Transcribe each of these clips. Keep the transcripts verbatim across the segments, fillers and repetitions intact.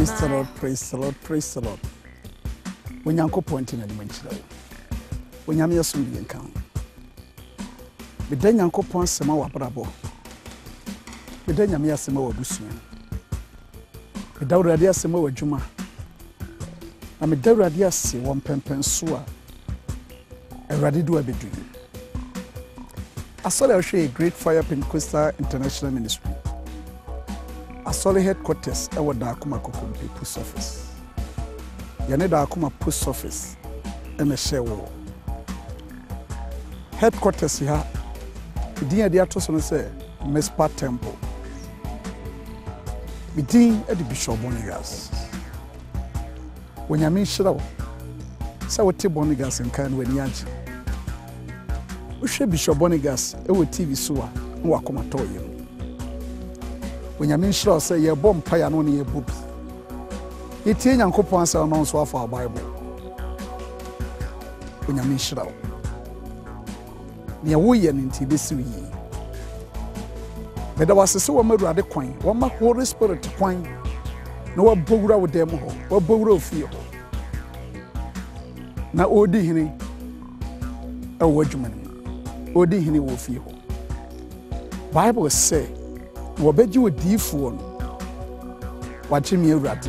Praise the Lord, praise the Lord, praise the Lord. When you point in a dimension, when you are soon being come, but then you point some more bravo. But then you are some more bushing. Without a dear some more Juma. I'm a dear idea, see one pen pen sewer. I ready do a bit dream. I saw a great fire Pentecostal International Ministry. I saw the headquarters at Darkuman post office. You need Darkuman post office and a share wall. Headquarters here, the idea to say Mispa Temple. Meeting at the Bishop Bonegas. When you mean shut up, so what Bonegas and kind when yaji. We should Bishop Bonegas, a T V sewer, who are come to you. When you mean sure say you're bomb pie and only a book. It's in your coupons are known for our Bible. When you mean sure. Near we and in T B C. But there was a so murder at the coin, one more Holy Spirit to coin. No one bogura with them, or bogura feel. Now, Odi Henny, a wordman, Odi Henny will feel. Bible say, "What bet you a deep one? Watching me ratty.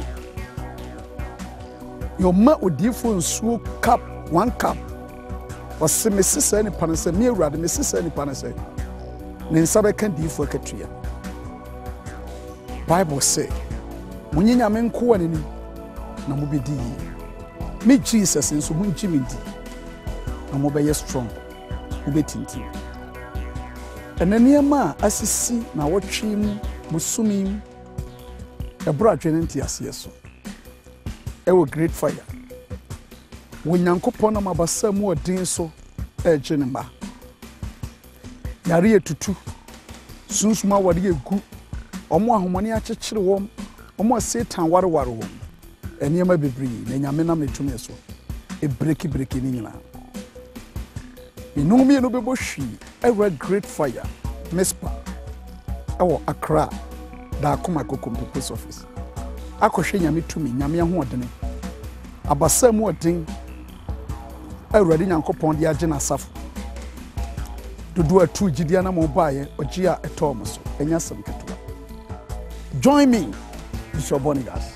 Your mat with deep one, swoop cup, one cup. Was see Missus Any Panase, me ratty, Missus Any Panase. Ninsabe can deep for Katria. Bible say, when you are men coaning, Namubi D. Meet Jesus in Sumun Jimmy D. And mobile strong, Ubetinti. And then near ma, as you see, now watching Musumim, a brother in Tiasiaso. A great fire. When Yanko Ponama Basamu or Dinso, a genema. Yari tutu, soon small what you go, or more money at church warm, or more Satan water water warm. And you may be breed, and Yamena me to me so. A breaky breaking in land. You know me no bushi, a red great fire, Mispa, our Accra, Darkuman post office. I could share me to me, Yamia Wardene. Abasa more thing, a ready young copon the agena suffer. To do a true Gideana mobile or Gia a Thomas, and Yasam Katua. Join me, Bishop Bonegas.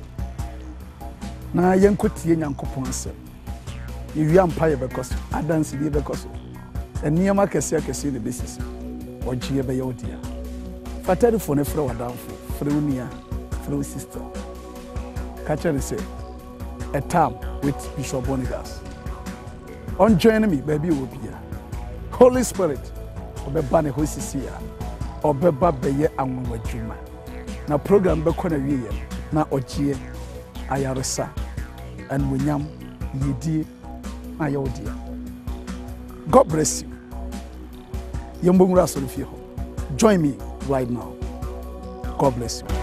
Na young Kuti and young Coponse. If you empire because I dance in the because and near my Cassia can see the basis or Gia Bayodia. Father for a flower down for the Unia, for sister. Catcher say a time with Bishop Bonegas. On join me, baby will be here. Holy Spirit, obebane hosisia, obeba beye anwajuma. Na program be kona wiye na ochie ayaresa and munyam yidi ayodia. God bless you. Yombungra solifio. Join me right now. God bless you.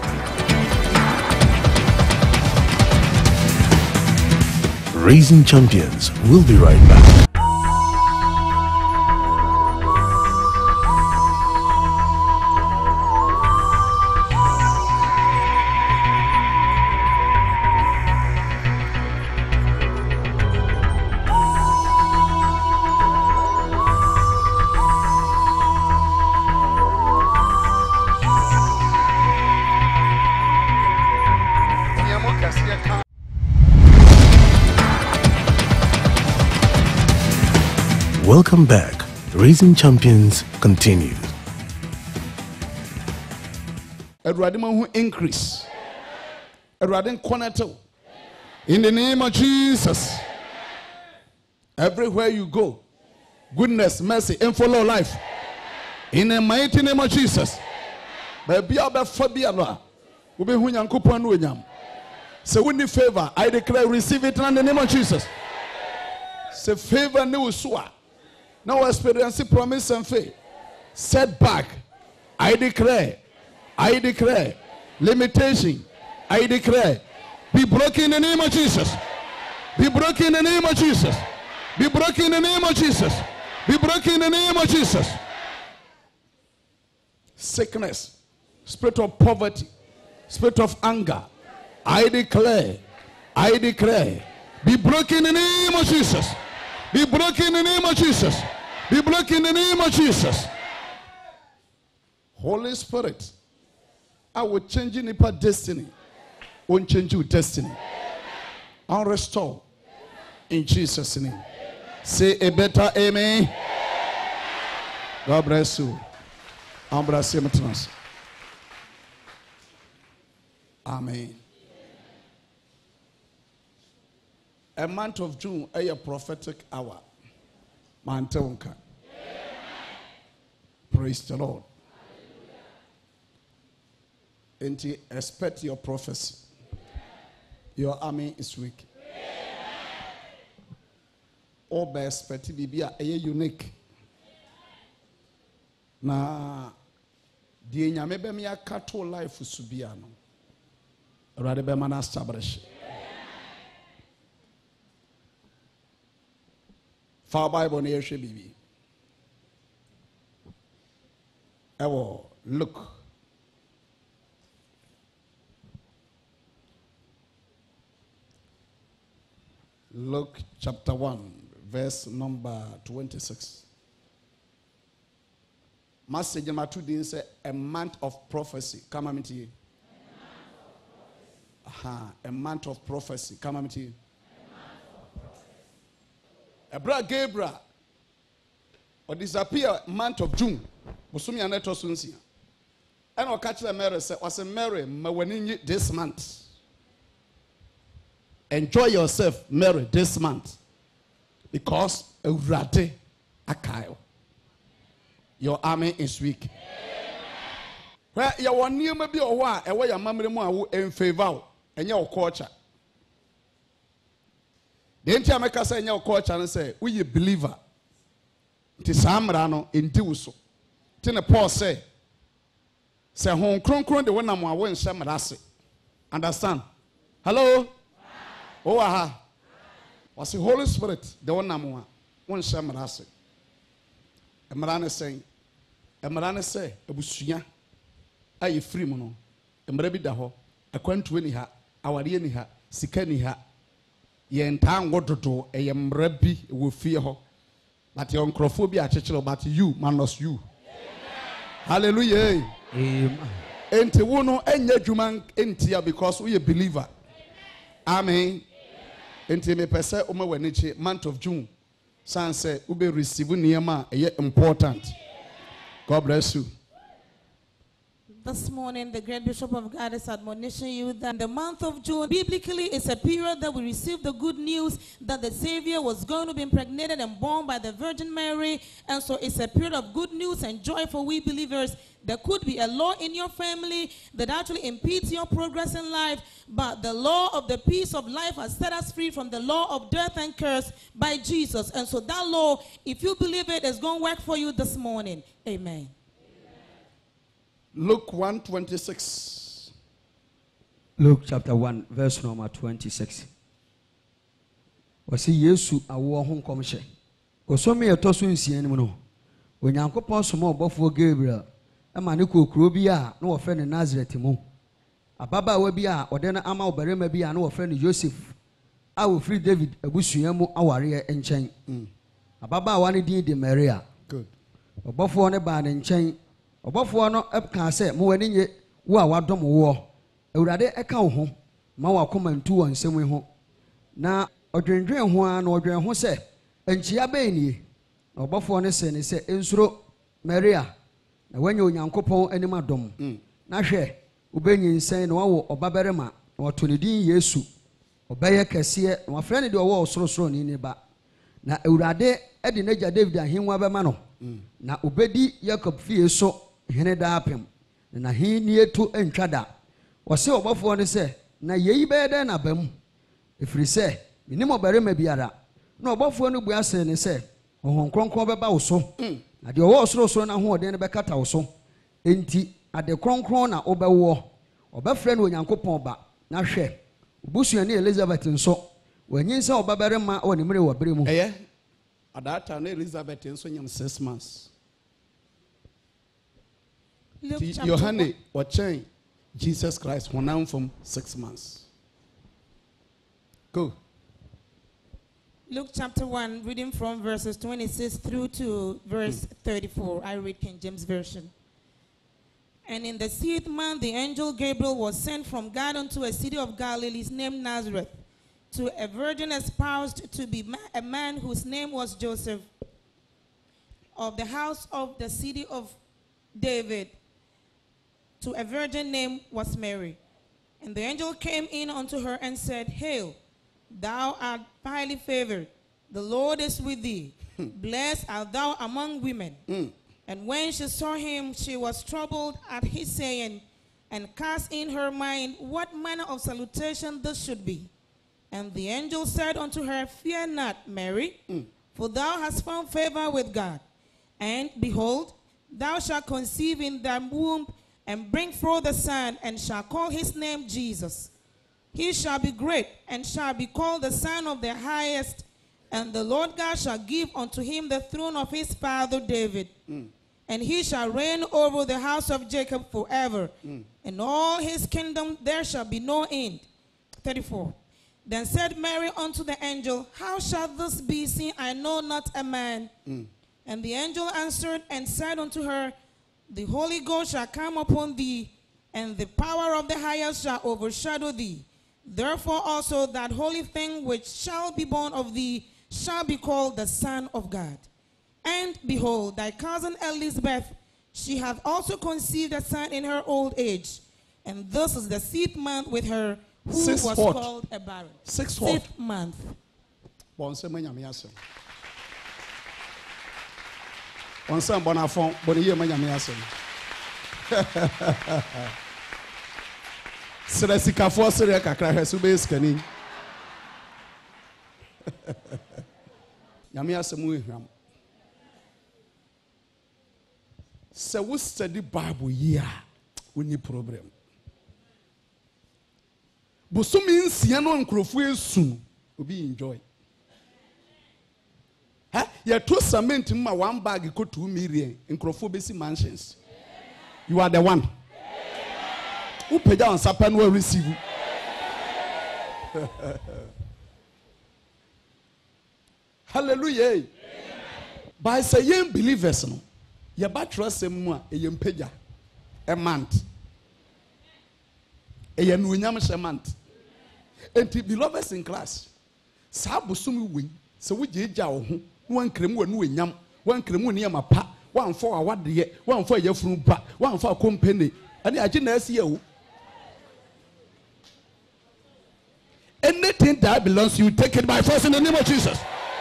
Raising Champions will be right back. Welcome back. Raising Champions continues. Eradiman who increase. Eradin Konato. In the name of Jesus. Everywhere you go, goodness, mercy, and follow life. In the mighty name of Jesus. Baby, I'll be for Biala. We be Hunyan Kupan William. So, when the favor, I declare, receive it in the name of Jesus. Say, favor new swa. Now experience promise and faith. Setback. I declare. I declare. Limitation. I declare. Be broken in the name of Jesus. Be broken in the name of Jesus. Be broken in the name of Jesus. Be broken in the name of Jesus. Sickness. Spirit of poverty. Spirit of anger. I declare, I declare, be broken in the name of Jesus. Be broken in the name of Jesus. Be broken in the name of Jesus. Holy Spirit, I will change your destiny. Won't change your destiny. I'll restore in Jesus' name. Say a better amen. God bless you. Amen. A month of June, a prophetic hour. Manteunka. Praise the Lord. And you expect your prophecy. Your army is weak. All by expect to be a unique. Na the nyame be me akato life subiano. Rather be man establish. Far Bible near Shebibi. Ewo look. Luke chapter one, verse number twenty-six. Message number two didn't say a month of prophecy. Come on to you. Aha, a month of prophecy. Come on to you. A brother Gabriel or disappear month of June. Musumi aneto sunsia. And I'll catch the Mary say, was a Mary, Mawanini this month. Enjoy yourself, Mary, this month. Because a rate akayo. Your army is weak. Where you want near maybe a while, and where your memory more in favor and your culture. The entire make us say your culture and say, we you believer. It is Amrano in Duso. Tina Paul say, say home cron cron the one I'm going to say. Understand? Hello? Oh, aha. Was the Holy Spirit the one I'm going to say. Emarane saying, Emarane say, Ebusuya, aye free mono, Emrebi daho, a quantu any ha, our any ha, Sikani ha, yen town water to a yamrebi will fear her. But your uncrophobia, churchill, but you, manless you. Hallelujah. Amen. Enti wono enye juman entia because we a believer. Amen. Enti me pese ume weniche month of June. San say ube receive niyama eye important. God bless you. This morning, the great Bishop of God is admonishing you that the month of June, biblically, is a period that we receive the good news that the Savior was going to be impregnated and born by the Virgin Mary. And so it's a period of good news and joy for we believers. There could be a law in your family that actually impedes your progress in life, but the law of the peace of life has set us free from the law of death and curse by Jesus. And so that law, if you believe it, is going to work for you this morning. Amen. Luke one twenty-six. Luke chapter one, verse number twenty-six. Wasi Yesu awo ho nkomhye. Osomi etoso nsia nim no. Onyankopon somo obofo Gabriel. Ema ne kokro bi a na wo fe ne Nazareth mu. Ababa wa bi a ode na ama obarema bi a na wo fe ne Joseph. A wo free David abusua mu aware enchen. Ababa wa ne din de Maria. Good. Obofo ne ba ne nchen. Obofo no epka se mo wani nye wo a wadom wo Ewurade eka wo ho ma wakoma ntu won nsem ho na odwendwen ho a na odwen ho se enchia be nie obofo ne se ne se ensuro Maria na wanya Onyankopon anim adom na hwe obenyi nsen na wo obaberema na wato ne din Yesu obeye kese na wafre ne de wo osorosoro ni ne ba na Ewurade e de naja David ahenwa be ma no na obedi Jacob fie so hene daapem na hin ni eto entwada wose obafo ne se na yeyi be de na bam efiri se minim obarema biara na obafo ne bua se ne se ohon kronkron be ba wo so na de wo osoro so na ho de ne be kata wo so enti ade kronkron na obewo obafre ne Onyankopon ba na hwe obusuani Elizabeth nso wanyinsa obabarema o ne mire wo bremu eh adata na Elizabeth nso nyam six months. Yohane watching Jesus Christ who now from six months. Go. Luke chapter one, reading from verses twenty-six through to verse Mm. thirty-four. I read King James Version. And in the seventh month, the angel Gabriel was sent from God unto a city of Galilee named Nazareth, to a virgin espoused to be ma- a man whose name was Joseph, of the house of the city of David. To a virgin name was Mary. And the angel came in unto her and said, Hail, thou art highly favored. The Lord is with thee. Blessed art thou among women. Mm. And when she saw him, she was troubled at his saying, and cast in her mind what manner of salutation this should be. And the angel said unto her, Fear not, Mary, Mm. for thou hast found favor with God. And behold, thou shalt conceive in thy womb, and bring forth a son, and shall call his name Jesus. He shall be great, and shall be called the Son of the Highest, and the Lord God shall give unto him the throne of his father David. Mm. And he shall reign over the house of Jacob forever. Mm. And all his kingdom there shall be no end. thirty-four. Then said Mary unto the angel, How shall this be, seeing I know not a man? Mm. And the angel answered and said unto her, The Holy Ghost shall come upon thee, and the power of the highest shall overshadow thee. Therefore also that holy thing which shall be born of thee shall be called the Son of God. And behold, thy cousin Elizabeth, she hath also conceived a son in her old age. And this is the sixth month with her, who Six was what? called a barren. Six what? Sixth month. Bonse manyame asem. Bonse bonafon, boniye manyame asem. Sere sikafo sere kakra hwesu be skani. Nyame asem ehwam. Se wo study Bible yi a woni problem. Bosumi nsia no nkrofo esu obi enjoy. Ha ya to cement ma one bag ko two million nkrofo be si mansions. You are the one. Who pay down sapa no receive. Hallelujah. By saying believers no ye ba trust mu a e yem pagya a month. E ye no nyam shemant. Enti beloveds in class. Sa bosumi wen se wo jeja wo ho no wan krem wo no nyam wan krem ni yam pa wan fo awade wan fo yafunu ba wan fo company ani age na asi yawo. Anything that belongs to you, take it by force in the name of Jesus.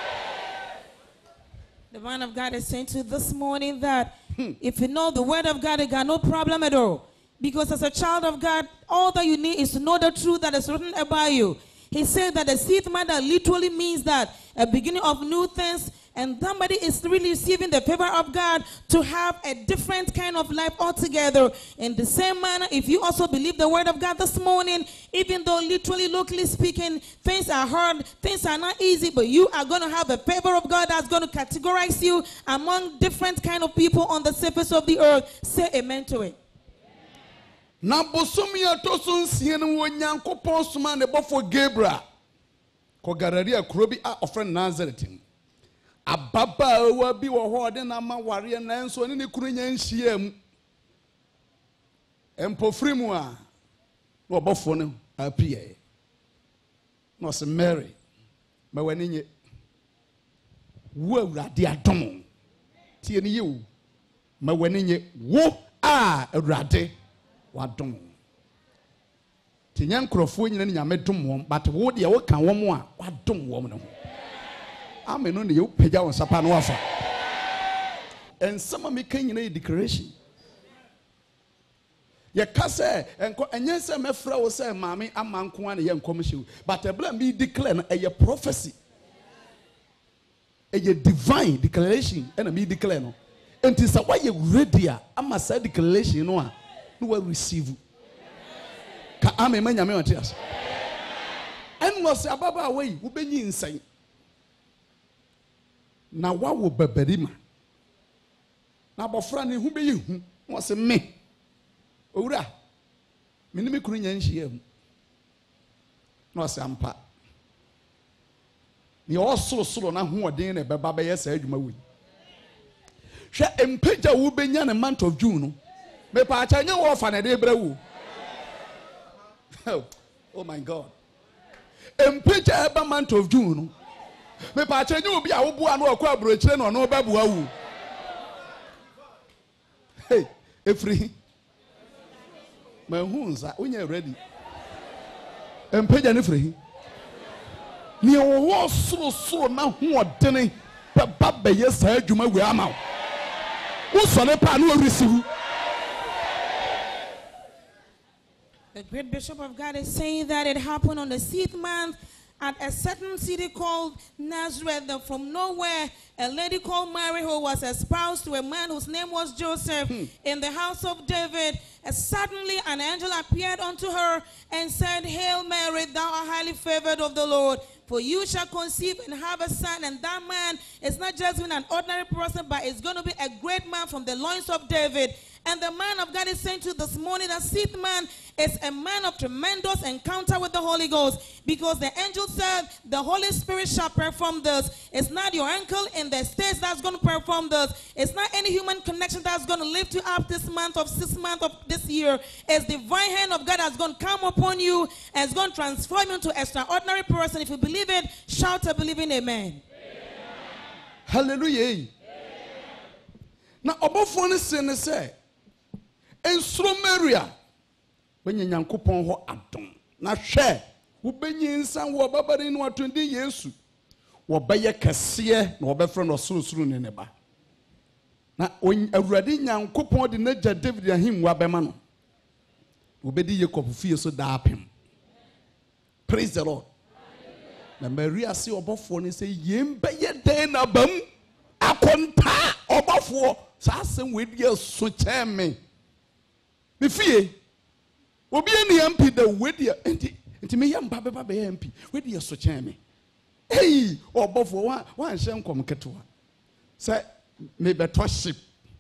The man of God is saying to you this morning that hmm. if you know the word of God, you got no problem at all. Because as a child of God, all that you need is to know the truth that is written about you. He said that the seventh month literally means that a beginning of new things, and somebody is really receiving the favor of God to have a different kind of life altogether. In the same manner, if you also believe the word of God this morning, even though literally, locally speaking, things are hard, things are not easy, but you are going to have the favor of God that's going to categorize you among different kind of people on the surface of the earth. Say amen to it. Na bosomi atoso nsie no wonyankopon soma ne bofo Gabriel ko gararia kurobi a ofre Nazareth ababa wa bi wo ho de na ma ware na nso ne ne kunu nya nhia mu empofri mu a no bofo no apie no se Mary ma wani nye wo awurade adom tie ne yewu ma wani nye wo a awurade wadom tinya nkrofo nyina nyame dom won but wo de wo kan won a wadom won no amen no ne yo pagya won sapa no wafa and some me kan nyina declaration ye ka say enko enye say mefra wo say maame amanko an ye nkom hyew but ebla me declare no eye prophecy eye divine declaration and me declare no enti say why you ready a ama say declaration no a no will receive ka ame manya me wate as en was ababa away wo benyi nsan na wa wo babarima na bofra ne hu beyi hu was me owura me ne me kunu nya nhia mu no was ampa ni osoro soro na ho odin na beba be yes adwuma wi hwe empeja wo benya ne month of June no me pa acha nya wo fa na de bra wo oh my God empeja eba month of June no me pa acha nya obi a wo bua na okwa abrochire na ono ba bua wo hey efri my hunza unye ready empeja ne free ni wo soro soro na ho odene beba be yes adwuma wi ama wo sole pa na receive. The great bishop of God is saying that it happened on the sixth month at a certain city called Nazareth. That from nowhere, a lady called Mary, who was espoused to a man whose name was Joseph, hmm. in the house of David, and suddenly an angel appeared unto her and said, Hail Mary, thou art highly favored of the Lord. For you shall conceive and have a son, and that man is not just being an ordinary person, but is going to be a great man from the loins of David. And the man of God is saying to you this morning that sixth man is a man of tremendous encounter with the Holy Ghost, because the angel said the Holy Spirit shall perform this. It's not your uncle in the States that's going to perform this. It's not any human connection that's going to lift you up this month of sixth month of this year. It's the divine hand of God that's going to come upon you and it's going to transform you into an extraordinary person. If you believe it, shout a believing amen. Amen. Hallelujah. Amen. Now, above one sin say, Ensro Maria when you nyankopon ho adom na hwe wo benyi nsan wo babare no atondi Yesu wo beye kase na wo befre no sorosoro ne ne ba na awurade nyankopon de naja David ahimwa bema no wo bedi Jacob fie so daapem. Praise the Lord. Na Maria se obofo ne se yem beye den na bam akonta obofo sa asem we dia so cheme me fie obi eni M P the wedi enti enti me yam baba baba M P wedi so chen me hey obofo wa wa hye nkom ketewa say me beto ship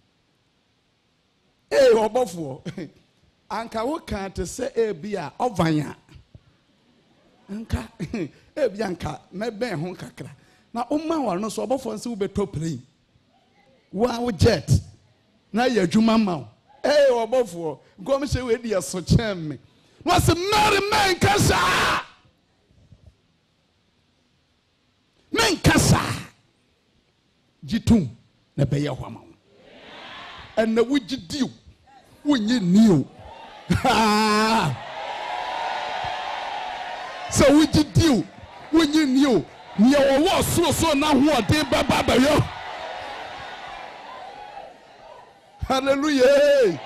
hey obofo anka wo kan te say e bia ovanya anka e bia anka me ben ho kakra na umma wa no so obofo nse wo beto plane wa wo jet na ya adwuma ma hey, obofo, go me say we dey so chem me. Was Mary man kasa. Men kasa. Jitum na be ye hwama. And na wo gidiu. Wo nye niu. So wo gidiu. Wo nye niu. Nya wo wo so so na ho ode baba ba yo. Hallelujah. He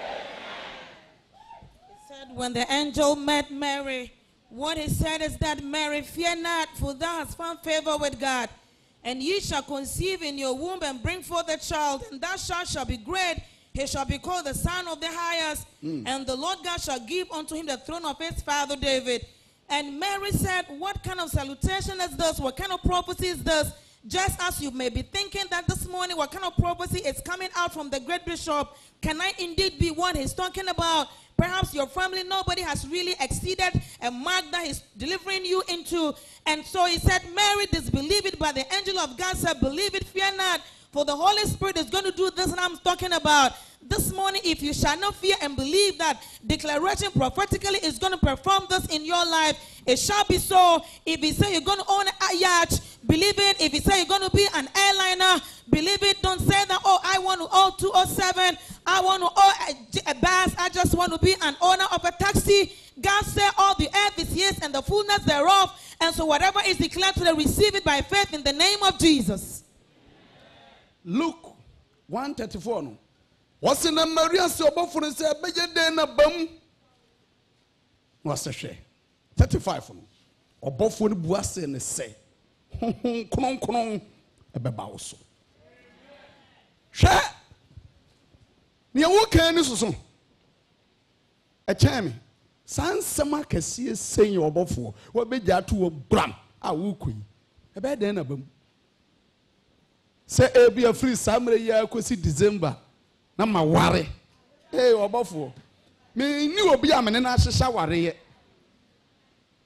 said when the angel met Mary, what he said is that, Mary, fear not, for thou hast found favor with God. And ye shall conceive in your womb and bring forth a child, and that child shall be great. He shall be called the Son of the Highest. Mm. And the Lord God shall give unto him the throne of his father David. And Mary said, what kind of salutation is this? What kind of prophecy is this? Just as you may be thinking that this morning, what kind of prophecy is coming out from the great bishop? Can I indeed be what he's talking about? Perhaps your family, nobody has really exceeded a mark that he's delivering you into. And so he said, Mary, disbelieve it, but the angel of God said, believe it, fear not. For the Holy Spirit is going to do this, and I'm talking about this morning. If you shall not fear and believe that declaration prophetically is going to perform this in your life, it shall be so. If you say you're going to own a yacht, believe it. If you say you're going to be an airliner, believe it. Don't say that, oh, I want to own two oh seven. I want to own a, a bus. I just want to be an owner of a taxi. God said all the earth is his and the fullness thereof. And so whatever is declared to them, receive it by faith in the name of Jesus. Luke one thirty-four no. What's in the Maria so for the say be dey na bam. What's the share? thirty-five no. Obofo no buase ne say. Kron kron e be ba wo so. Hwe. Ne wo kan ni soso. E chan me. Sansema kese sen ye obofo. Wo be gya to wo bram a wo koyi. E be dey na bam. Say e be a free samre ya kwesi December na ma ware eh, obofo me ni obi amene na hyehya ware ye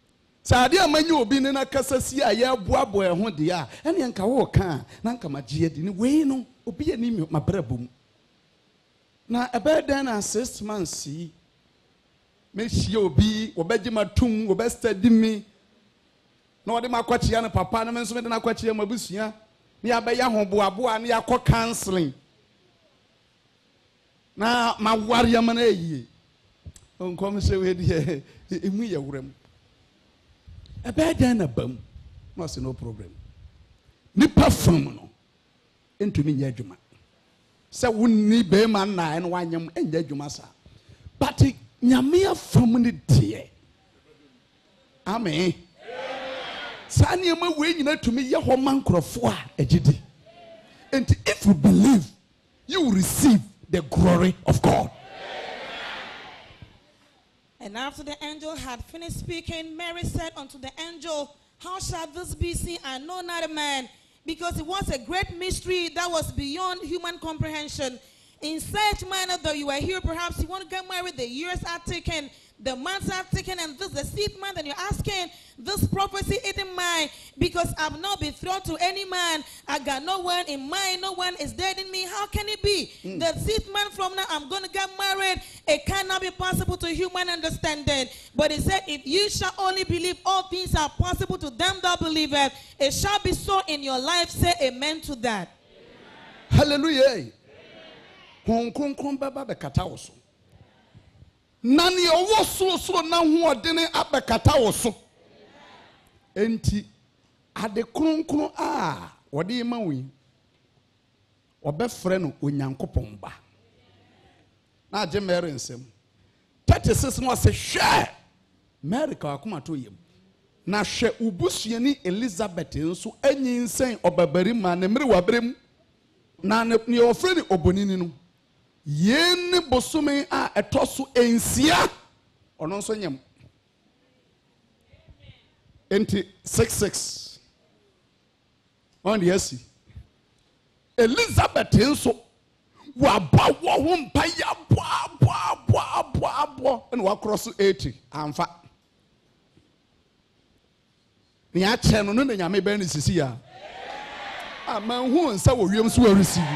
Sade amanyi obi ne na kasa si a ya boaboa ho de a ene nka wo ka na nka magye di ne wei no obi ani mi mabrabom na ebe dan na six months yi me hie obi obegye matum obestadi mi na ode makwachi ya ne papa na me nso me de na kwachi ya mabusua ne abeya ho boaboa ne yakọ counseling na maware ya mana yi onkom se we de emu ye wurem ebe dan na bam no se no problem nipa fam no entumi nya adwuma se wonni be man na en wanyam enya adwuma sa but nyame afam ne de amen sa niema we nyina tumi ye ho mankrofo a agidi and if you believe you will receive the glory of God. And after the angel had finished speaking, Mary said unto the angel, how shall this be seen? I know not a man, because it was a great mystery that was beyond human comprehension. In such manner that you are here, perhaps you want to get married, the years are taken, the months are taken, and this the sixth month, and you're asking, this prophecy isn't mine, because I've not been thrown to any man. I got no one in mind, no one is dead in me. How can it be? Mm. The sixth month from now, I'm going to get married. It cannot be possible to human understanding. But it said, if you shall only believe, all things are possible to them that believe it. It shall be so in your life. Say amen to that. Hallelujah. Hon kon kon baba be kata wo so na ne owo so so na ho odene abekata wo so enti ade kronkron a wode ma wi obefre no onyankopon ba na age Mary nsem thirty-six no se hwe Mary ka akoma to yem na hwe ubusuani Elizabeth nso anyinsen obabari ma na mmiri wabrem na ne ofre ni obonini no yene bosume a etoso ensia ono nso nyam enti six six on the yes Elizabeth nso wa ba wo ho mpa ya boa boa boa boa boa and wa cross eighty amfa ni a che no no na nyame be ni sisi ya amanhu nsa wo wiem so wa receive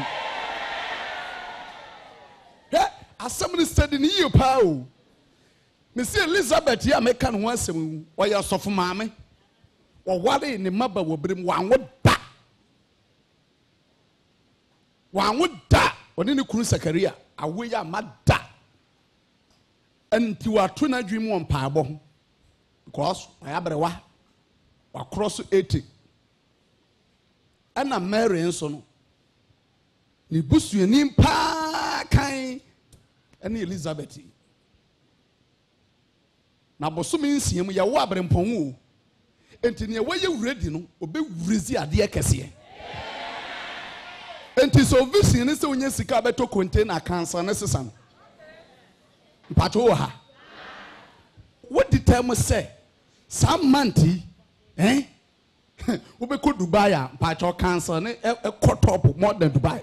assembly study ni you pa o Miss Elizabeth ya meka no asem o ya sofo maame o ware ni maba wo brem wan wo da wan wo da oni ni kunu Sakaria awe ya mada anti wa to na dwem won pa abo because ya brewa wa cross eighty ana Mary nso no ni busuani pa kan ani Elizabeth na bosumi nsiem ya wo abrempon wo enti ne waye wuredi no obe wurezi ade kese enti so vision ne se onya sika beto container cancer ne sesan mpato ha what the time say some month eh obe ko Dubai a mpato cancer ne e top more than Dubai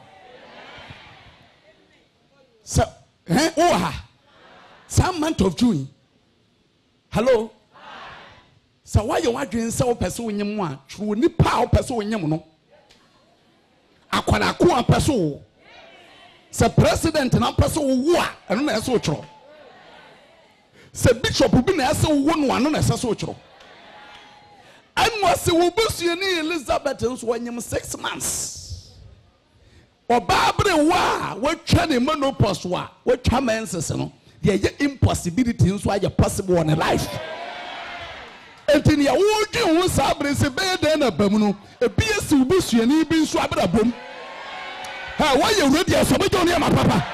so eh oh ha some month of June hello so why you wadwen say o pese onyem a tru ni pa o pese onyem no akwara ko a pese wo se president na pese wo a eno na ese o tro se bishop bi na ese wo no ano na ese o tro anwa se wo busu ni Elizabeth nso wanyem six months obabre wa watwa ne menopause wa watwa menses no de ye impossibility nso aye possible on life entini ya wodwe ho sabre se be de na bam no ebi esi ubusuani bi nso abrabom ha why you ready asomejo ne ma papa.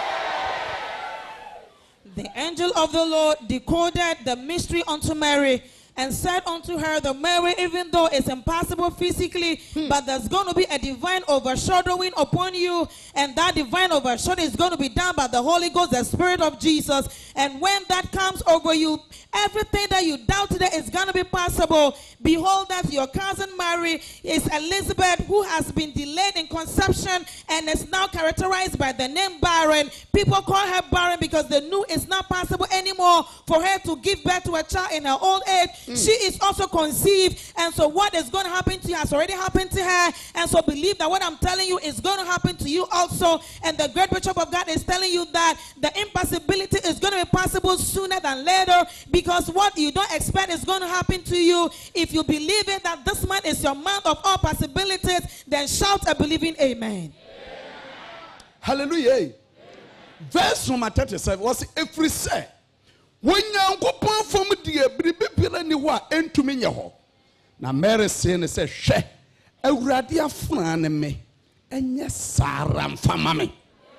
The angel of the Lord decoded the mystery unto Mary and said unto her, the Mary, even though it's impossible physically, hmm. but there's going to be a divine overshadowing upon you, and that divine overshadowing is going to be done by the Holy Ghost, the Spirit of Jesus. And when that comes over you, everything that you doubt today is going to be possible. Behold that your cousin Mary is Elizabeth, who has been delayed in conception and is now characterized by the name barren. People call her barren because they knew it's not possible anymore for her to give birth to a child in her old age. Mm. She is also conceived, and so what is going to happen to you has already happened to her. And so believe that what I'm telling you is going to happen to you also. And the great Bishop of God is telling you that the impossibility is going to be possible sooner than later, because what you don't expect is going to happen to you. If you believe it that this month is your month of all possibilities, then shout a believing amen. Hallelujah. Amen. Verse number thirty-seven was every say when you go from the Bible ni wa entumi nye ho na Mary say ne say hwe awurade afuna ne me enye sara mfama me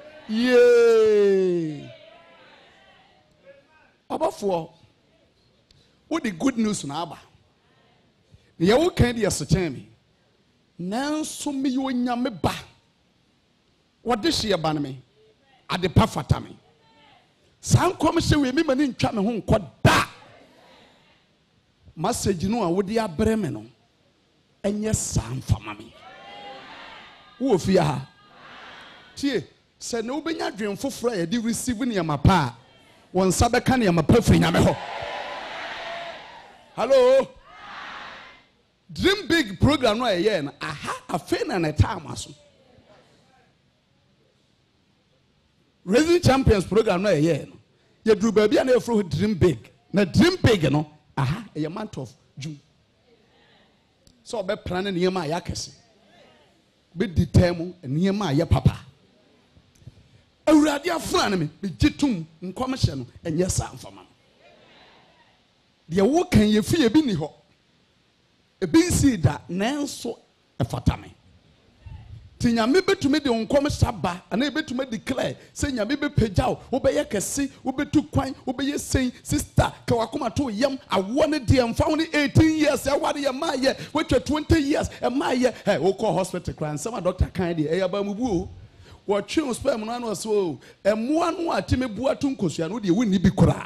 yee abafo what the good news na aba ye wo kan de yeso me nanso me yo nyame ba wode hye ba ne me ade pa fata me san komse we me mani ntwa me ho nko da message no a wode abrɛ me no enye san fama me wo fia ha tie se no benya dwen foforo ya di receive ne yamapa won sabe ka ne yamapa firi nyame ho. Hello. Dream big program no ye na aha afi na na time aso. Raising Champions program no ye no. Ye dru ba bia na e fro dream big. Na dream big no aha e month of June. So be plan ne yema ya kese. Be determine niyema ya papa. Awurade afra ne me be gitum nkomhye no enye sa mfama. De wo kan ye fie bi ni ho. E bi nsi da nanso e fata me. Ti nyame betumi de nkomhye ba ana e betumi declare say nyame be pagyaw wo be ye kese wo betu kwan wo be ye sen sister ka wakoma to yam awo ne de mfa wo ne eighteen years e wade ye ma ye wetwa twenty years e ma ye hey wo call hospital kran sama doctor kan de e yaba mu bu o wo twe sperm no ano so e mo anu atime bua to nkosua no de woni bi kora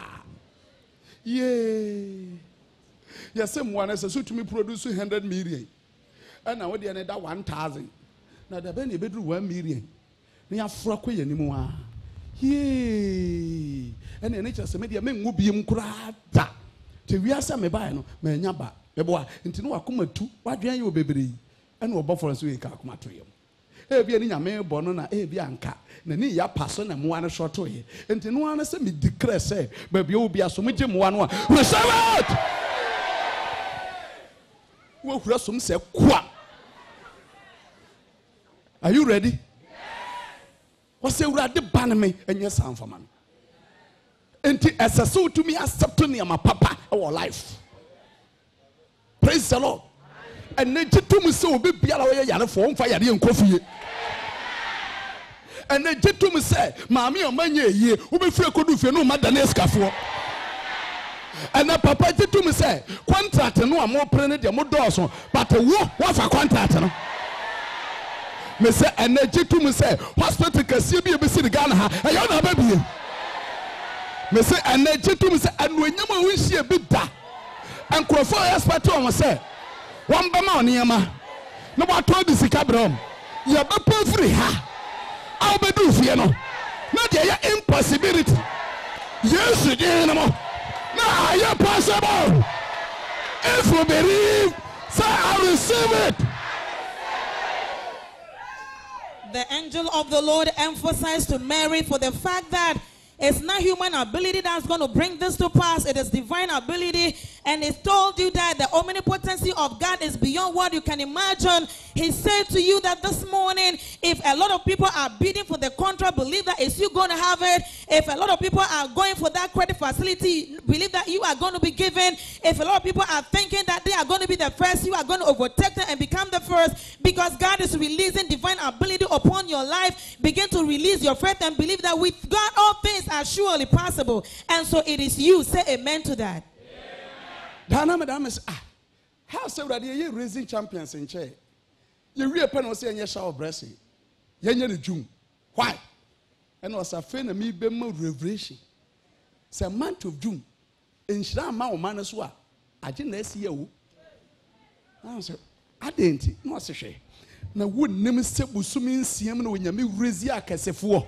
ye ya se mo ana se so tumi produce one hundred million ana wo de ne da one thousand na da be ne bedru one million na ya fra ko ye nimu a ye ene ne kyerɛ sɛ me de me ngu biem kora da te wiase me bae no ma nya ba me boa nti no wakoma tu wadwen ye obebere ene obofo so ye ka akoma to yem e bia ni nyame bɔ no na e bia anka na ni ya paso na mo ane shoto ye nti no ane sɛ me declare sɛ ba bia obi aso me gye mo ano a receive it wo hura som sɛ kwa. Are you ready? Yes. What's the word? The ban me and yes, I'm for man. And as a so to me, accept me, my papa, our life. Praise the Lord. And then to me, so be be away yard for fire and coffee. And then to me say, Mammy or Manya, ye, who be free could do for no Madanesca for. And the papa to me say, contract no more printed, more doors, but a war, what's a contract? Me say energy to me say hospital kase bi be si Ghana ha ayo na ba bi me say energy to me say anuonyam a wonhie bi da enkrofo expert o mo say won ba ma oniema no ba to di sika brom ye ba pa free ha aw be du fie no na de ya impossibility yes dey no mo na ya possible if you believe say I receive it. The angel of the Lord emphasized to Mary for the fact that it's not human ability that's going to bring this to pass. It is divine ability. And it told you that the omnipotency of God is beyond what you can imagine. He said to you that this morning, if a lot of people are bidding for the contract, believe that it's you going to have it. If a lot of people are going for that credit facility, believe that you are going to be given. If a lot of people are thinking that they are going to be the first, you are going to overtake them and become the first, because God is releasing divine ability upon your life. Begin to release your faith and believe that with God all things are surely possible. And so it is you. Say amen to that. Dana madam is ah how say that you raising champions in chair. You real pen was saying shower blessing. Yenye the June. Why? And was a friend of me be more revelation. Say month of June. In Shrama or Manaswa. I didn't see you. I said, I didn't. No, I say. Now, wouldn't name say Busumin Siam when you meet Rizia Casefo?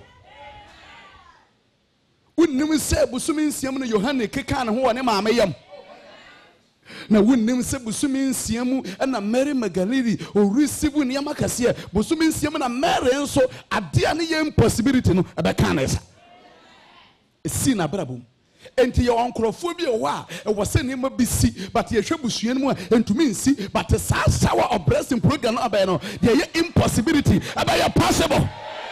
Wouldn't name say Busumin Siam and Johanna Kikan who are Mayam? Now, wouldn't name say Busumin Siamu and a Mary Magalidi or receive when Yamakasia, Busumin Siam and a Mary and so a dear impossibility no about Canes. A sin a brabum. And to your uncle phobia, wa, and was sending him a B C, but your shabusian and to me see, but a sour of blessing program abano, the impossibility about possible.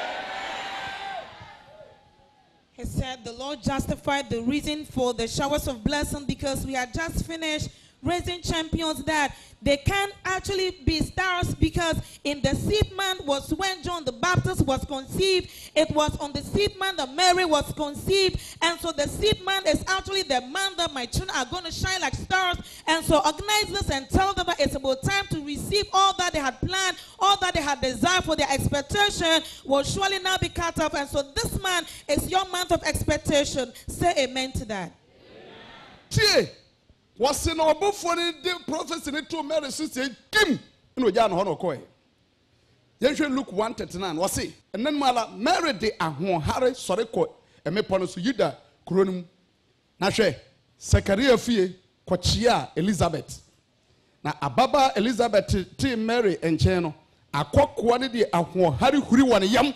He said the Lord justified the reason for the showers of blessing because we had just finished raising champions that they can't actually be stars because in the seed man was when John the Baptist was conceived. It was on the seed man that Mary was conceived. And so the seed man is actually the man that my children are going to shine like stars. And so organize this and tell them that it's about time to receive all that they had planned, all that they had desired for their expectation will surely now be cut off. And so this man is your month of expectation. Say amen to that. Amen. Was in our book for the prophecy to Mary sister Kim no Jan Hono Koi. You should look one thirty-nine, was it? And then Mala Mary de Ahon Harry sorry ko and me ponos Yuda Kronum Nashe Sakaria Fie Kochia Elizabeth. Na Ababa Elizabeth T Mary and Cheno a quack one de Ahon Harry Huri one yam.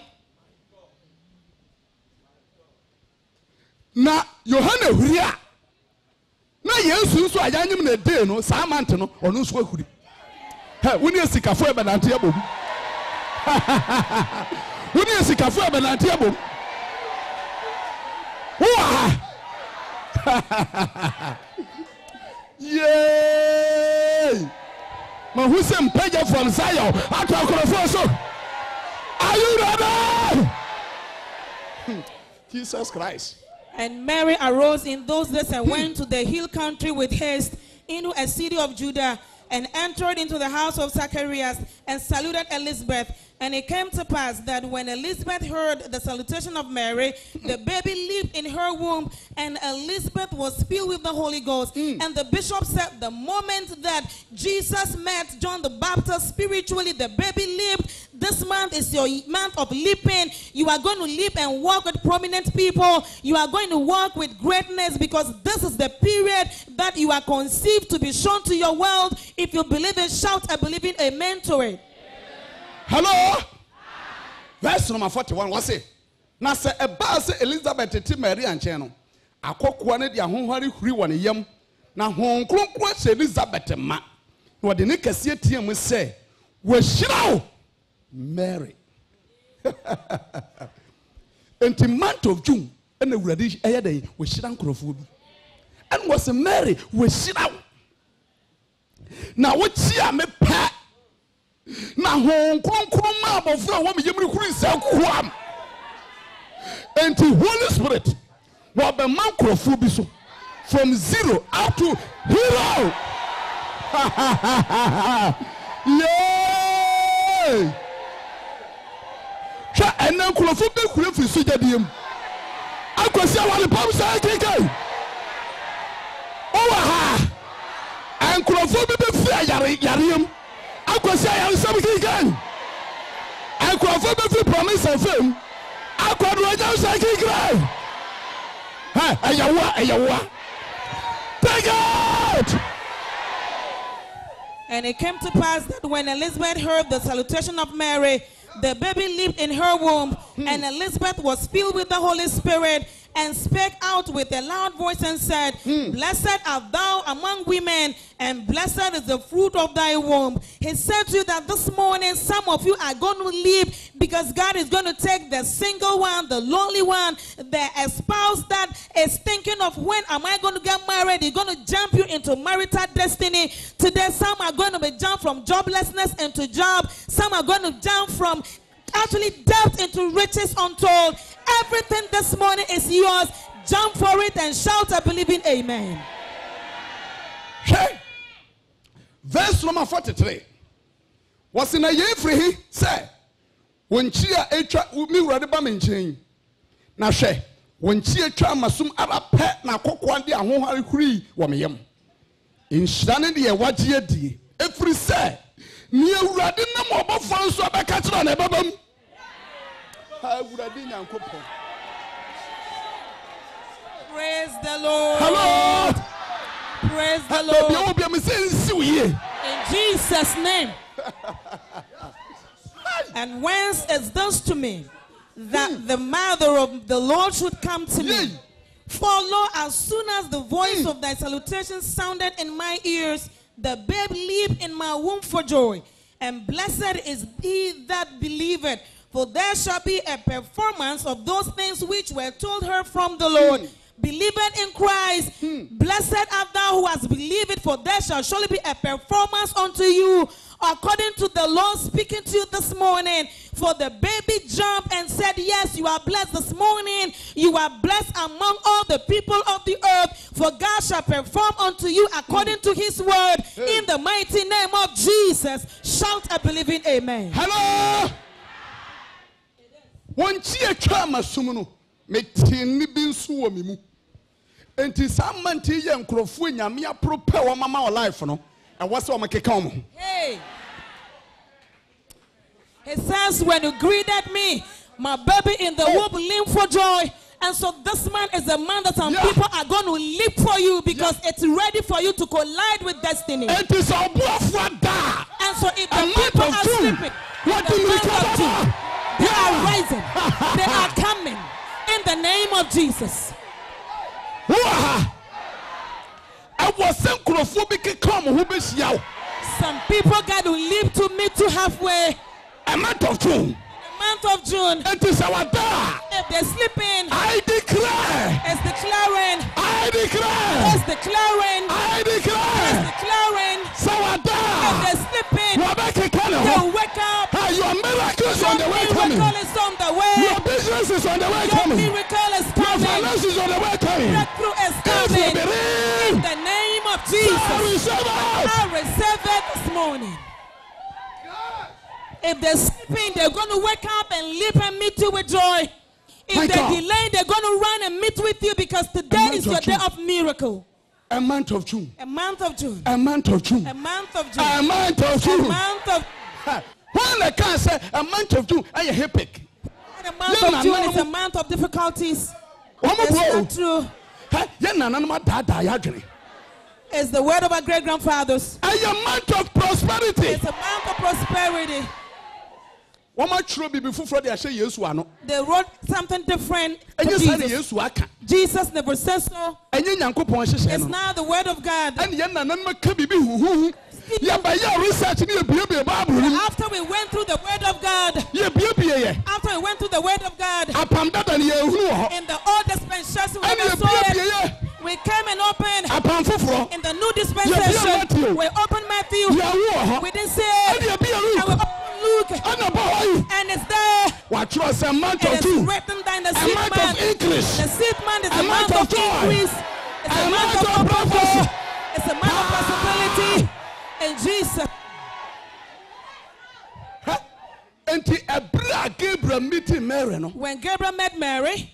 Na Johanna Huria. Na Yesu so ayanyem na de no sa amante no ono so ahuri he woni esikafo e benante abom woni esikafo e benante abom wa yey ma hu se mpaja from Zion ato akorofo so are you ready? Jesus Christ. And Mary arose in those days and went to the hill country with haste into a city of Judah and entered into the house of Zacharias and saluted Elizabeth. And it came to pass that when Elizabeth heard the salutation of Mary, the baby leaped in her womb, and Elizabeth was filled with the Holy Ghost. Mm. And the bishop said the moment that Jesus met John the Baptist spiritually, the baby leaped. This month is your month of leaping. You are going to leap and walk with prominent people. You are going to walk with greatness because this is the period that you are conceived to be shown to your world. If you believe it, shout a believing amen to it. Hello? Verse number forty-one was it? Now say a bas Elizabeth T Mary and Channel. A cock one of the hungry free one yam. Now home was Elizabeth ma. What the Nick see T M say was she Mary. And the month of June and the radish air day was she food. And was Mary was she out. Now what she am a pat. Na hon kronkron ma abofra wo me yemri kuri se kwam enti Holy Spirit wo be man krofo bi so from zero up to hero. Yay! Sha enen krofo be kuri fi so jadiem akwasi awale pam sa keke o ha en krofo be be fi yare yarem I could say I am something again. I could have promise and film. I could write down something again. Hey, you what? You what? Take it! And it came to pass that when Elizabeth heard the salutation of Mary, the baby leaped in her womb, hmm. and Elizabeth was filled with the Holy Spirit and spake out with a loud voice and said, hmm. Blessed art thou among women, and blessed is the fruit of thy womb. He said to you that this morning some of you are going to leap because God is going to take the single one, the lonely one, the spouse that is thinking of when am I going to get married. He's going to jump you into marital destiny. Today some are going to be jumped from joblessness into job. Some are going to jump from actually debt into riches untold. Everything this morning is yours. Jump for it and shout a believing amen. Hey, verse number forty-three. Was in a year free, say, when chia echa me ready by mention. Now, she, When she a chama sum aba pet na kokwa de ahohare huri wo meyam. Inhyane de ye wagye die. Every say ni awurade na mo obofo nso abeka kira na babam. Ha awurade nyankopon. Praise the Lord. Hello. Praise the Lord. In Jesus' name. And whence is this to me, that the mother of the Lord should come to me? For lo, as soon as the voice of thy salutation sounded in my ears, the babe leaped in my womb for joy. And blessed is he that believeth, for there shall be a performance of those things which were told her from the Lord. Mm. Believeth in Christ, mm. Blessed art thou who hast believed, for there shall surely be a performance unto you, according to the Lord speaking to you this morning. For the baby jumped and said, yes, you are blessed this morning. You are blessed among all the people of the earth, for God shall perform unto you according mm. to his word. Hey. In the mighty name of Jesus, shout a believing amen. Hello. One cheer chama sumuno, me tin bin suo mi mu. Enti samanti ye nkrofo nyame apropa wo mama o life no. And what's what my Hey. He says, when you greeted me, my baby in the womb leaped for joy. And so this man is a man that some yeah. people are going to leap for you because yeah. it's ready for you to collide with destiny. And so if the people are sleeping, what do you do? They yeah. are rising. They are coming in the name of Jesus. I was syncrophobic come who be yow. Some people got to leap to meet to halfway. A month of June. A month of June. It is our day. If they're sleeping, I declare. It's declaring. I declare. It's declaring. I declare. It's declaring. So our day. If they're sleeping, they'll wake up. Hey, your miracle is on the way coming. Your miracle is on the way. Your business is on the way your coming. Your miracle is coming. Your finance is on the way coming. Breakthrough is coming. In the name of Jesus. I receive it this morning. If they're sleeping, they're going to wake up and leap and meet you with joy. If My they're God. delayed, they're going to run and meet with you because today is your June. day of miracle. A month of June. A month of June. A month of June. A month of June. A month of June. A month of When I can't say a month of June, I am epic. A month of June is a month of difficulties. It's not true. It's the word of our great grandfathers. A month of prosperity. It's a month of prosperity. They wrote something different to Jesus. Jesus never says so. It's now the word of God. After we went through the word of God, after we went through the word of God, in the old dispensation, we never saw it. We came and opened in the new dispensation. We opened Matthew. We didn't say it. And we opened Luke. And it's there. It is written down in the seed man. The seed man is a month of increase. It's a month of prophecy. It's a month of possibility. And Jesus. When Gabriel met Mary,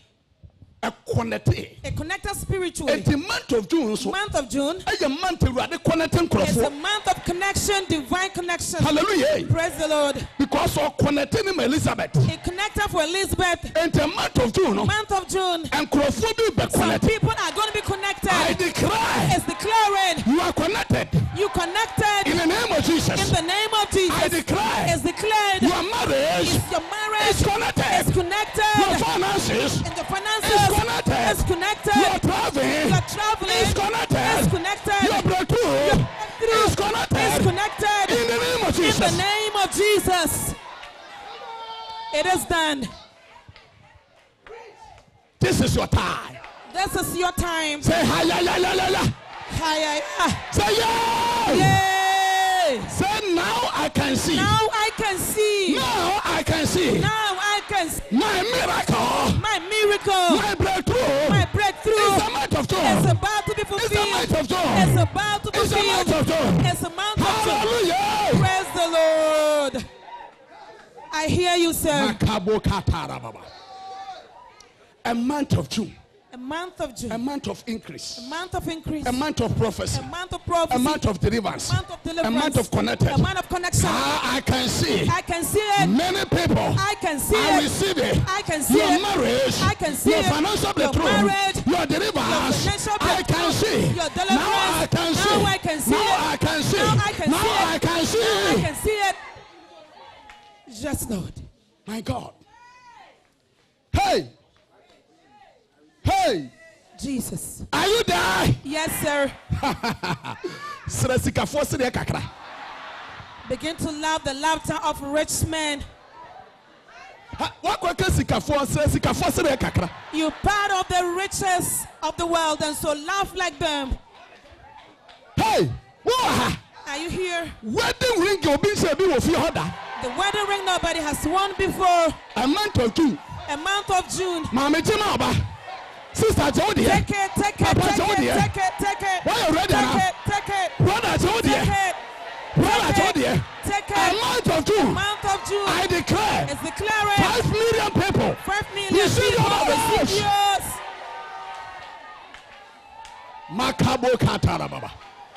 it connected spiritually. The month of June. Month of June. It's a month of connection, divine connection. Hallelujah. Praise the Lord. Because of connecting Elizabeth. It connected for Elizabeth. In the month of June. Month of June. And some people are going to be connected. I declare. It's declaring. You are connected. You connected. In the name of Jesus. In the name of Jesus. I declare. It's declared. Your marriage. It's your marriage. It's connected. It's connected. Your finances. In the finances. It's connected. It's connected. You're traveling. You're traveling. It's connected. It's connected. Your breakthrough. It's connected. It's connected. In the name of Jesus. In the name of Jesus. It is done. This is your time. This is your time. Say hi, ya, ya, ya, ya, ya. Hi, ya, ya. Say yay. Yay. Say now I can see. Now I can see. Now I can see. Now I can see. My miracle. My miracle. My breakthrough. My breakthrough. It's a month of joy. It's about to be fulfilled. It's a month of joy. It's about to be fulfilled. It's a month of joy. It's a month of joy. Hallelujah. Praise the Lord. I hear you, sir. A month of June. A month of June. A month of increase. A month of increase. A month of prophecy. A month of prophecy. A month of deliverance. A month of deliverance. A month of connected. A month of connection. Ah, I can see. I can see it. Many people. I can see I it. receive it. I can see your it. marriage. I can see your it. financial breakthrough. Your marriage. Your deliverance. Your financial I can see. Your deliverance. Now I can see. Now I can see now it. I can see. Now I can now see it. I can see. Now I can see it. Yes, Lord. My God. Hey. Hey. Jesus. Are you there? Yes, sir. Begin to laugh the laughter of rich men. You part of the riches of the world, and so laugh like them. Hey, are you here? Wedding ring, the wedding ring nobody has worn before. A month of June. A month of June. Mama Jimaba. Sister Jody. Take it, take it, take it, take it, take it. Why you ready take now? It, take it, Brother Jody. Take it. Brother Jody. Take it. A month of June. A month of June. I declare. It's declaring. Five million people. Five million receive people your receive yours. Makabo Katara Baba.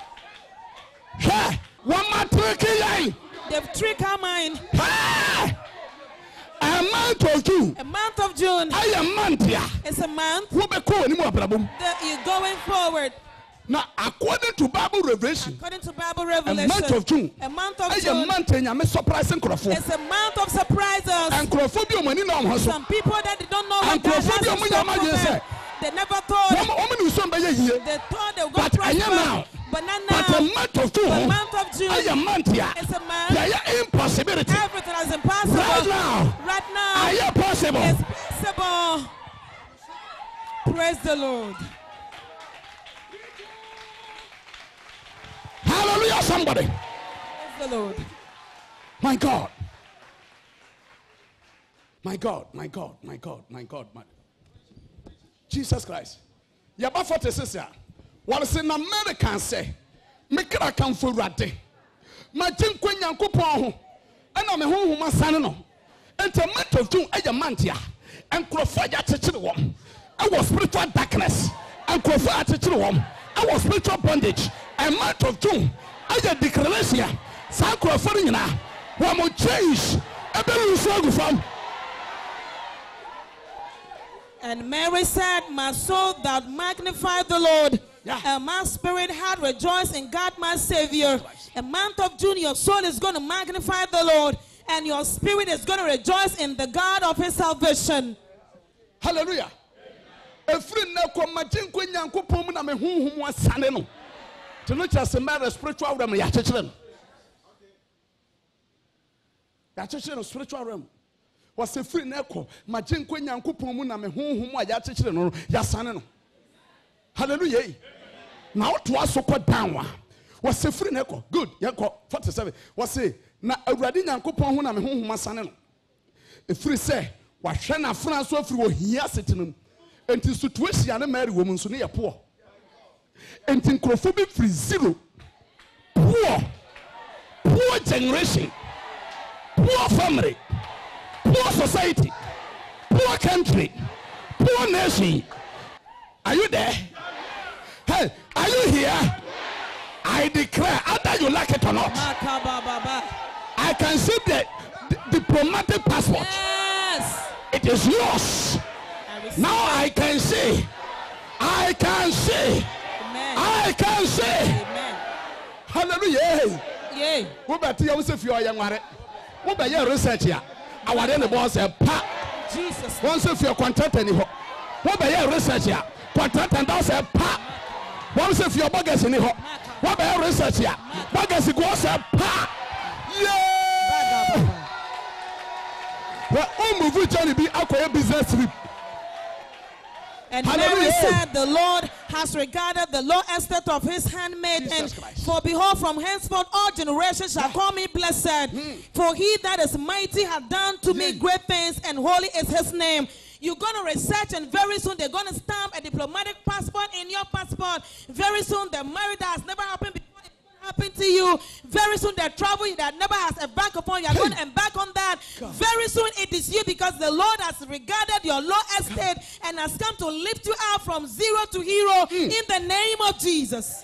Hey, one more tricky. They've tricked our mind. Hey. A month of June. A month of June. I am month here. It's a month. Who be cool anymore, problem? You're going forward. Now, according to Bible Revelation, according to Bible Revelation, a month of June. A month of I June. am month and I'm surprising Crawford. It's a month of surprises. And Crawford, you money now. Some people that they don't know what God has in store for them. They never thought. They thought they were going to prosper. But not now. But a month of June. A month of June. I am month here. It's a month. Yeah, impossibility. Everything is impossible. Right now. Right now. I am possible. It's possible. Praise the Lord. Hallelujah, somebody. Praise the Lord. My God. My God, my God, my God, my God, my Jesus Christ. Yaba forty sister. What is in American say? Make it a come for rate. My jim queen yanko pon. And I'm a home my son. No. And a month of June, a mantia. And Crawford at the one. I was spiritual darkness. And Crawford at the one. I was spiritual bondage. A month of June. I had declaration. San Crawford in now. One more change. I better lose from. And Mary said, my soul that magnified the Lord, yeah. And my spirit had rejoiced in God my Savior. A month of June, your soul is going to magnify the Lord, and your spirit is going to rejoice in the God of his salvation. Hallelujah. Every now come my jink when yanko pomuna me whom was saneno. To look as a matter of spiritual realm, yachachran. Yachachran spiritual realm. Was a free neko, my jink when yanko pomuna me whom was yachachran, yasaneno. Hallelujah. Now to us so called down. Was a free neko. Good. Yanko forty-seven. Was a na a radina coupon me whom was saneno. A free say, was Shana France of you here sitting. And to situation and a married woman so near poor. And in Crophobic free zero. Poor. Poor generation. Poor family. Poor society. Poor country. Poor nation. Are you there? Hey, are you here? I declare, either you like it or not, I can see the, the diplomatic passport. Yes. It is yours. Now I can see. I can see. Amen. I can see. Amen. Hallelujah. Yay. What about you if you are young? What about your research here? I want the boss a pa. Jesus. Once if you're contract anyhow. What about your research here? Contract and that's a pa. Once if you're buggers anyhow. What about your research here? Buggers goes a pa. Yeah. Well, all move Johnny be a business trip. And Mary said, the Lord has regarded the low estate of his handmaid, and for behold, from henceforth all generations shall call me blessed. Mm. For he that is mighty hath done to me great things, and holy is his name. You're going to research, and very soon they're going to stamp a diplomatic passport in your passport. Very soon the marriage that has never happened before is going to happen to you. Very soon the trouble that never has embarked upon, you are going to embark on that. Very soon it is you, because the Lord has regarded your low estate and has come to lift you out from zero to hero mm. in the name of Jesus.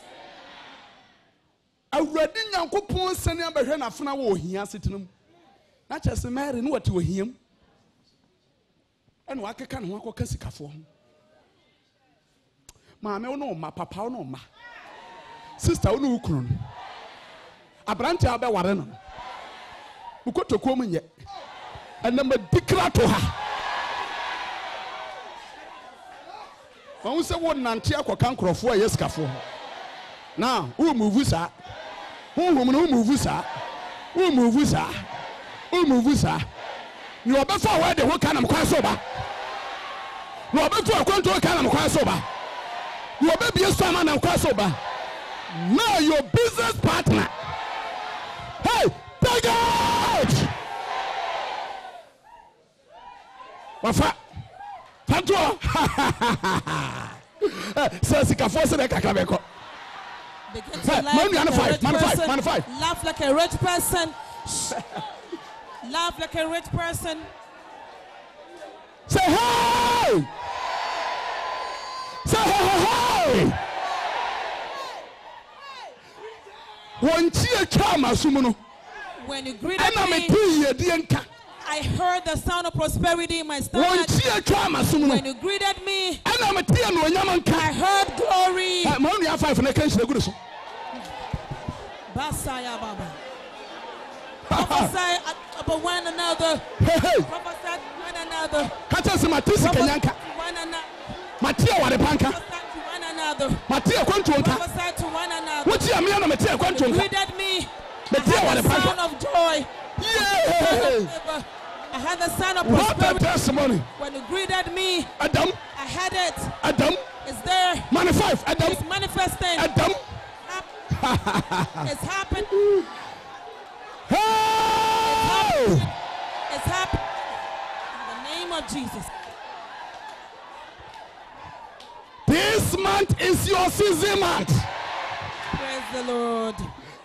Already Yankopon sending a behena funa wo hia sitinum. Na chese Mary no what wo hiam. And wa keka no akwa sikafo. Maame wo no ma papa wo no ma. Sister wo no ukunu. Abrante abe ware no. Ukotokom nye. And me dikra to her. When we say one nantia kwa kankrofo a yesikafo. Now, who move sa? Who move sa? Who move sa? Who move sa? You are before where the whole kind of cross over. You are before a control kind of cross over. You are baby a man and cross over. Now your business partner. Hey, take out! Wafa. Tantua. Sasika force the kakabeko. Begin to laugh like a rich person. Laugh like a rich person. Laugh like a rich person. Say hey! Say hey! Hey! When you greeted me, I heard the sound of prosperity in my stomach. When you greeted me, I heard glory. Basaya Baba. Prophesy about one another. Prophesy one another. Prophesy one another. Prophesy one another. Prophesy to one another. When you greeted me, I had the sound of joy. Yeah. I had the sound of prosperity. What a testimony. When you greeted me, Adam, I had it. Adam, it's there. Manifest. Adam, it's manifesting. Adam, it's happened. Hey! It's happened. In the name of Jesus. This month is your season month. Praise the Lord.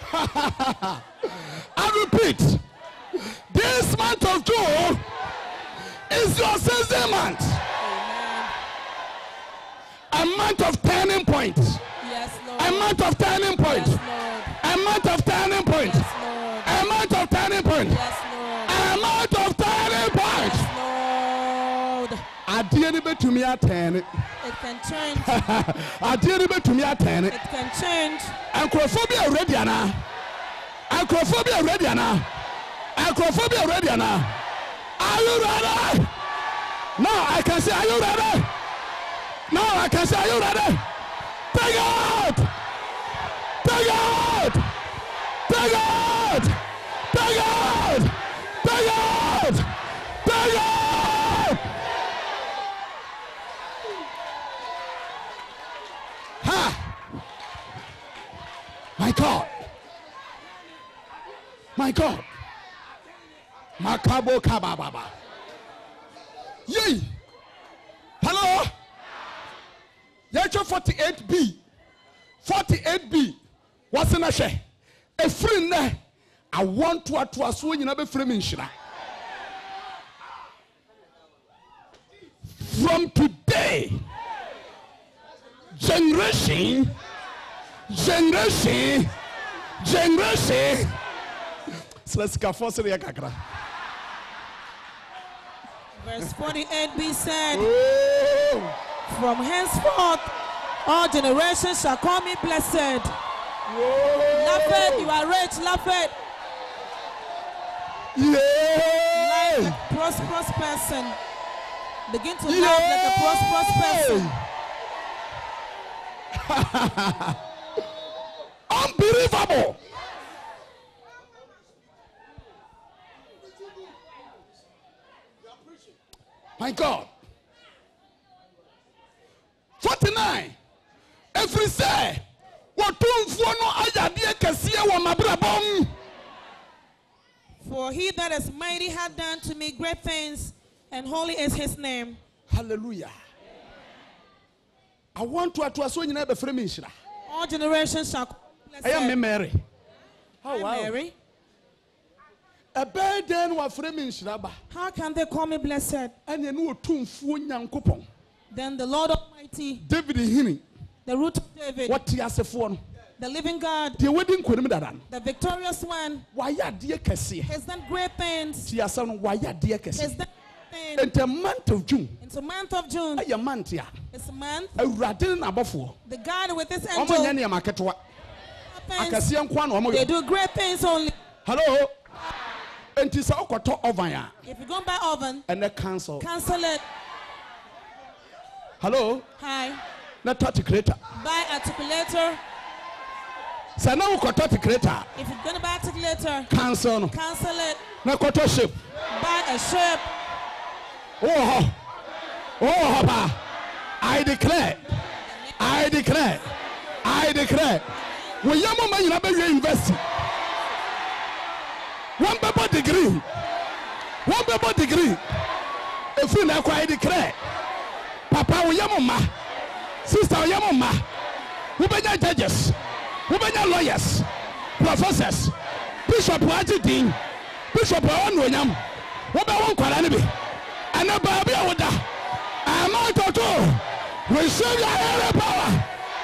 I repeat. This month of June is your season month. Amen. A month of turning point. Yes, Lord. A month of turning point. Yes, Lord. A month of turning point. Yes, Lord. A month of turning point. Yes, Lord. A month of turning point. Yes, Lord. I didn't bet to me at ten. It can change. I didn't bet to me at ten. It can change. Acrophobia ready now. Acrophobia ready now. Acrophobia ready now. Are you ready? Now I can say, are you ready? Now I can say, are you ready? Take out! Take out! Take out! Take out! Take out! Take out! Ha! My God! My God! Makabo kabababa. Yay! Hello? Yacho forty-eight B. forty-eight B. What's in a share? A friend there. I want to at was when you never frame in Shira. From today, generation, generation, generation. So let's go for the Kakra. Verse forty-eight B said, Oh. From henceforth, all generations shall call me blessed. Whoa. Laugh it, you are rich, laugh it. Yeah. Like a prosperous person. Begin to Yeah. laugh like a prosperous person. Unbelievable. My God. forty-nine. Every say, what For he that is mighty hath done to me great things, and holy is his name. Hallelujah. I want to attract you in the frame. All generations shall call me I am blessed. Mary. Oh, wow. Mary. A bad then was framing Shraba. How can they call me blessed? And you know, two fool young coupon. Then the Lord Almighty, David Hinny. the root of David, What he has a phone. the living God, The wedding couldn't be done. the victorious one, Why ya dear Cassie? has done great things. She has son, why ya dear Has Cassie? done things. In the month of June, It's a month of June. a month ya. It's a month. A radin above four. The God with this Omo angel nyane maketwa. happens. Akasi ankwa na omo. They do great things only. Hello. Enti sa okoto ovan ya. If you go buy oven, And the cancel. cancel it. Hello. Hi. Na touch creator. Buy articulator. Sa na okoto creator. If you're gonna buy articulator, Cancel no. cancel it. Na koto ship. Buy a ship. Oh. Oh ba. I declare. I declare. I declare. We yamo man na be university. One paper degree. One paper degree. If you na kwa declare. Papa we yamo ma. Sister we yamo ma. We benya judges. We benya lawyers. Professors. Bishop Wajidin. Bishop Onwonyam. We be won kwara ne bi. Ana ba bia woda. Amount of two. Receive your higher power.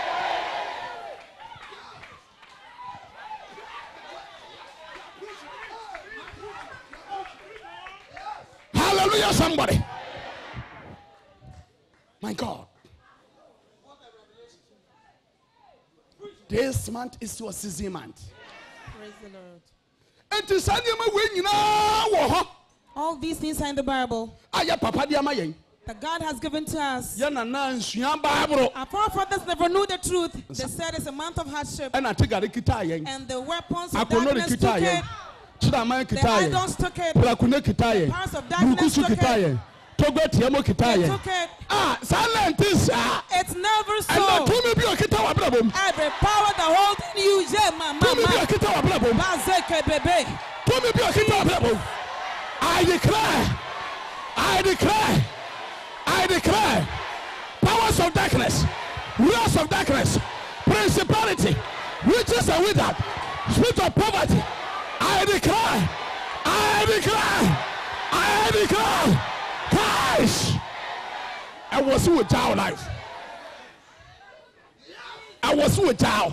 Hallelujah, somebody. My God. This month is your season month. Praise the Lord. And to send you away, you know, All these things are in the Bible I papa diamaye. that God has given to us. Yana nan suyan Bible. Our forefathers never knew the truth. They said it's a month of hardship. And I take a kitayen. And the weapons of Akono darkness took kitayen. it. Chidama The kitayen. idols took it. Plakune kitayen. Powers of darkness Bukusu took it. kitayen. Togo tiamo They kitayen. took it. Ah, silent is ah. It's never And so. the two may be a kita wabrabum. Every power that holds in you, yeah, mama, Two may be a mama. kita wabrabum. Bazeke bebe. Two may be a kita wabrabum. I declare. I declare. I declare. Powers of darkness. Rulers of darkness. Principality. Witches and withered. Spirit of poverty. I declare. I declare. I declare. Christ. I was with our life. I was with our.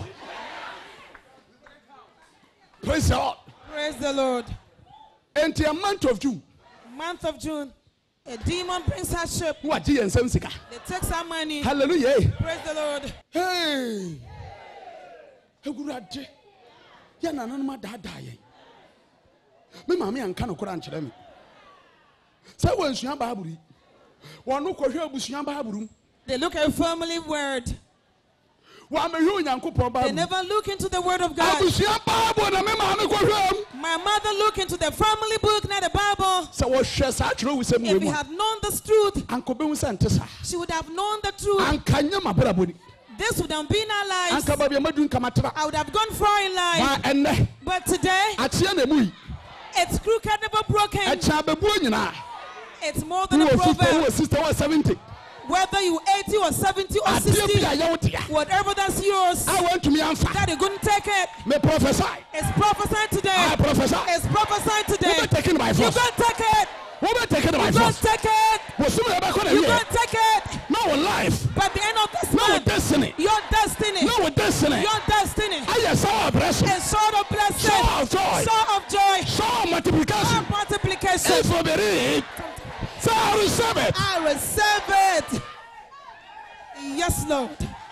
Praise the Lord. Praise the Lord. And the month of June. Month of June. A demon brings hardship. What G and Semsika. They take some money. Hallelujah. Praise the Lord. Hey. Egurade. Ya na nanu ma da da ye. Me mama anka no kora nkyere me. Say wan sua Bible. Wonu kohwe abusua Bible. They look at family word. Wa me hwe Onyankopon They Bible. never look into the word of God. Abusua Bible na me mama kohwe. My mother looked into the family book, not the Bible. Say wo hwe sa kyerɛ wo sɛm If we we mu. had known this truth, Anko be hu sɛ nte sa. she would have known the truth. Anka nya mabrabo ni. This would have been our lives. Anka ba bia madun kamatra. I would have gone far in life. Ma enne. But today, Atia na mu yi. it's crooked, never broken. Acha bebu nyina. It's more than Who a was sister, who proverb. was sister, who was seventy. Whether you eighty or seventy or Adia sixty, bi a yɛwo tea. whatever that's yours, I went to me answer. that you couldn't take it. Me prophesy. It's prophesied I today. prophesy. It's prophesied Who today. be taken by You force? can't take it. Who be taken by You can't force? take it. Was soon ever going to You hear? can't take it. No life. By the end of this No month, destiny. your destiny, No destiny. your destiny, I am so blessed. a sword of blessing, Sword of joy. sword of joy, So sword multiplication. of multiplication. If we believe, so I receive it. I receive it. Yes, Lord.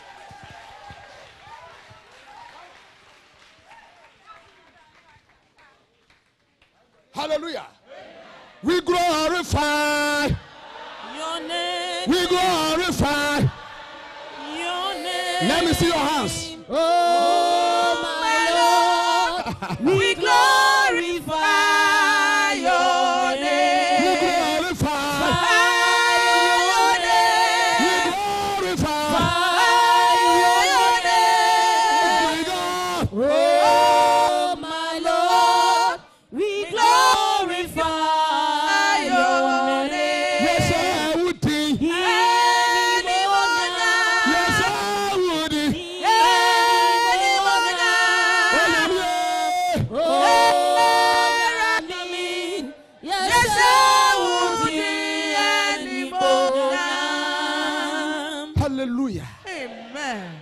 Hallelujah. We glorify. Your name. We glorify. Your name. Let me see your hands. Oh, my Lord. We glorify your name. We glorify. Your name. We glorify. Your name. We glorify. Oh, my Lord. We glorify your name. Yes, I would think. Yes, I would. Hallelujah. Amen.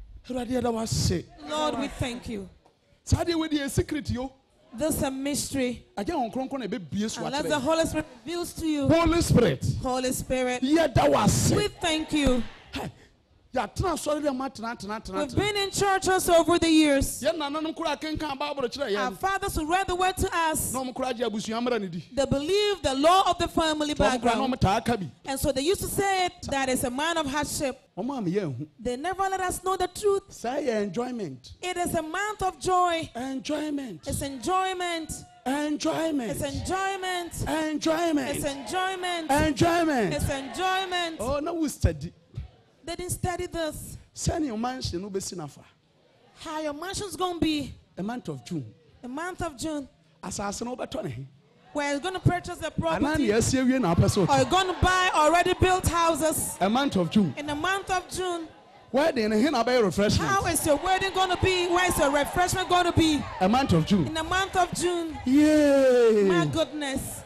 Lord, we thank you. a secret, yo. This is a mystery. Unless the Holy Spirit reveals to you. Holy Spirit. Holy Spirit. Yeah, that was we thank you. We've been in churches over the years. Our fathers who read the word to us. They believe the law of the family background. And so they used to say it, that is a man of hardship. They never let us know the truth. Say enjoyment. It is a month of joy. Enjoyment. It's enjoyment. Enjoyment. It's enjoyment. Enjoyment. It's enjoyment. Enjoyment. It's enjoyment. Oh, no, we study. They didn't study this. Send your mansion no be sinafa. How your mansion's gonna be? A month of June. A month of June. Asase no betone. Where you're gonna purchase a property. Or you're gonna buy already built houses. A month of June. In a month of June. Wedding and refreshment. How is your wedding gonna be? Where is your refreshment gonna be? A month of June. In a month of June. Yay! My goodness.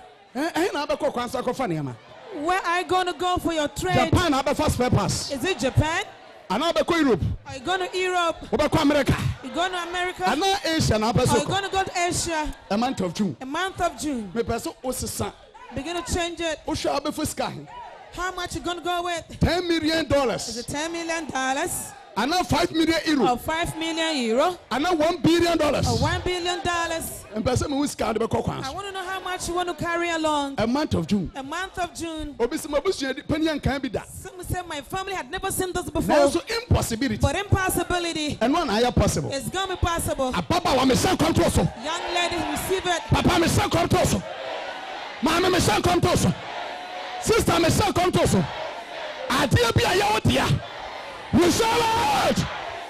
Where are you going to go for your trade? Japan, I first papers. Is it Japan? And I'll go Europe. Are you going to Europe? America. You going to America? And now Asia, and Are you going to go to Asia? A month of June. A month of June. Begin to change it. How much you going to go with? Ten million dollars. Is it ten million dollars? And now five million euro. Or five million euro. And now one billion dollars. Or one billion dollars. And person who is I want to know how much you want to carry along. A month of June. A month of June. Some say my family had never seen this before. There's impossibility. But impossibility. And one higher possible. It's gonna be possible. A papa wa me son come to us. Young lady receive it. Papa me son come to us. Mama me son come to us. Sister me son come to us. Adia be a yawotia. We shall it.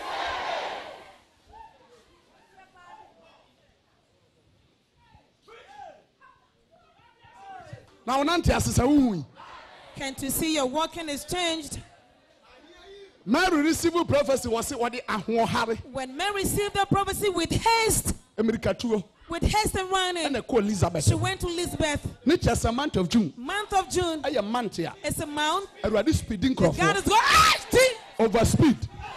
Now, can't you see your walking is changed? Mary received prophecy was what the when Mary received the prophecy with haste, with haste and running, and Elizabeth. She went to Elizabeth. Not just a month of June. Month of June. A month here. It's a month. And we're speeding. God is going over speed.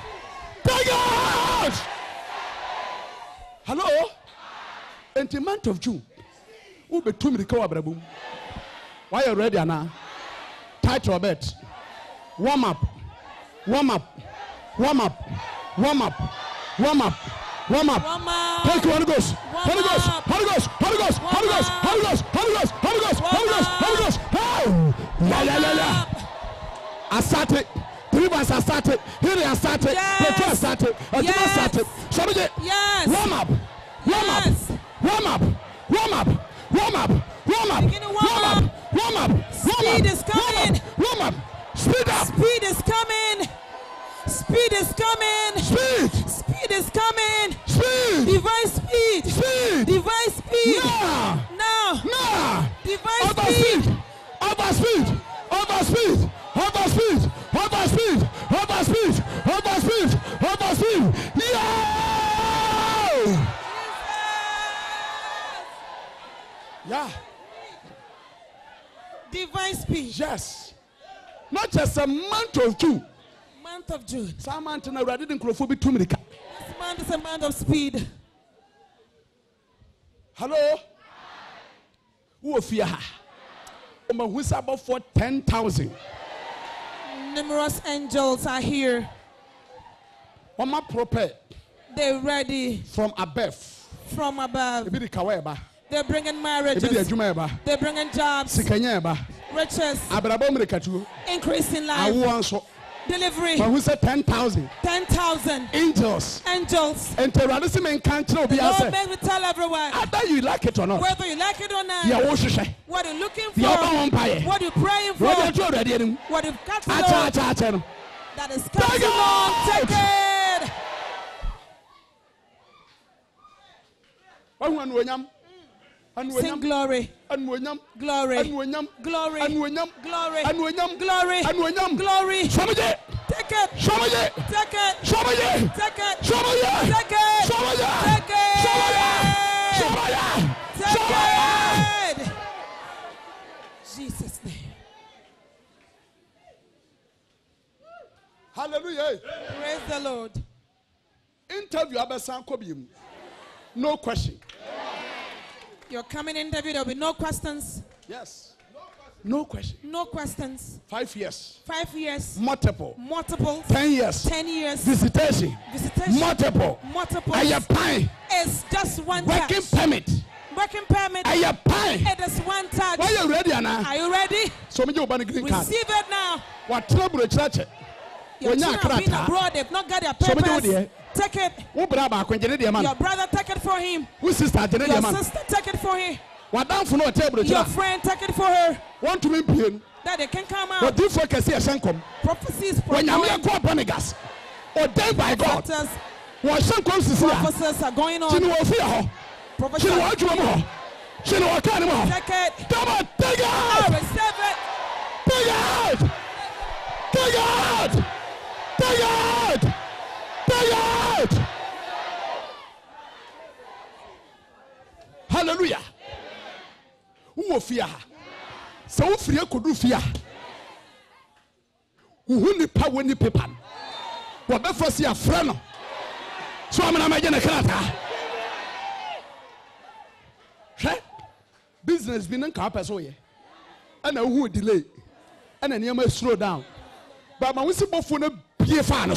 God! Hello? In the month of June, who be two minutes? Why are you ready now? Tight your bed. Warm up. Warm up. Warm up. Warm up. Warm up. Warm up. Take Holy Ghost. Holy Ghost. Holy Ghost. Holy Ghost. Holy Ghost. Holy Ghost. Holy Ghost. Holy Ghost. Holy Ghost. Holy Ghost. Oh! Yeah, yeah, yeah, yeah. I started. Believers are started. Healing are started. People are started. Yes. started. Somebody. Yes. Warm up. Warm up. Warm up. Warm up. Warm up. Warm up. Warm up. Warm up. Speed is coming. Warm up. Speed up. Speed is coming. Speed is coming. Speed. Speed is coming. Speed. Divine speed. Speed. Divine speed. Now. Now. Now. Divine Over speed. Over speed. Over speed. Over speed. Over speed. Over speed. Over speed. Over speed. Yeah. Yeah. Divine speed. Yes. Not just a month of June. Month of June. Some month now I didn't close for two minutes. This month is a month of speed. Hello. Who fear? Who is about for ten thousand? Numerous angels are here. Oma prepare. They're ready. From above. From above. They're bringing marriages. They're bringing jobs. Riches. Increase in life. Delivery. But who said ten thousand? Ten thousand. Angels. Angels. And terrorism and country. The Lord made me tell everyone. Whether you like it or not. Whether you like it or not. Yeah, what you're looking for. What you're praying for. What you've got to know. That is coming along. Take it. Sing glory. Glory. Glory. Glory. Glory. Glory. Glory. Take Take it. Take it. Take it. Take it. Take it. Take it. Take it. Jesus' name. Hallelujah. Praise the Lord. Interview abesan kobium. No question. You're coming interview, there'll be no questions. Yes. No question. No questions. Five years. Five years. Multiple. Multiple. Ten years. Ten years. Visitation. Visitation. Multiple. Multiple. Aya pine. It's just one Working touch. permit. Working permit. Aya pine. It is one touch. Why are you ready, Anna? Are you ready? So many open green card. Receive it now. What trouble church? Your When children have been abroad, they've not got their So many papers. there. Take it. Who brother kwenjene de man? Your brother, take it for him. Who sister jene de Your man? sister, take it for him. What down for no table Your church? friend, take it for her. Want to be pain? That they can come What out. do for kesi ashankom? Prophecies, When you prophecies, call Bonegas, ordained by God. What shankom sisi ya? prophecies are going Chini on. wo fi ho. Prophecies. Chini wo adwuma mo. Chini wo kan mo. Take it. Come on, take I it. receive it. Take it. Take it. Take it. Take it. Hallelujah. Who will fear? So who fear could do fear? Who need power when you paper? What before see a friend? So I'm an American character. Business been in carpet so ye. And a who delay. And a near may slow down. But my whistle for a be a fan.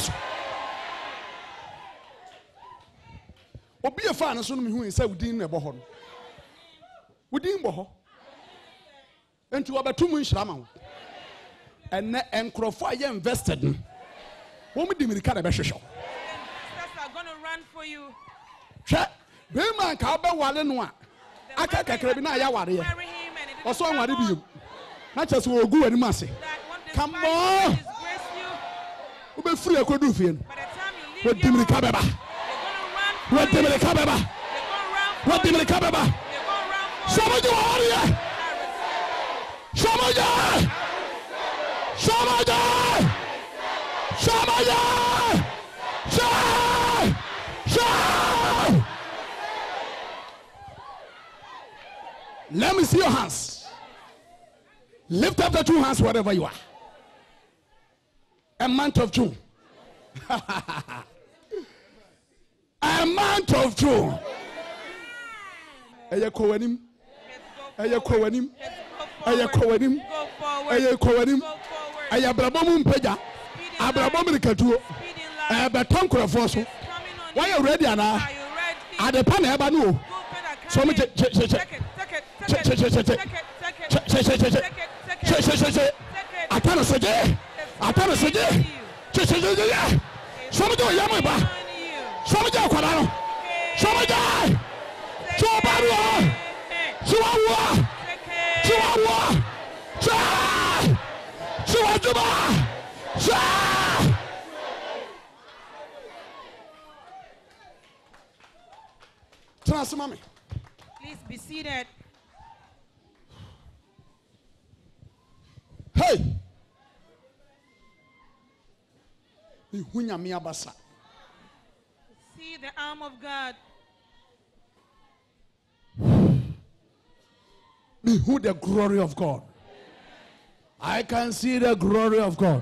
Or be a fan as soon as we say within a bohon. Within boho. And to about two months ramon. And and Crawford invested. What would the kind of show? Investors are going to run for you. Check. Bema Kaba Walenwa. The Aka one Kakrabina that Yawari. marry him and it didn't Also, come what on. do you? Not just will go and massy. That one Come despise on. you, disgrace you. Ube free a Kodufian. By the time you What leave Dimmy your home, Kababa? they're going to run for What you. Dimmy Kababa? They're going to run for What you. Dimmy Kababa? They're going to run for Some of you. you are here. Some of you. Some of you. Some of you. Some. Some. Let me see your hands. Lift up the two hands wherever you are. A month of June. A month of June. Eye kowanim. Eye kowanim. Eye kowanim. Go forward. Eye kowanim. Go forward. Eye abrabom mpega. Speed in Abrabom life. rikatuo. Speed in Eh life. beton krofo so. Coming on Why you. you ready ana? Are you ready? Adepa na eba no. Go better, So come me in. che- che- che- che- Take it, take it, che- take che- it. che- che- Take it, take it. che- che- che- che- che- Take it, take che- it. che- che- che- Take it. Atana soje. Atana soje. Che- che- che- che- So me do yamu ba. On you. So me do kwara no. So me do. So ba ro. So wa. So wa. So. So wa juba. So. Trans mami. Please be seated. Hey. Ihunya mi abasa. See the arm of God. Behold the glory of God. I can see the glory of God.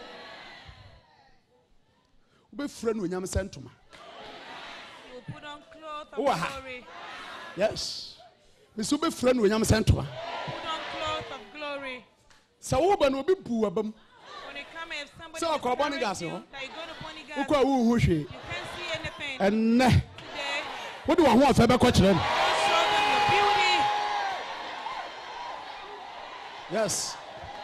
Ube friend we nyam sentuma. You will put on cloth of Oh, aha. glory. Yes. Miss ube friend we nyam sentuma. Put on cloth of glory. Sa wo ba no obi bu abam. When you come, if somebody So, is call correcting Bonegas, you, huh? that you go to Bonegas, Ukwa wo hu hwe. you can't see anything. Enne. Today, Wo de wo ho afa be ko kire no. show them your beauty. Yes.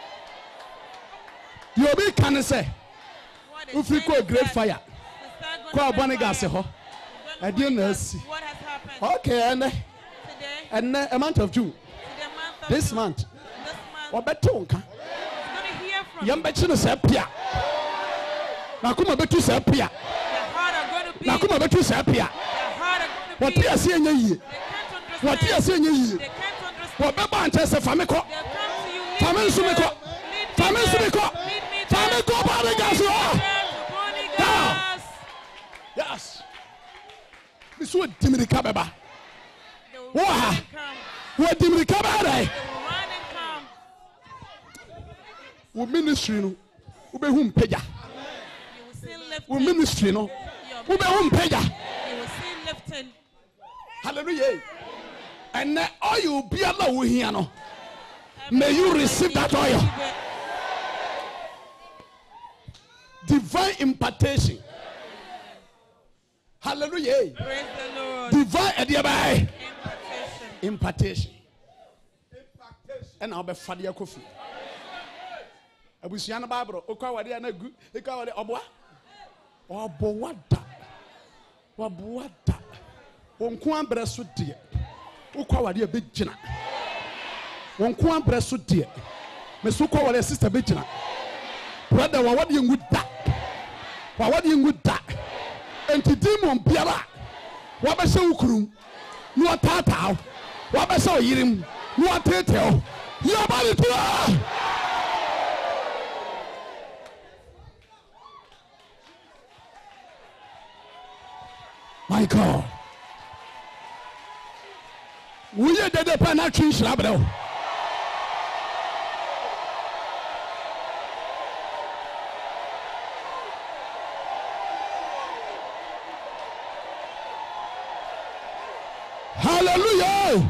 You obi kan say. What is Ufri ko saying great is that fire. the sun gonna Ko be Bonegas fire. ho. We're gonna Ade na Bonegas. asi. What has happened Okay, enne. today? Enne a month of June. To the month of This June. month. This month. Obeto nka. We're gonna hear from Yam be chine se pia. Na kuma betu se pia. Your heart are going to be. Na kuma betu se pia. Your heart are going to What be. you say nye yi. They can't understand. What you say nye yi. They can't understand. What be ban che se fami ko. They'll come to you. Lead Fami me nsu mi there. ko. Lead me Fami nsu mi there. ko. Lead me Fami there. ko ba de gas Lead me o. there to Bonegas. Yes. Mi so dimirika beba. They will Wow. run and come. Wo dimirika ba dai. They will run and come. Wo ministry no. Wo be hu mpega. wo ministry no wo be wo mpega You will see lifting. hallelujah and all you be ala wo hia no may you receive that oil divine impartation hallelujah Praise the Lord. divine ediabai Impartation. impartation and I'll be fadia kofi abusiana bible okwa wade na gu ekwa wade oboa oboa da oboa da onko ambre so de okwa wade be gina onko ambre so de me so kwa wade sister be gina brother wa wade ngu da wa wade ngu da enti demon biara wa be se ukurum no atata wa be se oyirim no atete your body to my God. We are the penalty shrubbery. Hallelujah.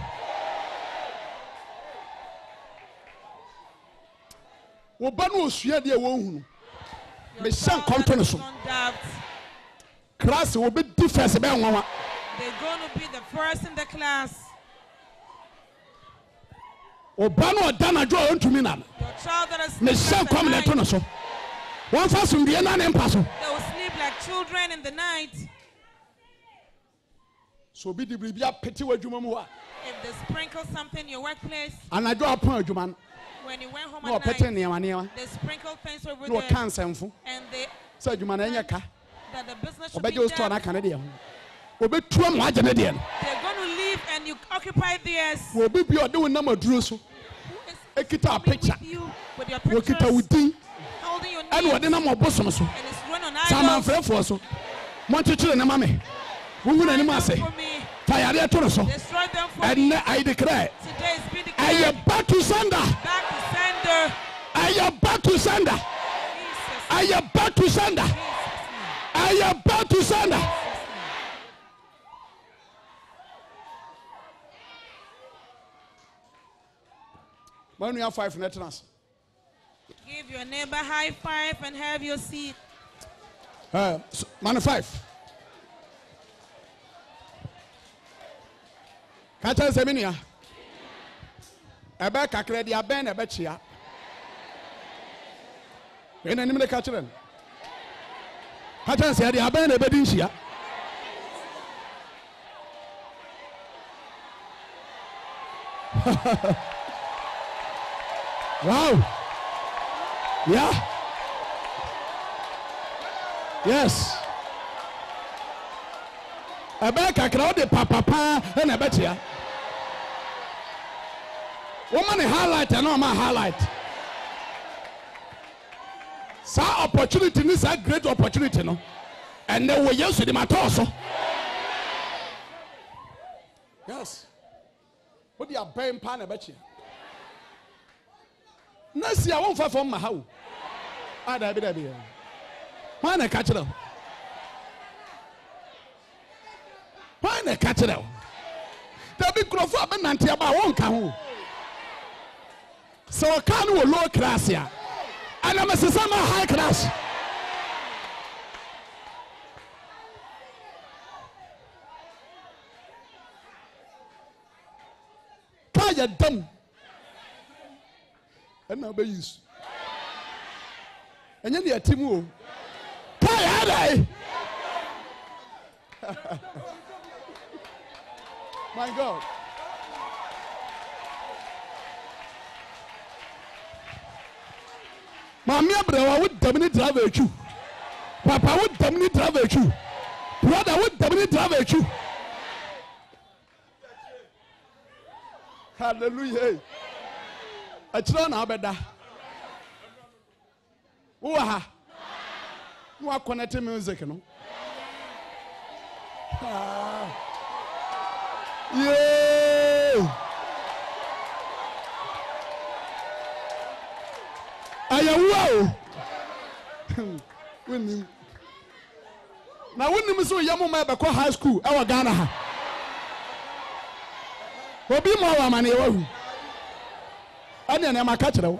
Obanu osuya de wo hunu. Me san konto so. Class will be different. They're going to be the first in the class. Obano dana jo on to me na. Your child that is Me san come na to no so. One fast on the na na mpaso. They will sleep like children in the night. So be the bibia peti wadwuma mu a. If they sprinkle something in your workplace. Anajo apon adwuma. When you went home no, at night. Niama, they sprinkle things over no, there. Cancer, and they said you man that the business should be done. They're going to leave and you occupy theirs. We'll be doing number drews. A guitar picture with your pictures, holding your and what the number of bosoms. And it's run on Some friend for so. Monty children and mammy. Who would any man say? Fire their torso. Destroy them for and me. I declare. Today is being I declared. am back to sender. Back to sender. I am back to sender. I am back to sender. I am back to sender. When we have five netness. Give your neighbor high five and have your seat. Uh, so, man five. Kata Seminia. Ebe kakre dia ben ebe chia. We na nimle kacheren. Kata se dia ben ebe din chia. Wow. Yeah. Yes. Ebe kakra de papa pa na ebe chia. Woman highlight and no man highlight. Sa opportunity is a great opportunity, no? And they were used to the matter. Yes. What do you have buying pan about you? Next year I won't fight from my house. Ah, that be that be. Why not catch it up? Why not catch it up? There be growth up and anti about one can. So I can't do low class here. And I'm a summer high class. Kaya dumb. And now be used. And then the Timu. Kaya, my God. Mammy brother would dominate drive at you. Papa would dominate drive at you. Brother would dominate drive at you. Hallelujah. A children are better. Who are you are connecting music, no? Yeah. I am wow. Winning. na wonnim so yam ma be high school e wa Ghana ha obi ma wa mane wa hu ane na ma ka kire wo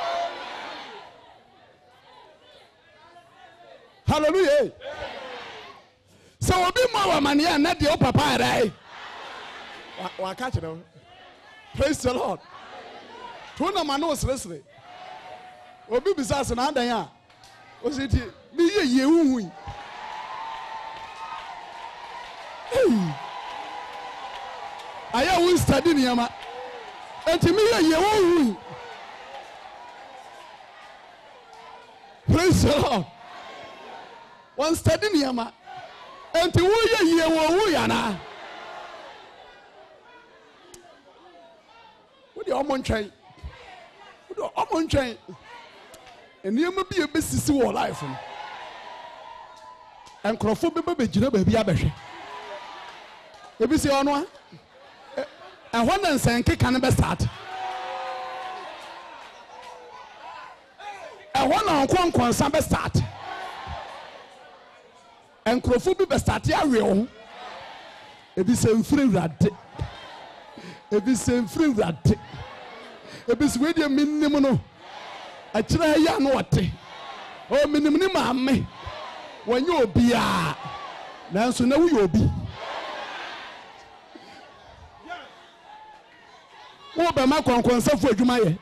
hallelujah so obi ma wa mane na de o papa dai wa wa ka kire wo praise the Lord to na ma no sresre obi bisase na adan a o se ti mi ye ye hu aya won study niama enti mi ye ye hu praise the Lord one study niama enti wo ye ye wo hu ya na wo de omo ntwen wo de omo ntwen eniama bi e besisi wo life no enkrofo bebe begina ba bi abehwe ebi si ono a ehwo na nsenke kan be start ehwo na nkonkonsa be start enkrofo bi be start ya we ho ebi se mfiri wrade ebi se mfiri wrade ebi se we de minnim no a kira ya no wote o minnim ni maame wanyo obi a nanso na wo obi wo be ma konkonsafo adwuma ye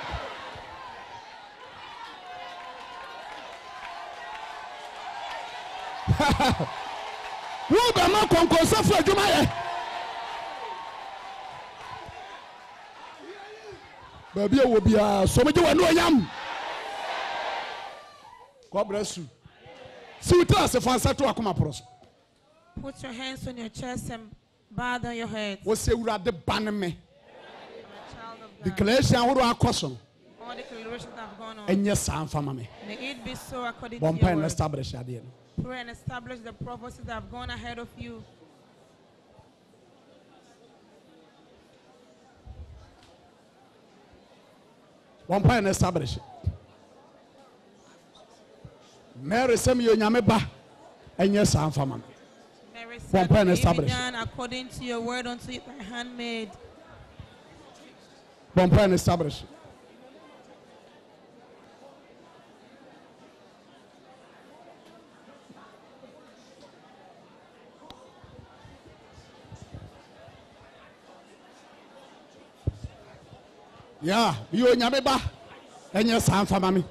wo be ma konkonsafo adwuma ye ba bia wo bia so meje wanu oyam God bless you. See you tell us if I start to akoma pros. Put your hands on your chest and bow down your head. What say we are the ban me? Declaration what do I caution? All declarations that have gone on. And yes, I'm family. May it be so according One to your word. establish idea. Pray and establish the prophecies that have gone ahead of you. One point establish. Mary send me nyame ba. And yes, I'm family. Mary One said, point may it be establish. done according to your word unto thy handmaid. One point establish. Yeah, you nyame ba. And yes, I'm family.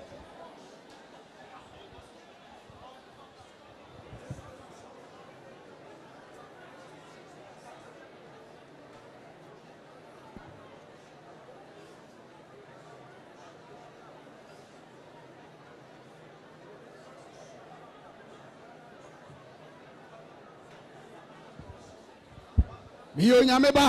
Yo nyame ba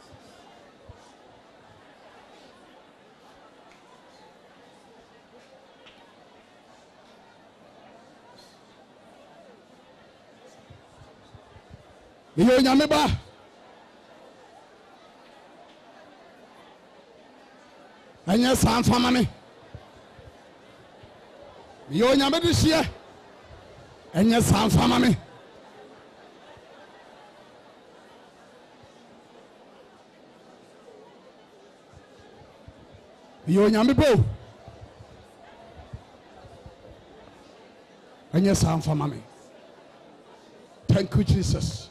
Yo nyame ba Anya san fama me Yo nyame de hie Anya san fama me Yo nyame bo Anya san fama me Thank you Jesus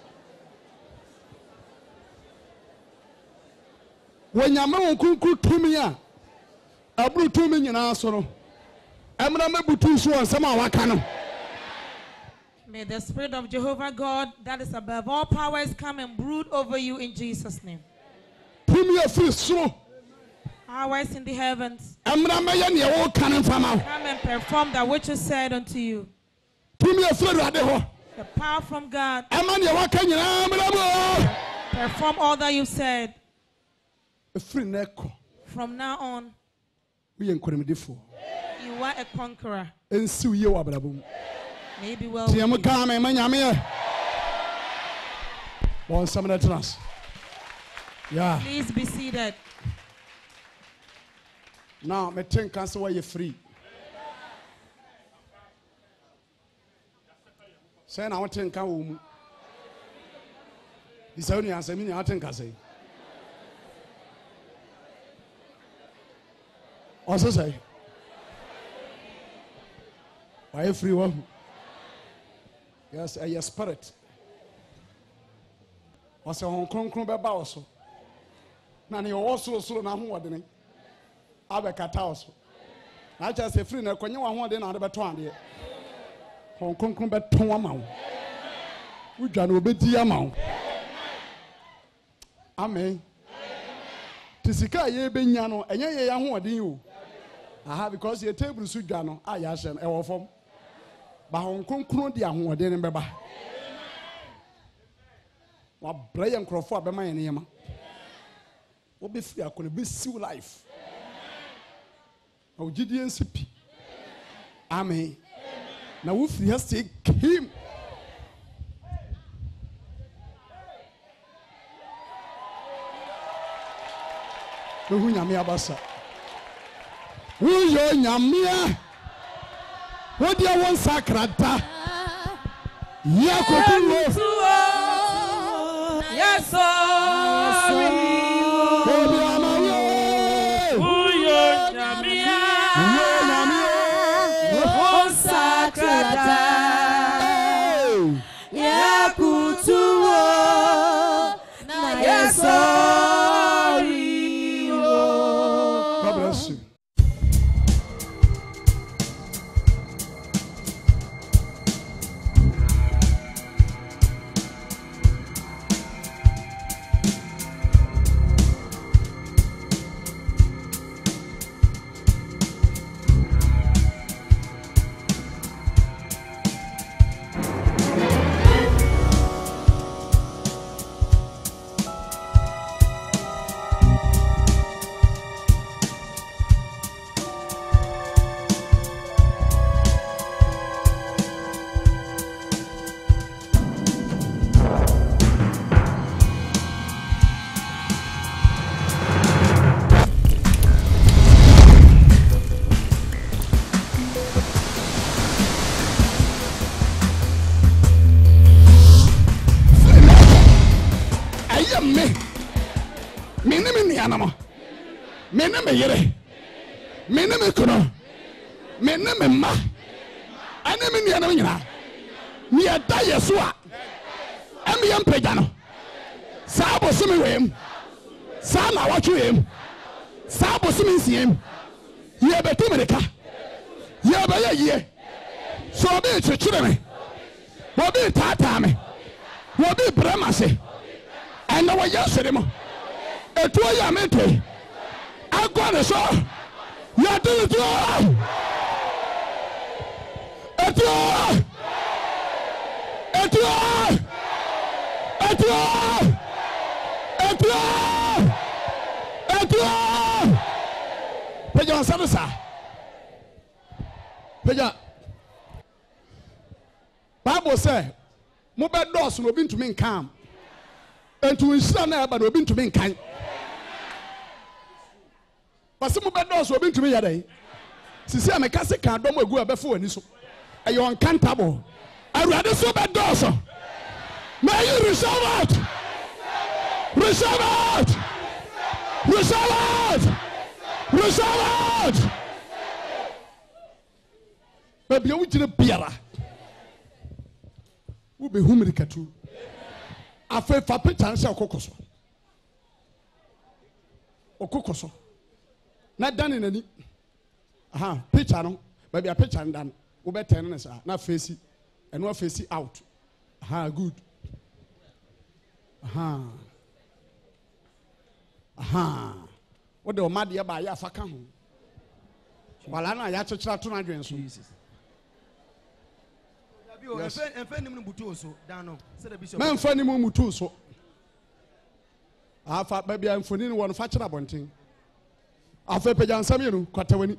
When nyame won kunkun tumi a abru tumi nyina so no emra mebutu so onsam a waka no May the Spirit of Jehovah God, that is above all powers, come and brood over you in Jesus' name. Tumi afiri so Powers in the heavens, emra meye ne wo kan mfama come and perform that which is said unto you. Tumi afiri ade ho The power from God, emma ne waka nyina emra mo perform all that you've said. afiri na ko From now on, we enkoremdefo you are a conqueror. ensi ye wa brabom May you be well. Tiam ka me ma nyame ye Bon sam na trans Yeah Please be seated. Now me think can say why you free Say na wote nka wo mu. Isa oni asemi ni wote nka say. Ose say. Why free one? Yes, a your spirit. Ose hon kronkron be ba oso. Na ne wo so so na ho wode ne. Abekata oso. Na cha se free na konye wa ho de na de beto ade. Hon kronkron beto ama wo. Udwa na obedi ama wo. Amen. Tisika ye benya no enye ye ya ho ode o. Aha, because your table su dwa no aya hye e wo fom. Ba hon kronkron de ho ode ne beba. Wa brɛ yɛ nkrɔfo a bɛma yɛ ne yɛma wo be free akɔne be siw life o gidie nsipi amen na wo free has take him hu nyame abasa wo yo nyame wo dia won sakrata ya kotu Yes, sorry. God bless you. Mene me yere mene me kono mene me ma ane me nia na nyina ni ada yeso a em yem pega no sa bo so me wem sa na watwe wem sa bo so me nsiem ye betu me deka ye ba ye ye so be chechire me wo be tata me wo be brama se ene wo yesere mo etu ya me to agora só ya tudo etu etu etu etu etu peja sabe sa peja Bible say mo be dos no bi ntumi nkam entu nsira na eba no bi ntumi nkan Pasi mo bedo so obi ntumi yada yi. Sisi ameka se kan dom egu abefo ani so. E you uncountable. Awurade so bedo so. May you receive it. Receive it. Receive it. Receive it. Baby you gina biara. Wo be humirikatu. Afa fa pe chance okokoso. Okokoso. Na dan in ani aha picture no baby a picture dan wo be ten na sa na face and no face out aha good aha aha wo de o ma de ba ya fa ka ho wala na ya chechira to na dwen so Jesus dabi o efe efe nim no butu so dan no se da bishop men fa nim mu mutu so afa baby a mfoni no won fa kira bonten afa pejan samiru kwatawani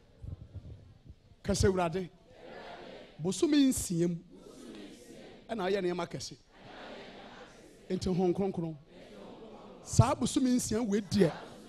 kase urade bosumi nsiem ana aye ne makase enti hon kronkron sa bosumi nsiem we die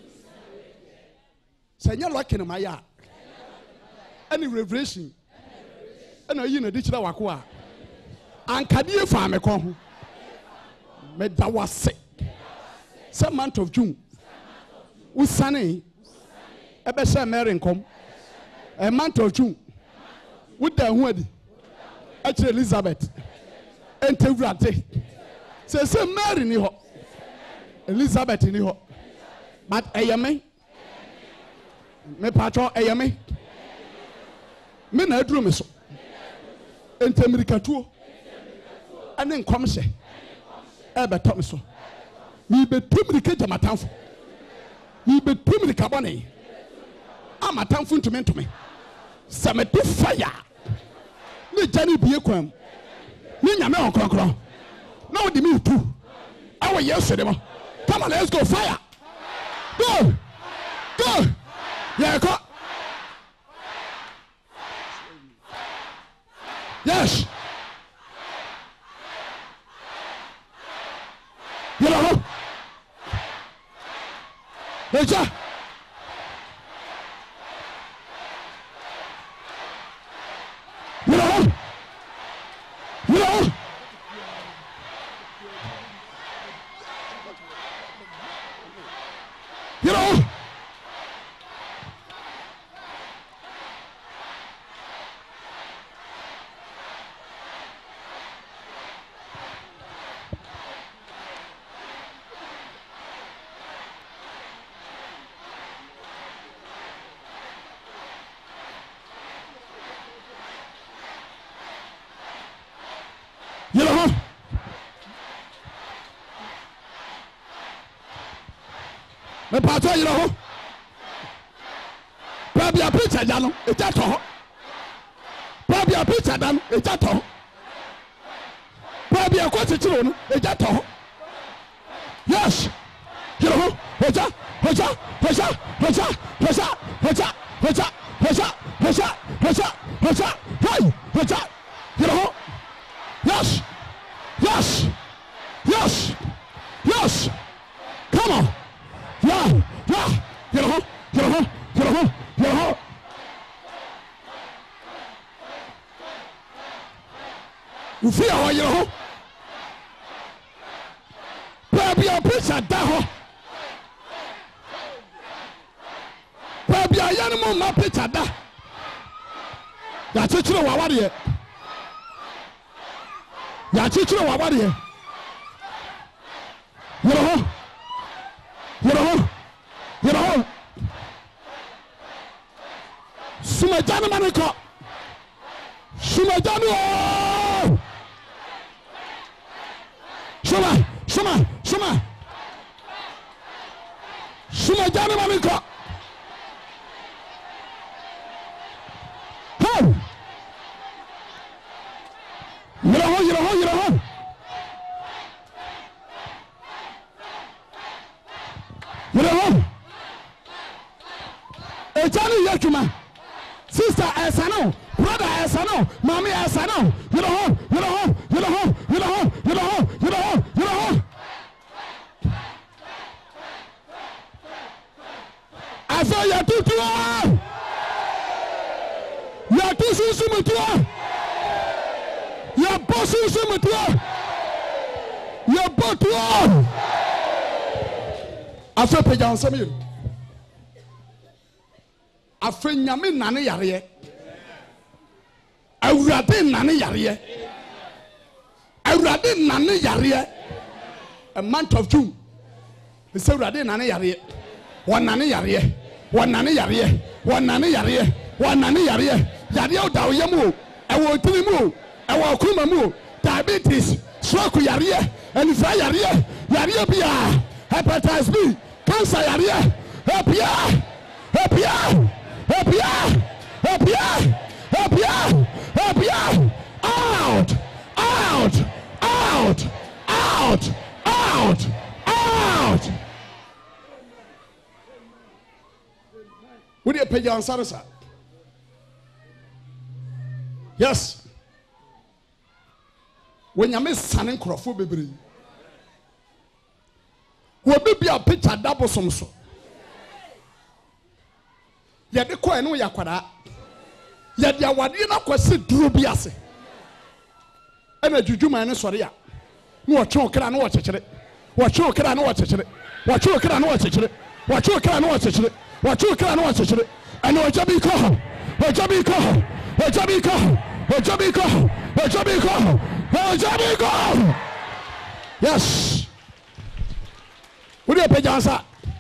senya loke ne maya any revelation ana yi na di kira wako a ankadie fa me kon ho me da wase se month of June usane ebe se Mary nkom a month of June with the hu adi actually Elizabeth entewrate se se Mary ni ho Elizabeth ni ho but ayame me patro ayame me na aduru me so entemirikatuo ane nkom hye ebe to me so mi betumrika jamatanfo mi betumrika bone amatanfo ntumi ntumi se me to fire ni jani bie kwam ni nyame onkronkron na odi mi utu awo yesu de mo. Come on, let's go fire. Go, go. Yeah, go. Yes. You know. Hey, ja. You know. You know. You know. You know. Me pato you know. Probably a preacher dano, a jato. Probably a preacher dano, a jato. Probably a quantity, a jato. Yes. You know, Hoja, Hoja, Hoja, Hoja, Hoja, Hoja, Hoja, Hoja, Hoja, Hoja, Hoja, hey, Hoja. You know, yes, yes, yes, yes. Come on. Yeah, yeah. You know, you know, you know, you know. You feel how you know? Baby, a preacher down. Baby, a young man, my preacher down. That's it, you know what it is. That's it, you know what it is. You know, you know, you know. Sumajani maniko. Sumajani. Shuma, shuma, shuma. Sumajani maniko. Hey. You know, you know, you know. You know. Ejani yakuma. Sister Esano, brother Esano, mommy Esano, you know, you know, you know, you know, you know, you know, you know. I saw you too too. You too soon too. You boss soon too. You both too. I saw Pejan Samuel. Afre nyame nane yare awurade nane yare awurade nane yare a month of June we say awurade nane yare one nane yare one nane yare one nane yare one nane yare yare o da oyemu e wo tirimu e wo kuma mu diabetes stroke yare and fire yare yare bia hepatitis B cancer yare hepia hepia Up here, up here, up here, up here, out, out, out, out, out, out. What do you pay on Sarasa? Yes. When you miss Sanin Crawford, baby, will be a picture double some so. Yade ko eno yakwada yade awade na kwase duro biase ɛna dwudwuma ne sɔre a no wɔtwe okra no wɔkyekyere wɔtwe okra no wɔkyekyere wɔtwe okra no wɔkyekyere wɔtwe okra no wɔkyekyere wɔtwe okra no wɔkyekyere ɛna ɔgya bi kɔ hɔ ɔgya bi kɔ hɔ ɔgya bi kɔ hɔ ɔgya bi kɔ hɔ ɔgya bi kɔ hɔ ɔgya bi kɔ hɔ yes wode pagyansa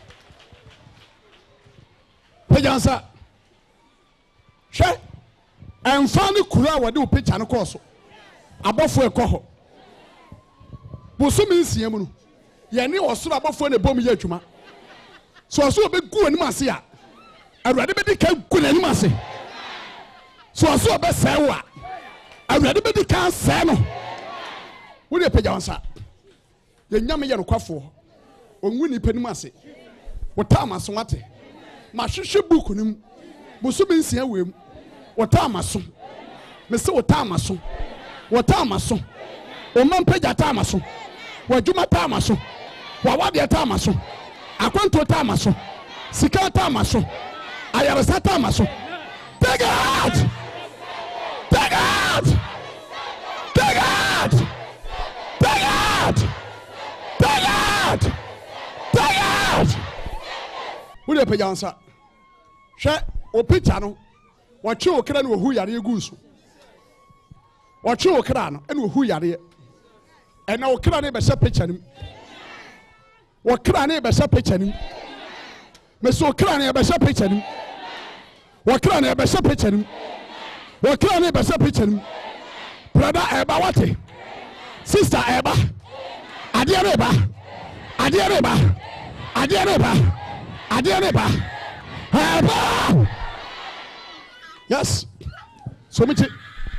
pagyansa hwɛ ɛmfa ne kura a wɔde wo pagya no kɔɔ so abɔfoɔ ɛkɔ hɔ bosomi nsia mu no yɛne ɔsoro abɔfoɔ ne bɔm yɛ adwuma so ɔsoro bɛgu anim ase a awurade bɛdi ka gu n'anim ase so ɔsoro bɛsɛe wo a awurade bɛdi ka sɛe no wode pagyansa yɛnyame yɛ nokwafoɔ ɔngu nipa nim ase wɔtaa maso wate mahwehwɛ buku no mu bosomi nsia wɔ mu wɔtaa maso mese wɔtaa maso wɔtaa maso ɔma mpagya taa maso wɔadwuma taa maso wɔawadeɛ taa maso akwantuo taa maso sika taa maso ayaresa taa maso take out take out take out take out take out take out wode pagya nsa hwɛ o picture no wɔtwe okra no wɔhu yare gu so wɔtwe okra no ɛna wɔhu yare ɛna okra no bɛhyɛ picture nim wɔkra no bɛhyɛ picture nim meso okra no bɛhyɛ picture nim wɔkra no bɛhyɛ picture nim wɔkra no bɛhyɛ picture nim brother ɛba wate sister ɛba adeɛ no ɛba adeɛ no ɛba adeɛ no ɛba adeɛ no ɛba ɛba yes so much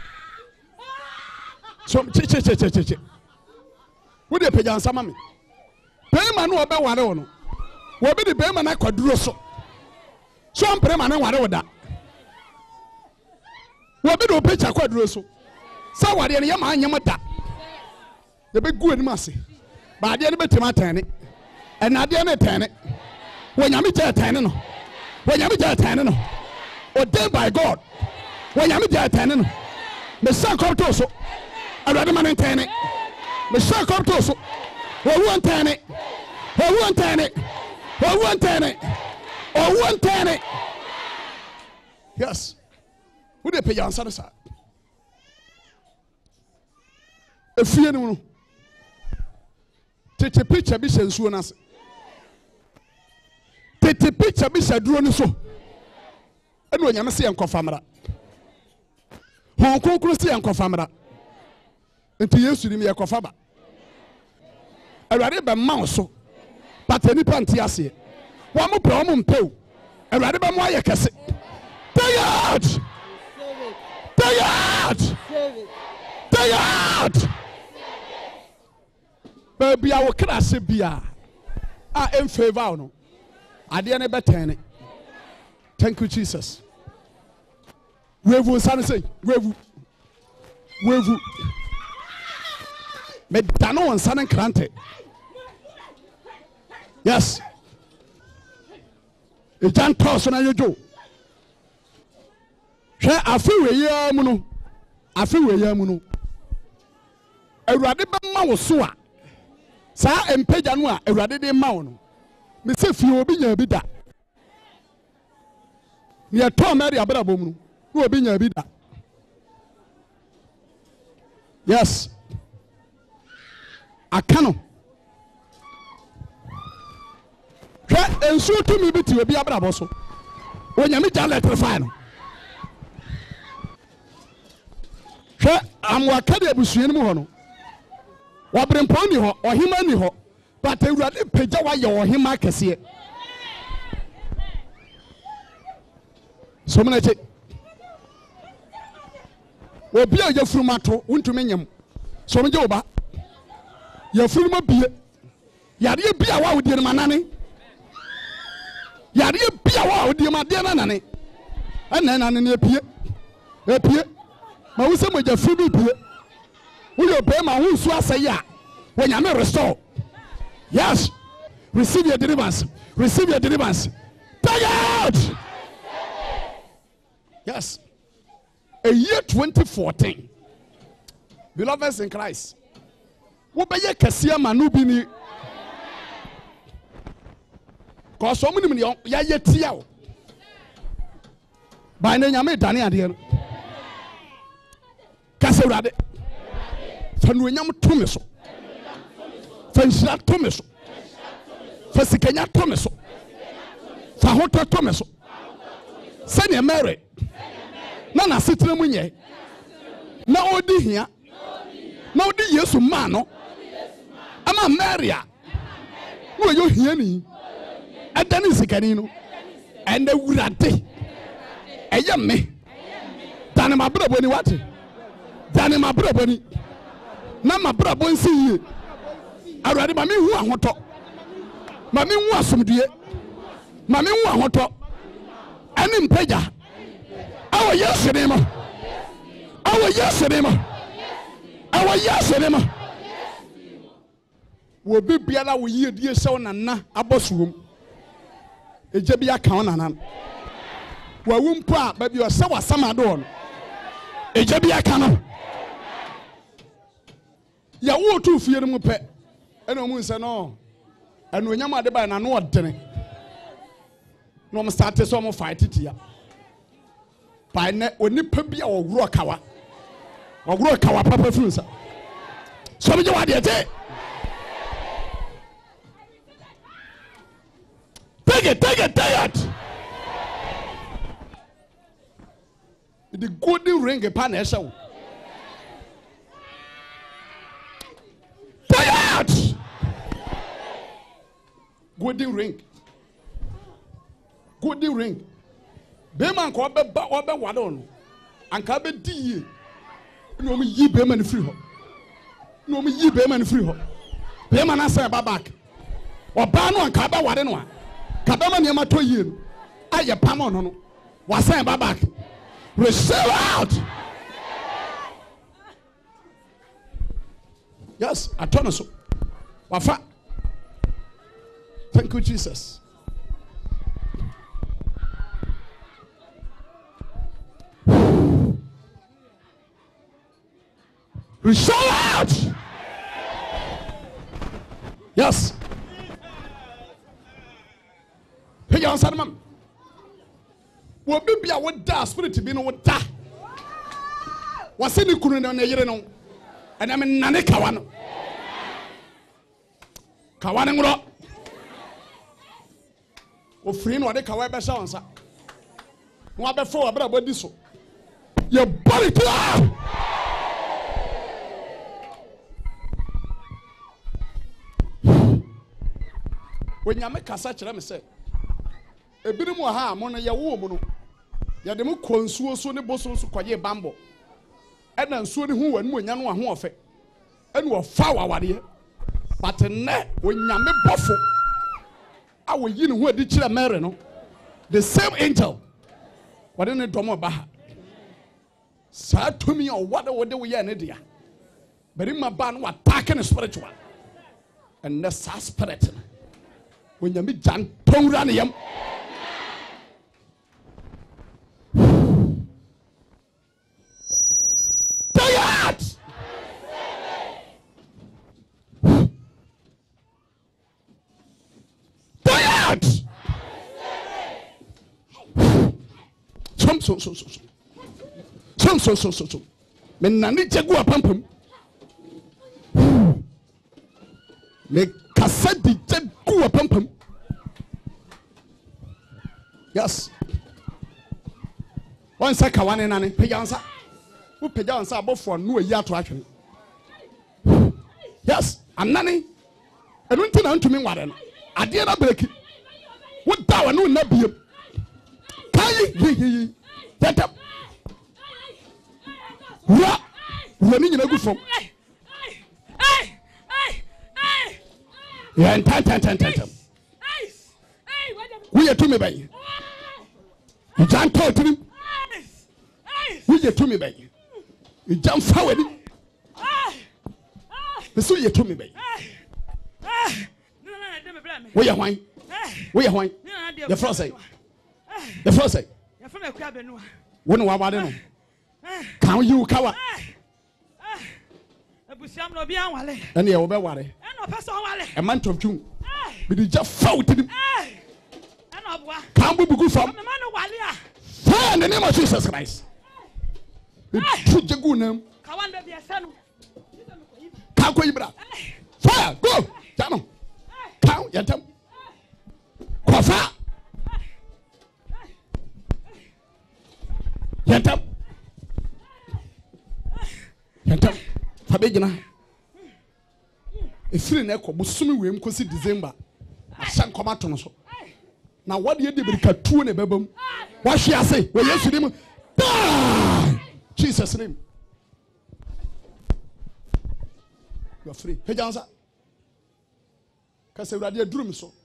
so che che che che che wo de pagyansa ma me pema no obe ware wo no wo be de pema na kwaduro so so ampere ma na ware wo da wo be de opecha kwaduro so sa ware ne yema anyam da ye be gu anim ase ba de ne betima tane ena de ne tane wo nyame je tane no wo nyame je tane no ordained by God when you are turning the sun come to so I rather man turn it the sun come to so or one turn it or one turn it or one turn it or one turn it yes who they pay your answer sir if you know take a picture be sensual nas take a picture be said drone so and when you see and confirm Hong Kong Christian and confirm into yesu ni me confirm awurade be mouse but any panty ase wa mo pro mo mpew awurade be mo aye kese take out take out take out baby I will class bia ah in favor no ade ne betene thank you Jesus wevu san say wevu wevu me dano on san krante yes e jan toss na yojo hwe afi we ya mu no afi we ya mu no awurade be ma wo so a sa empagya no a awurade de ma wo no me se fi obi nya bi da ne e to mari abrabom no obi nya bi da yes akano hwe ensu to mi bi ti obi abrabo so onyame ja electrify no hwe amwa kade abusuen mu ho no wabrempon ni ho ohima ni ho but awurade pagya wa ye ohima kese so mena che obi a yafurumato wontumi nyam so mje oba yafuruma bie yade bia wa wodi manane yade bia wa wodi ma de nanane ana nanane ne pie epie ma wo se mo jafuru pie wo yo be ma wo nsu asaya wo nyame restore yes receive your deliverance receive your deliverance take out yes a year twenty fourteen Beloveds in Christ. Wobeye kese ma no bi ni. Cause so many ya ye tia o. Ba na nyame dane ade no. Kase urade. Fa no nyam to me so. Fa nshira to me so. Fa sikanya to me so. Fa hoto to me so. Sene Mary. Na na setena mu nye. Na odi hia. Na odi Yesu ma no. Ama Maria. No yo hia ni. Adani sikani no. Ende urade. Eye me. Dane ma brabo ni wate. Dane ma brabo ni. Na ma brabo nsi yie. Arade ma me hu ahoto. Ma me hu asomdue. Ma me hu ahoto. Ani mpaja. Awo Yesu ne ma. Awo Yesu ne ma. Awo Yesu ne ma. Wo bi biara wo yie die sew nana abosuom. Eje bi aka onana. Wa wumpo a ba bi o se wasama do no. Eje bi aka no. Ya wo tu fie no mu pe. Ena omu nse no. Eno nyam ade ba na no odene. No mo start so mo fight it ya. By ne onipa bi a wogro kawa. Wogro kawa papa frunsa. So me je wa de te. Take it, take it, take it. The golden ring upon her show. Take it. Golden ring. Golden ring. Beman ko be ba obe wadon. Anka be di. No me yi beman free ho. No me yi beman free ho. Beman asa ba back. Oba no anka ba wade no. Kadama niema to yie no. Aye pam no no. Wasan ba back. Receive out. Yes, I turn so. Wafa. Thank you, Jesus. Receive out. Yes. Hey, you answer, ma'am. Wo bibia wo da spirit bi no wo da. Wase ni kunu no na yire no. Ana me nane kawa no. Kawa ne ngro. O free no de kawa be sha onsa. No abefo abra bodi so. Your body to out. When you make a such a say, a bit more harm on a woman. Ya de mu konsuo so ne boso so kwaye bambo e na nsuo ne hu wanu nya no ho ofe e no fa wawade but ne onyame bofo a wo yi ne hu adi kire Mary no the same angel wade ne domo ba ha sa tumi o wade wode wo ye ne dia bari ma ba no attack ne spiritual and the spirit onyame jan tonra ne yam. So so so so so so so so so me nani jegu apampam me kasa di jegu apampam. Yes, one second one nani pejansa who pejansa abofo no ayi ato atwene. Yes, anani enu ntina ntumi nware no ade na breki wo dawa no na biem kai yi tata wa wa ni nyina gu fom ya tan tan tan tan we to me bay you jan to trim we to me bay you jan forward be so you to me bay we ya hwan we ya hwan the first say the first say when wa wade no can you cover And you will worry. A month of June. But you just fought him. Can't be good from fire in the name of Jesus Christ. Fire, go, Jano. Count, Yatam. Kofa. Yatam. Yatam. Fabegina. If you're in Echo, Busumi, we can see December. I shan't come out on us. Now, what do you do with the two in a baby? What shall I say? Well, yes, you die. Jesus' name. You are free. Hey, Jansa. Because I drew me so.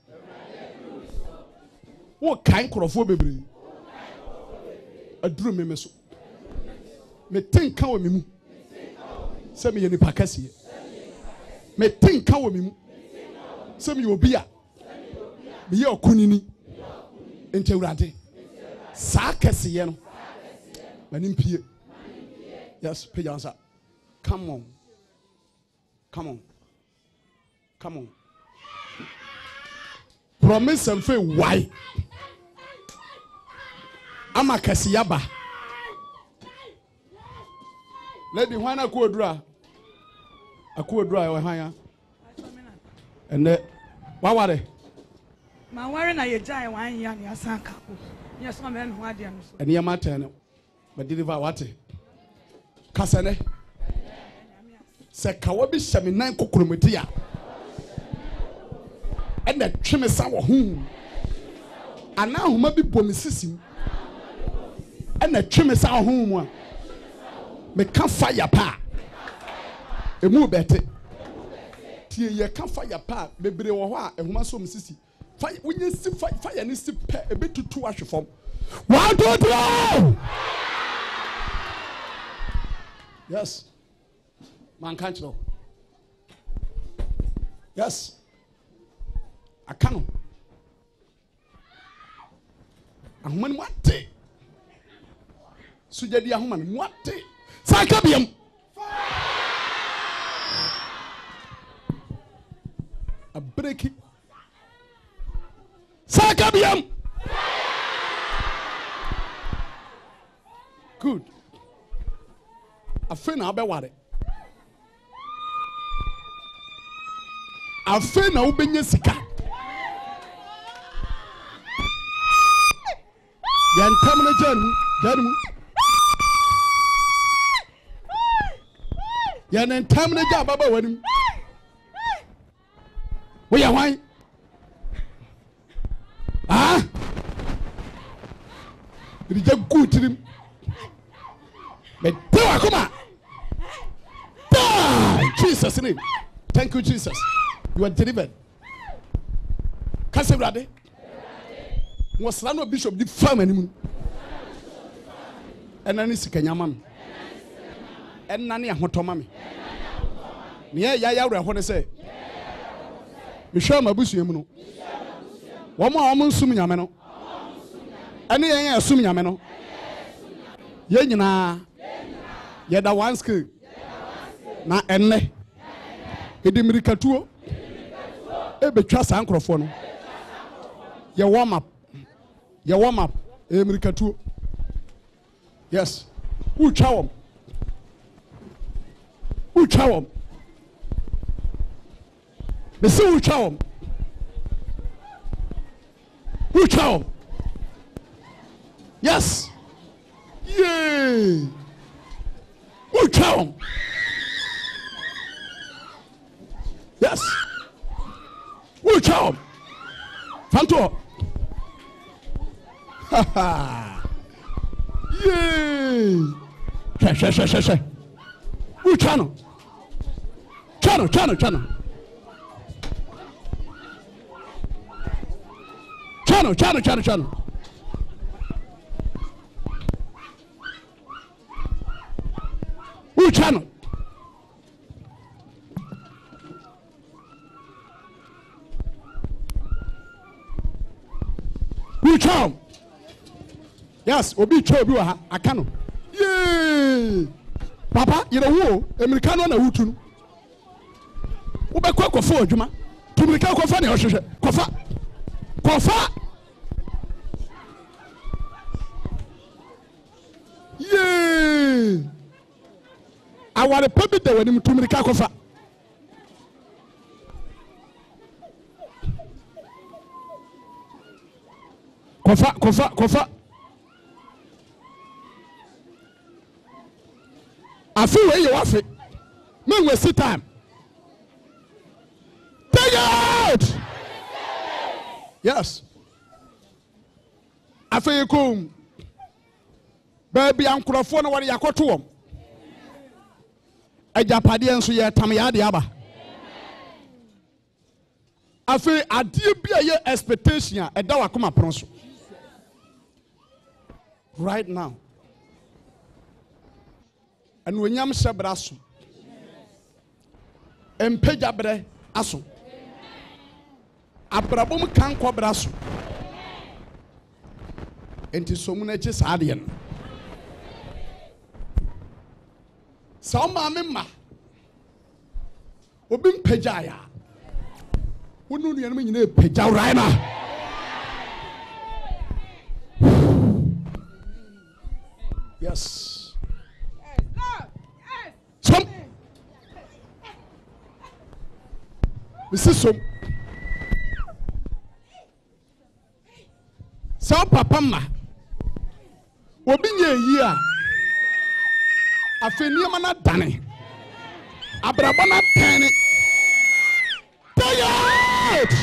What kind of baby? A drew me so. Me think how me. Send me any Pacassi. Me think how me. Send me Obia. Me your Kunini. Integrate. Sarcasm. Manimpie. Yes, Pijansa. Come on. Come on. Come on. Promise and faith. Why? I'm a Cassiaba. Lady Juana Quadra. A Quadra or higher. And then, what were they? My warren, I giant one young Yasanka. Yes, my man, why do you? And your matter, but deliver what? Cassane. Sekawabi Shaminan Kukurumitia. And the Chimesawa whom. And now, who may be Bomissim. And the Chimesawa whom. Me can't fire pa. A move better. Tia, you can't fire pa. Baby, or a woman so Mississippi. Fire, when you see fire, fire, and it's a bit too too much from. One, two, three. Yes. Man can't know. Yes. I can't. And when what day? So jadi ahuman what day? Sakabiam. A break it. Sakabiam. Good. A friend I'll be worried. A friend I'll be your sika. Yan tamna janu, janu. Yan tamna ja baba wani. We are wine. Ah? It is just good to him. But come on. Jesus' name. Thank you, Jesus. You are delivered. Kasi brade. Was no bishop the family. And nani sikanya mami. And nani ahoto mami. Niye ya ya re ho ne say. Me hwa mabusu yemu no. Wo ma wo nsum nyame no. Ane yen ya sum nyame no. Ye nyina. Ye da one skill. Na enne. Edi mirikatuo. E betwa sa nkrofo no. Ye warm up. Ye warm up. E mirikatuo. Yes. Who chawom? Who chawom? Me say who chawom? Who chawom? Yes. Yay. Who chawom? Yes. Who chawom? Fanto. Ha ha. Yay. She she she she she. Who channel? Channel channel channel. Channel channel channel channel. Who channel? Who channel? Yes, obi cho bi wa akano. Yay! Papa, you know who? Americano na hutu. Ubekwa kofa adwuma. Tumika kofa ne ohwehwe. Kofa. Kofa. Yeah. Aware pabi da wani tumika kofa. Kofa, kofa, kofa. I feel where you are. Men will sit time. Take out. Yes. I feel you come. Baby, I'm crophone. What you got to him? A Japadian, so you're Tamayadiaba. I feel a dear be a expectation. A dawa come up. Right now. And when yam shabrasu and pejabre asu abrabum can quabrasu into so many adien. Some mamma Obim pejaya. Who knew the enemy in a pejarina? Yes. Some. This is some. Some papa ma. Obi nye year. Afeni mana dane. Abrabana tane. Tired.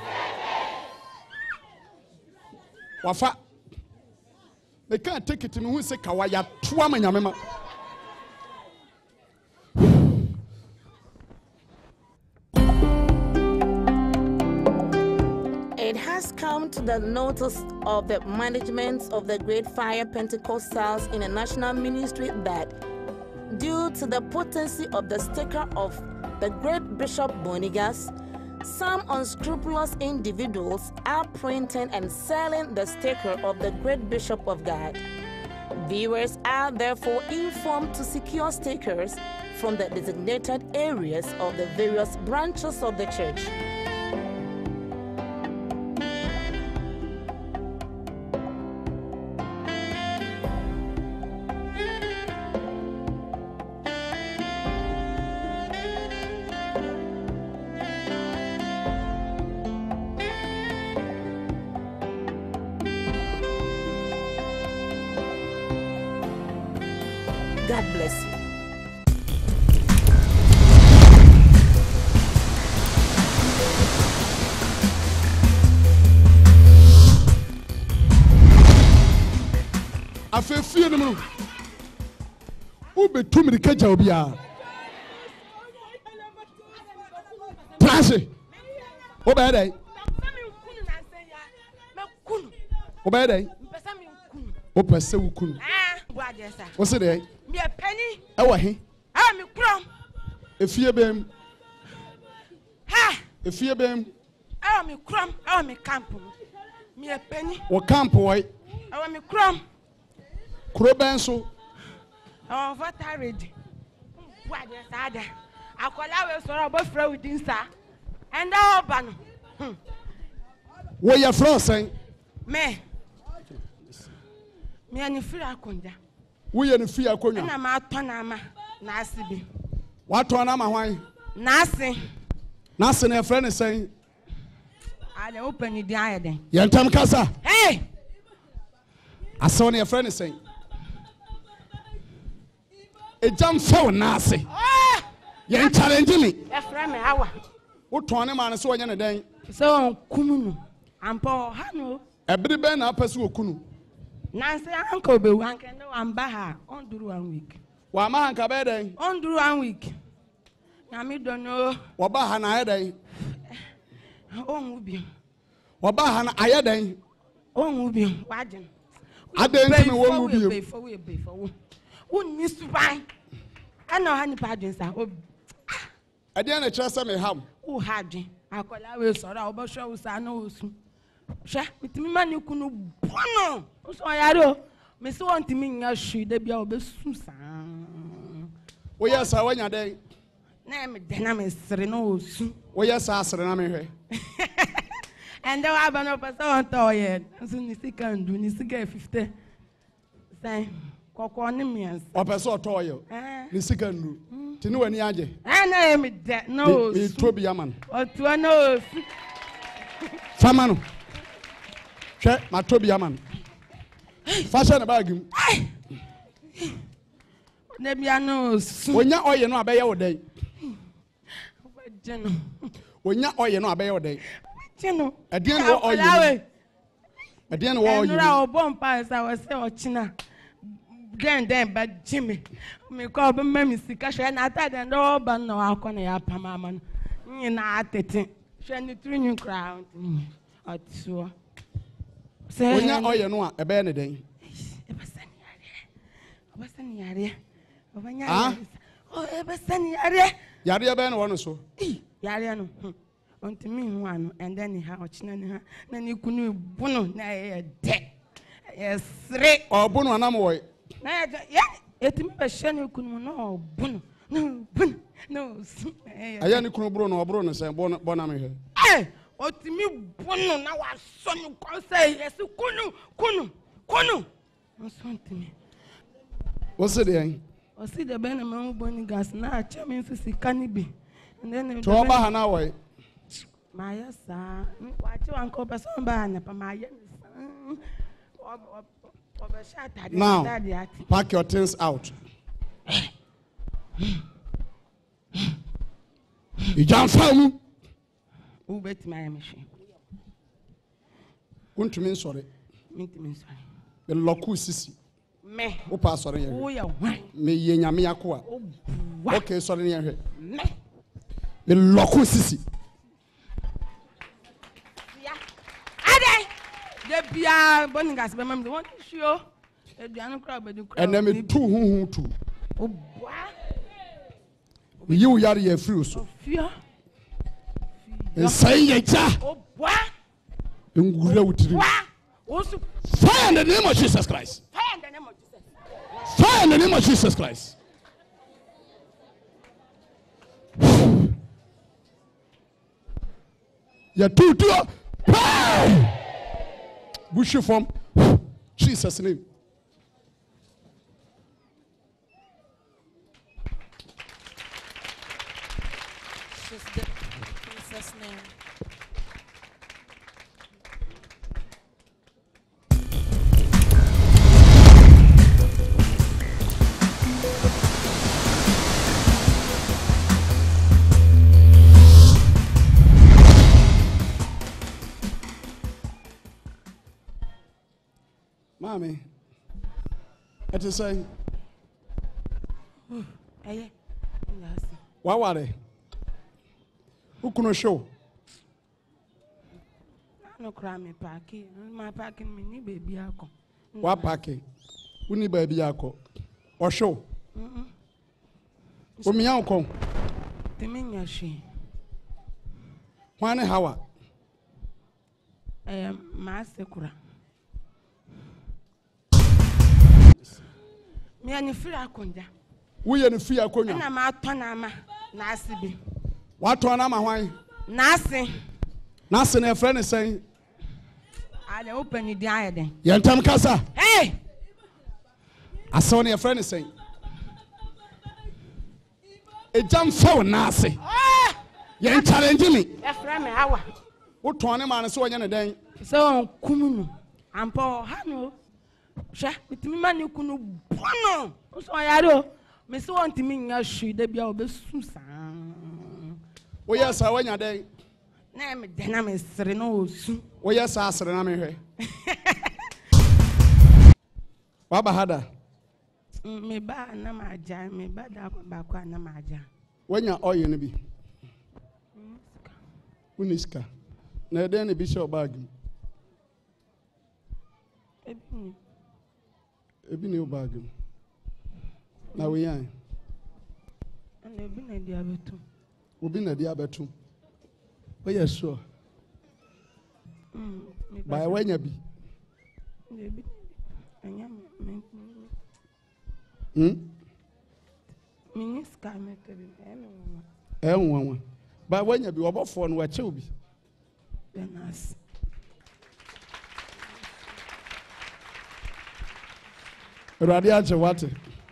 Wafa. They can't take it to me who say kawaya tuwa manyamema. It has come to the notice of the management of the Great Fire Pentecostals International Ministry that due to the potency of the sticker of the Great Bishop Bonegas, some unscrupulous individuals are printing and selling the sticker of the Great Bishop of God. Viewers are therefore informed to secure stickers from the designated areas of the various branches of the church. God bless you. I feel fear no more. Who be too many catch out here? Trashy. Obey day. Obey day. Opa se wukunu. What's it? Me a penny. Ewa he. Ah, me crum. If you bem. Ha. If you bem. Ah, me crum. Ah, me camp. Me a penny. What camp boy? Ah, me crum. Kuro benso. Oh, what I read. What is that? I call out so about friend with dinner. And all ban. Where your friend saying? Me. Me and free akonda. We and free akonda. Na ma tonama na asibi. What tonama why? Nasi. Nasi na friend is saying. I dey open the eye then. Yantam kasa. Hey. I saw your friend is saying. A jump for Nasi. Ah. Yan challenge me. E friend me awa. What tonama man so anya den. So kumunu. Ampo hanu. Every ben na pesu okunu. Nancy uncle be one can no ambaha on do one week. Wa ma hanka be den. On do one week. Na me don't know. Wa ba ha na den. On ubi. Wa ba ha na aye den. On ubi. Wajen. Aden timi wo ubi. Be for we be for we. Won ni suban. Ana ha ni padin sa. Ade na kire se me ham. Wo hadin. Akola we soro obo hwe wo sa na osu. Hwe mitimi mani kunu bono. So yaro. Me so want me nya hwe da bia obesu sa. Wo yes a wanya den. I'm a sereno. Oh, yes, I said, I'm here. And there are no person toy. As soon as he can do, he's get fifty. Say, Coconimians. Or person toil. The second, to know any idea. And I am dead. No, it's Toby Yaman. Or to a nose. Famano. Check my Toby Yaman. Fashion about him. Nebianos. When you're all you know, obey your day. When you're all you know, obey your day. At the end of all you at the end of all you know, bonfires, I was so china. Then, then, but Jimmy, me call the mammy sick, and I thought and all but no, I'll call you up, mamma. You know, I think, shiny three new crown. Or two. Say, when you're all you know, a bad day. What's any area? Ah, oh, ever send area. Yaria Ben one or so. Yariano. On to me one, and then he had China, then you couldn't bono, nay, dead. Yes, three or bono and I'm away. Yeah, it me a shiny couldn't know, bono, no, bono, no. I only couldn't bruno or bruno, and bonam here. Eh, what to me, bono, now I saw you can say, yes, you couldn't, couldn't, couldn't. What's to me? What's it then? I see the Benjamin Bonegas now, charming to see cannibal. And then to Oba Hanaway. My son, watch your uncle person banner, my now, pack your things out. You jump from who bet my machine? Won't you mean sorry? Mean to me sorry. The local sissy. Me. Oh, pass sorry. Oh, yeah, why? Me yenya me akwa. Okay, sorry here. Me. The local sissy. Yeah. Ade. The Bia Bonegas, but I'm the one to show. And then me two who two. Oh, boy. You are your free so. Fear. Say it. Oh, boy. In good. Fire in the name of Jesus Christ. Fire in the name of Jesus. Fire in the name of Jesus Christ. You two two. Bush from Jesus' name. Jesus' name. Mommy, what you say? What were they? Who couldn't show? No crime, me packing. My packing me, need baby. What packing? We need baby or show. For me, uncle. The mean, she. One hour. I am Master Kura. Me and free akonja. We and free akonja. Na ma tonama na asibi. What tonama why? Nasi. Nasi na friend is saying. I dey open the eye then. Yantam kasa. Hey. I saw your friend is saying. A jump phone nasi. Ah. You challenge me. E friend me hawa. What tone man so anya na den. So kumunu. Ampo hanu. Sha, mitimi mani kunu bono. So yaro. Me so want me nya hwi da bia obesu sa. Wo yes a wanya den. Na me de na me sere na osu. Wo yes a sere na me hwe. Wa ba hada. Me ba na ma aja, me ba da ba kwa na ma aja. Wanya oil ne bi. Uniska. Na den ne bi show bag. Ebi. Ebi ne bag. Na we yan. And ebi na dia betu. Obi na dia betu. We yes sure. Mm. Ba wanya bi. Ebi. Anya me. Hmm? Minister me tebi. Eh, one. But when you be about phone, what you be? Yes. Radiache what?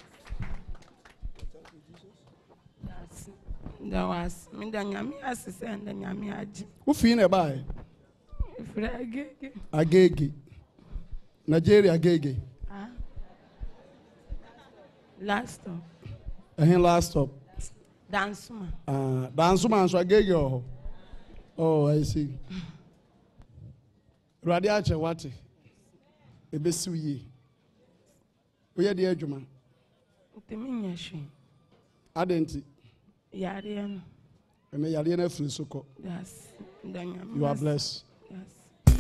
There was me the nyami asese and the nyami aji. Who feel about it? Agege. Agege. Nigeria agege. Ah. Last stop. Eh, last stop. Dansuma. Ah, Dansuma so agege oh. Oh, I see. Radiache what? Ebesu ye. Oya di adwuma. Temi nyehwe. Adenti. Yare no. Eme yare na free soko. Yes. The nyami. You are blessed. Yes.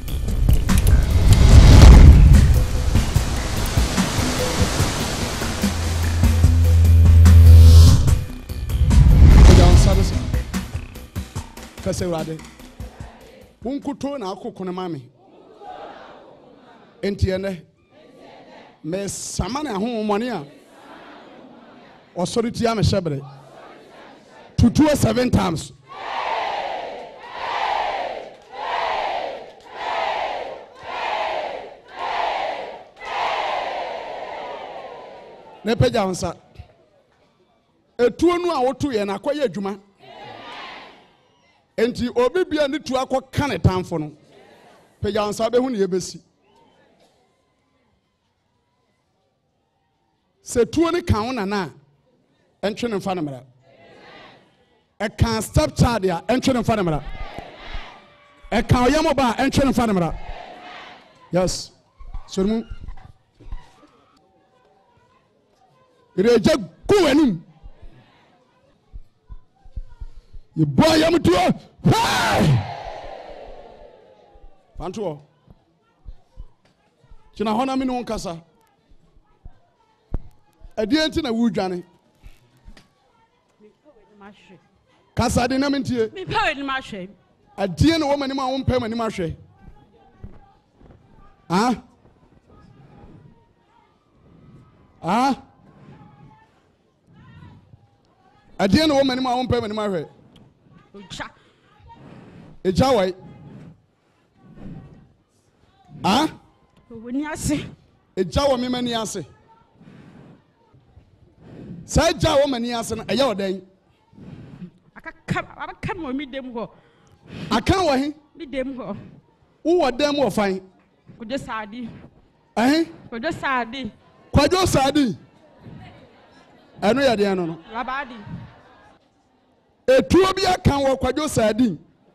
Kase wade. Unkuto na akoko ne mame. Enti ene. Me samana ho money a. Authority am shebre. To two seven times. Ne peja onsa. Etuo nu a woto ye na akoye adwuma. Enti obi bia ne tu akọ kan tamfo no. Peja onsa be hu ne yebesi. Se tuo ne kan na na entwe ne mfa ne mra. E kan step child ya entwe ne mfa ne mra. E kan oyemo ba entwe ne mfa ne mra. Yes. So mu Reje ku anim. You boy yam to hey. Panto. China hona mi no nkasa. Adienti na wudwane. Kasa de na mentie. Me pa ni ma hwe. Adie na wo mani ma wo mpa mani ma hwe. Ah? Ah? Adie na wo mani ma wo mpa mani ma hwe. Ocha. Eja wai. Ah? Woni ase. Eja wo me mani ase. Sai ja wo mani ase na eya odan. Aka aka aka mo mi dem ho. Aka wo he? Mi dem ho. Wo dem wo fan. Kojo saadi. Eh? Kojo saadi. Kwajo saadi. Eno ya de ano no. Labadi. Etuo bi aka wo kwajo saadi.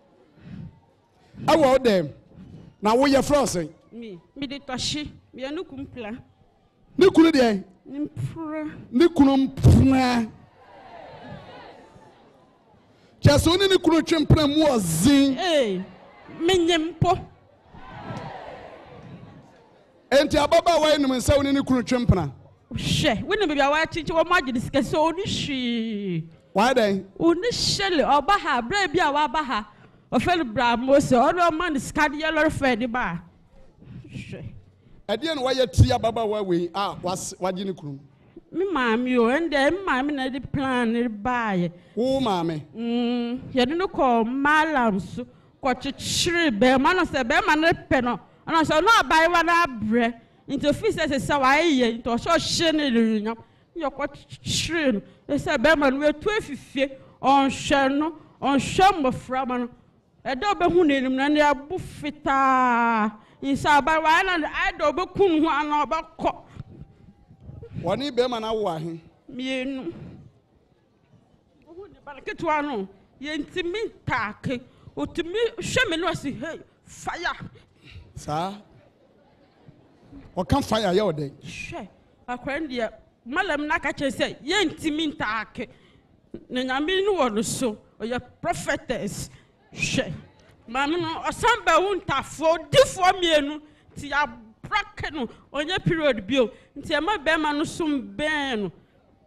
Awo dem. Na wo ye frose. Mi mi de toshi. Mi anu kumpla. Ni kunu de. Nimpra. Ni kunu mpra. Chaso ni ni kunu twempra mu ozin. Eh. Menyempo. Enti ababa wa enum nsa woni ni kunu twempra. Hwe, woni bibia wa chichi wo ma gidi sika so oni hwi. Why then? Oni shele oba ha bra bia wa ba ha. Ofel bra mose ono man sika de yellow fe de ba. Hwe. Ade na wa ye ti ababa wa we ah waji ni kunu. Me maami o ende maami na de plan ne baaye. Wo maame. Mm, ye de no ko malams ko chichiri be ma no se be ma ne pe no. Ana so no abai wa na abre. Into office se wa ye into so hye ne lunyam. Ye ko chichiri no. Se be ma no we tu afifie on hwe no, on hwe mofra ma no. E do be hu ne nim na ne abu fita. Insa abai wa na I do be kun hu ana obakọ. Wani be ma na wo ahe. Mienu. Ohu ni balketu anu. Ye ntimi take. Otimi hwe me no asi hey fire. Sa. O kan fire ye oden. Hwe. Akwan dia malam na ka che say ye ntimi take. Na nyame no wo no so. O ye prophetess. Hwe. Mama no osamba wuntafo difo mienu ti ya bracket no onye period bio nti e ma be ma no sum ben no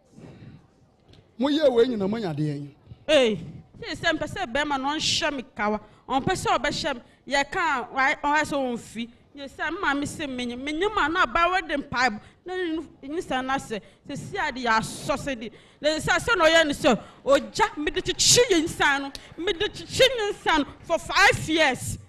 Mo ye we nyina mo nyade yen. eh se sem pese be ma no hye me kawa on pese obehye ye kan on ha so on fi Yes, I'm mammy say me, me, you man not borrow them pipe. No, you stand I say, the sea the sausage. There's a son or young so, or Jack made the chin son, made the chin son for five years.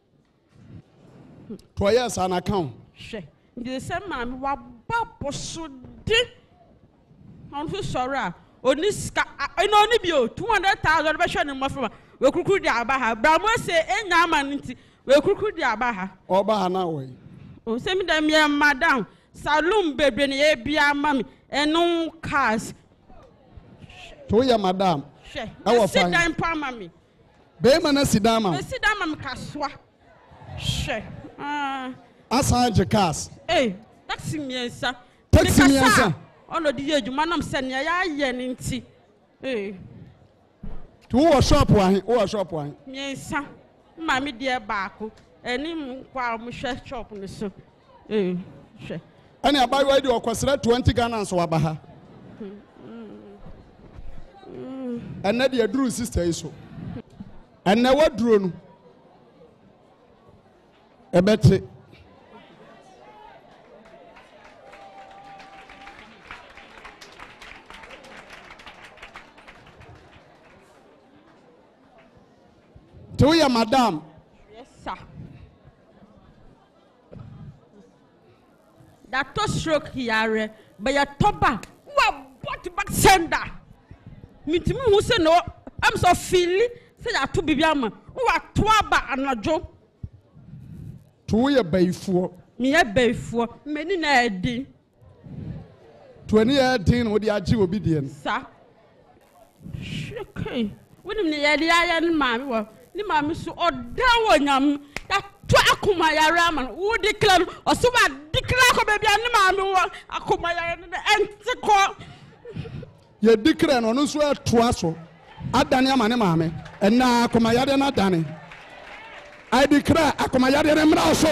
Two years on account. She, the same man, what Bob so did on who sorrow. On this, I know only be two hundred thousand version in my firm. We could do the Abaha. Brahma say, eh, Yaman, we could do the Abaha. Or Bahana way. Oh, send them, yeah, madam. Saloon baby, and be a mammy, and no cars. To ya, madam. She, I sit down, pa mammy. Bayman, sit down, I sit down, mammy, caswa. She, ah, Asa Jacas. eh, taxi me, sir. Taxi me, sir. Oh, no, dear, you man, I'm sending ya, yen, tea. Eh. To a shop wine, or a shop wine. Yes, sir. Mammy, dear Baku, and him, while we share shop on the soup. Eh, she. And I buy why you are considered twenty Ghana so Abaha. And then the Drew sister is so. And now what drone? A better. To ya, madam. Yes, sir. That to stroke here, but your toba, what bought back sender. Me to me who say no, I'm so feeling, say that to be yama, who are twaba and a joke. To ya bay for Me a bay for many nadi. Twenty eighteen with the Aji obedience. Sir. Okay. When the iron man, the mammy so or down yam. That Twakumaya Raman, who declare or so I declare baby and the mammy, Akumaya and the call. You declare on us where Twasso, Adania Manamame, and now Akumayada not Danny. I declare Akumayada and also.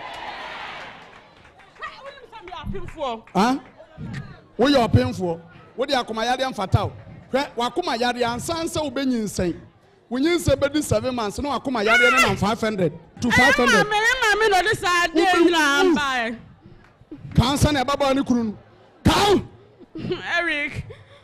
Huh? What you are paying for? What the Akumayada and Fatal? Wakumayada and Sansa Ubenian say. When you say about seven months, no Akumayada and five hundred to five hundred. I'm not decided. Can't send a baba and Kurun. Come, Eric.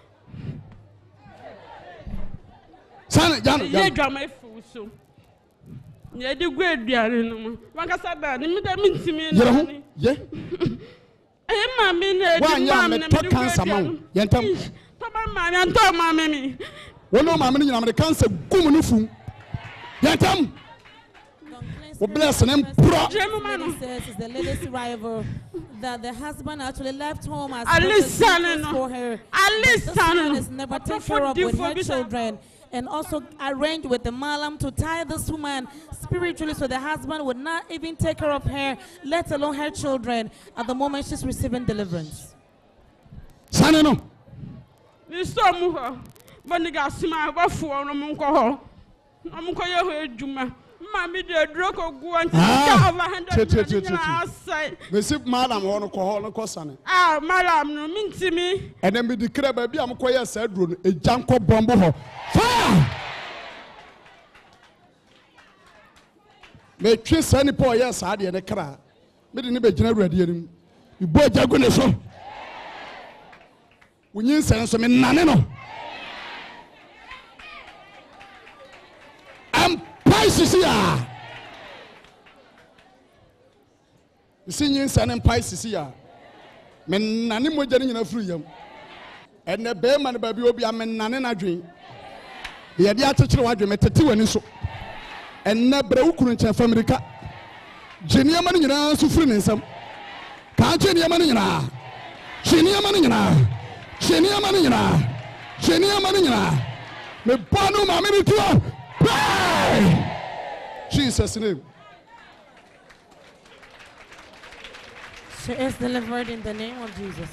Son, Jan, You got my food so. You do great, dear. One can say that. You mean to me, yeah. Eh, mammy, One young talk cancer, mom. Yantam. Mammy, and Tom, mammy. One no mammy, I'm the cancer, Gumunufu. Yantam. Oh, bless and pro. Lady says is the latest arrival that the husband actually left home as for her. This woman is never taken care of with her children, and also arranged with the malam to tie this woman spiritually so the husband would not even take care of her, let alone her children. At the moment she's receiving deliverance. Saneno. Mister Muha, Bonegas, my wife for Munko. I'm going to Juma. Mammy, the drug of Guan. Receive madam on a call and cossan. Ah, madam, no mean to me. And then we declare baby, I'm quite a sad room, a junko bombo. Fire! May kiss any poor yes, I did a cry. But in the general, you boy Jaguneso. When you send some in Naneno. I'm Pisces here. You see, you send Pisces here. Men Nanimo getting in a freedom. And the bearman baby will be a man Nanena dream. The idea to tell what you met two and so. And never couldn't have family. Genia money in our suffering some. Can't Genia money in our Genia money in our Genia money in our Genia money in our. Me Banu Mammy to pray. Jesus' name. She is delivered in the name of Jesus.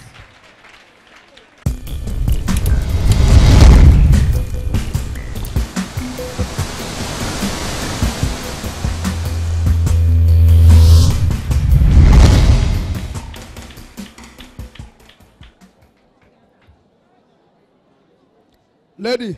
Lady,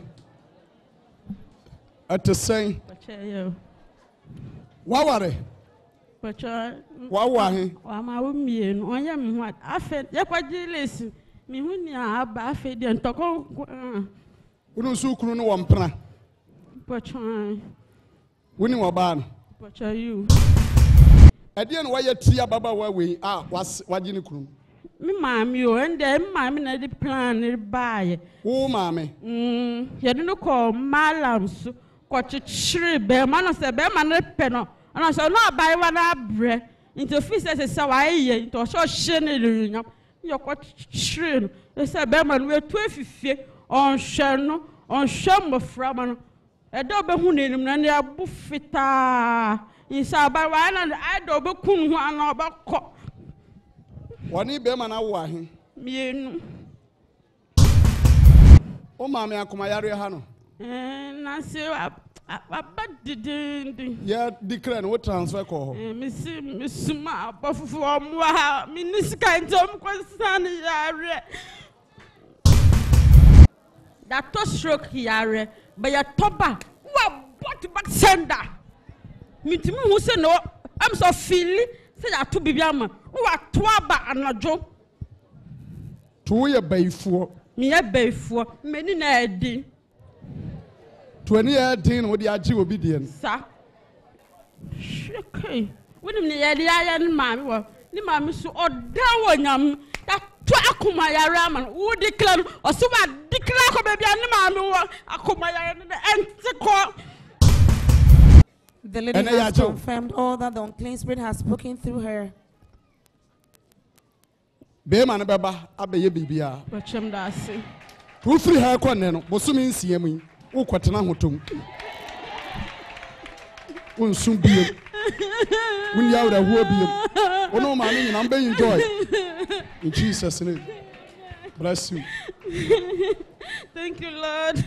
at the same. What were they? Wa wa he? Wa ma wo mie no onye me ho afa ye kwaji lesi me hu ni aba afa de ntoko Unu su kunu no wompra. Pacha. Wuni wo ba no. Pacha you. Ade no waye tia baba wa we ah waji ni kunu. Me maami o ende me maami na di plan ni baaye. Wo maami. Mm, ye no ko malam so ko chichiri be ma no se be ma no pe no. Ana so no abai wa na abre. Into office se se wa ye into so hye ne lunyam. Ye ko chichiri no se be ma no etu afifie on hwe no on hwe mofra ma no. E do be hu ne nim na ne abu fita. Isa abai wa na I do be kun hu ana obakọ. Wani be ma na wo ahe? Mienu. O ma me akoma yare ha no. Eh na se aba didindi. Ya declare no transfer ko ho. Eh mi si mi suma abofufu omo ha mi nisika ntom konsan yare. That to stroke yare but ya toba wa bot back sender. Mi timi hu se no am so feel say ya to bibia ma. Wa to aba anajo. To ye baifuo. Me ye baifuo me ni na edi. To ani ye din wo de agi obi de Sa. Okay. Wonim ne ye de aye ne maami wo. Ni maami so oda wo nyam. Ya to akoma yare ama wo declare o so wa declare ko bibia ne maami wo akoma yare ne enti ko. The lady has confirmed all that the unclean spirit has spoken through her. Be man beba abeye bibia. Wachem da ase. Wo free ha kwa ne no, bosumi nsia mu. Wo kwetena hotom. Wo nsum biem. Wo nya wura huo biem. Wo no ma me nyina mbe enjoy. In Jesus name. Bless you. Thank you, Lord.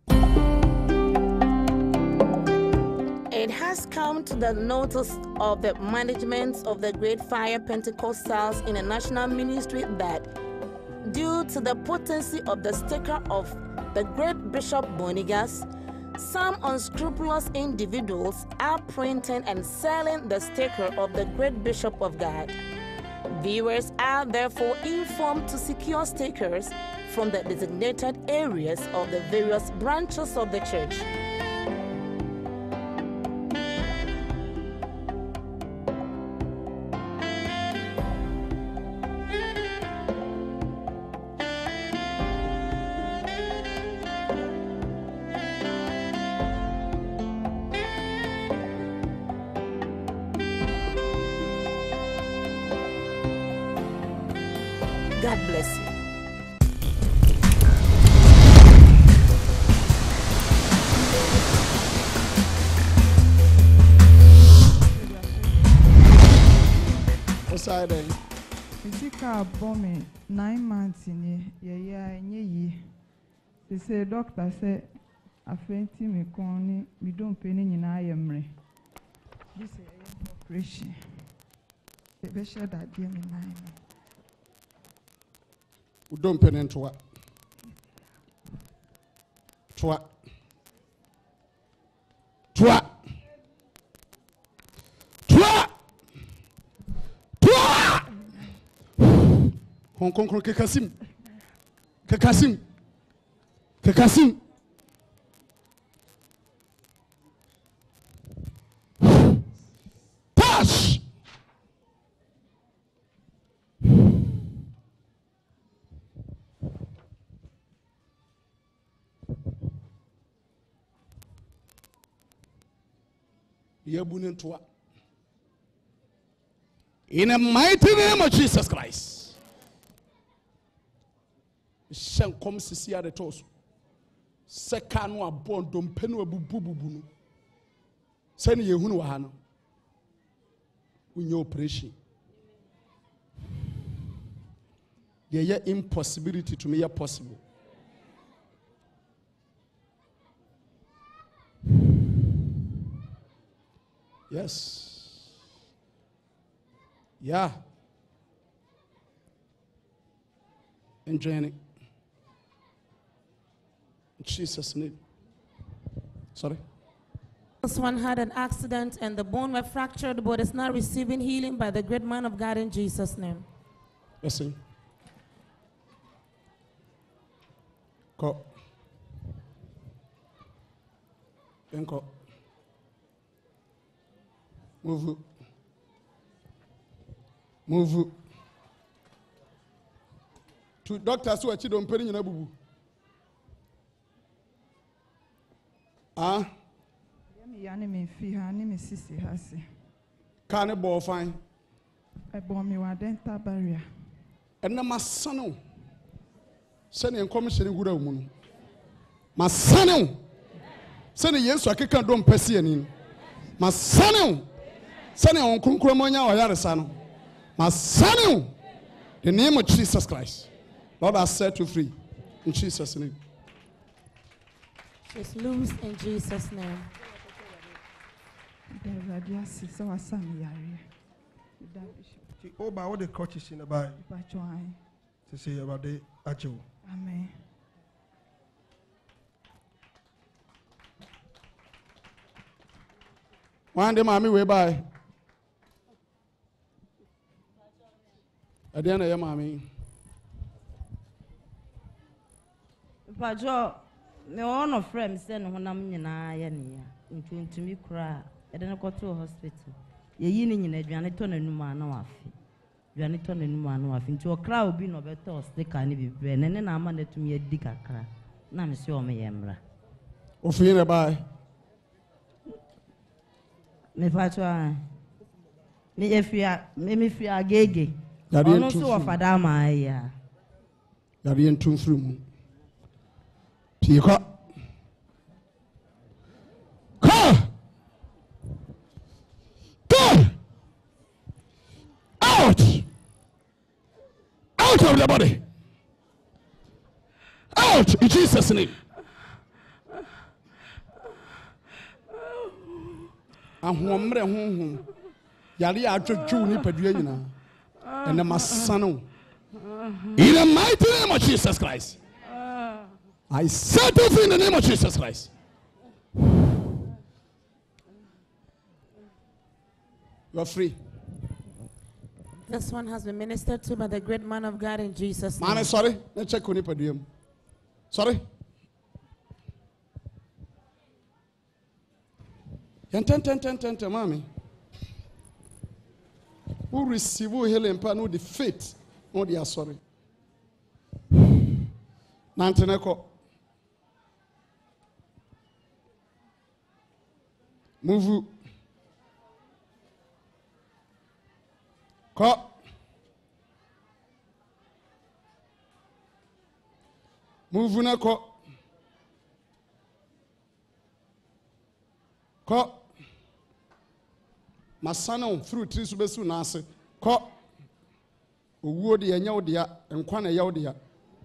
It has come to the notice of the management of the Great Fire Pentecostals in a national ministry that due to the potency of the sticker of the Great Bishop Bonegas, some unscrupulous individuals are printing and selling the sticker of the Great Bishop of God. Viewers are therefore informed to secure stickers from the designated areas of the various branches of the church. God bless you. What's that? Physical bombing nine months in a year in a year. They say doctor said a fainty me corny, me don't penny in I am re. This is an operation. The bishop that dear me nine. We don't pen into what? To what? To what? To what? To what? Hong Kong Kekasim. Kekasim. Kekasim. Pass. In the mighty name of Jesus Christ. Shan come see at the toes. Sekano a bond don't penu a bubu. Send you who hano. We know operation. There is impossibility to me possible. Yes. Yeah. Enjoying it. In Jesus' name. Sorry. This one had an accident and the bone was fractured, but is now receiving healing by the great man of God in Jesus' name. Listen. Go. Then go. Move. Move. To doctors who are children paying in a boo. Ah? Yanni, fi honey, Missus Hassi. Can't a ball fine. I bought me one dental barrier. And now my son, sending commission good woman. My son, sending yes, so I can't do Persian. My son, sending on Kunkramonia or Yarisano. My son, the name of Jesus Christ. Lord, I set you free in Jesus' name. She's loose in Jesus' name. Oh, by all the coaches in the Bible to say about the actual. Amen. One day, mommy, we buy. At the end of your mommy. Pajo, me one of friends said, "No, I'm not here. Into me cry. I don't go to a hospital. You're in a janitor and man off. Janitor and man off into a crowd being of a toss. They can't be brain, and then I'm under to me a dicker cry. Now, Monsieur Mayemra. Ofina by Me Pajo, me if you are, me if you are gay. I'm not so of a dama. You're in two through. Pika. Go! Out! Out of the body! Out in Jesus' name! Ahomre honhom. Yari atwetwu ni padua nyina. And my son. In the mighty name of Jesus Christ. I set you free in the name of Jesus Christ. You are free. This one has been ministered to by the great man of God in Jesus' name. Man, sorry. Let's check on you. Sorry. Ten, ten, ten, ten, ten, ten, mommy. Who receive healing and no the faith? No, they are sorry. Nanteneko. Move. Ko. Move na ko. Ko. Masana fruit trees besu na ase. Ko. Owuo de enya wo de ya, enkwa na ya wo de ya.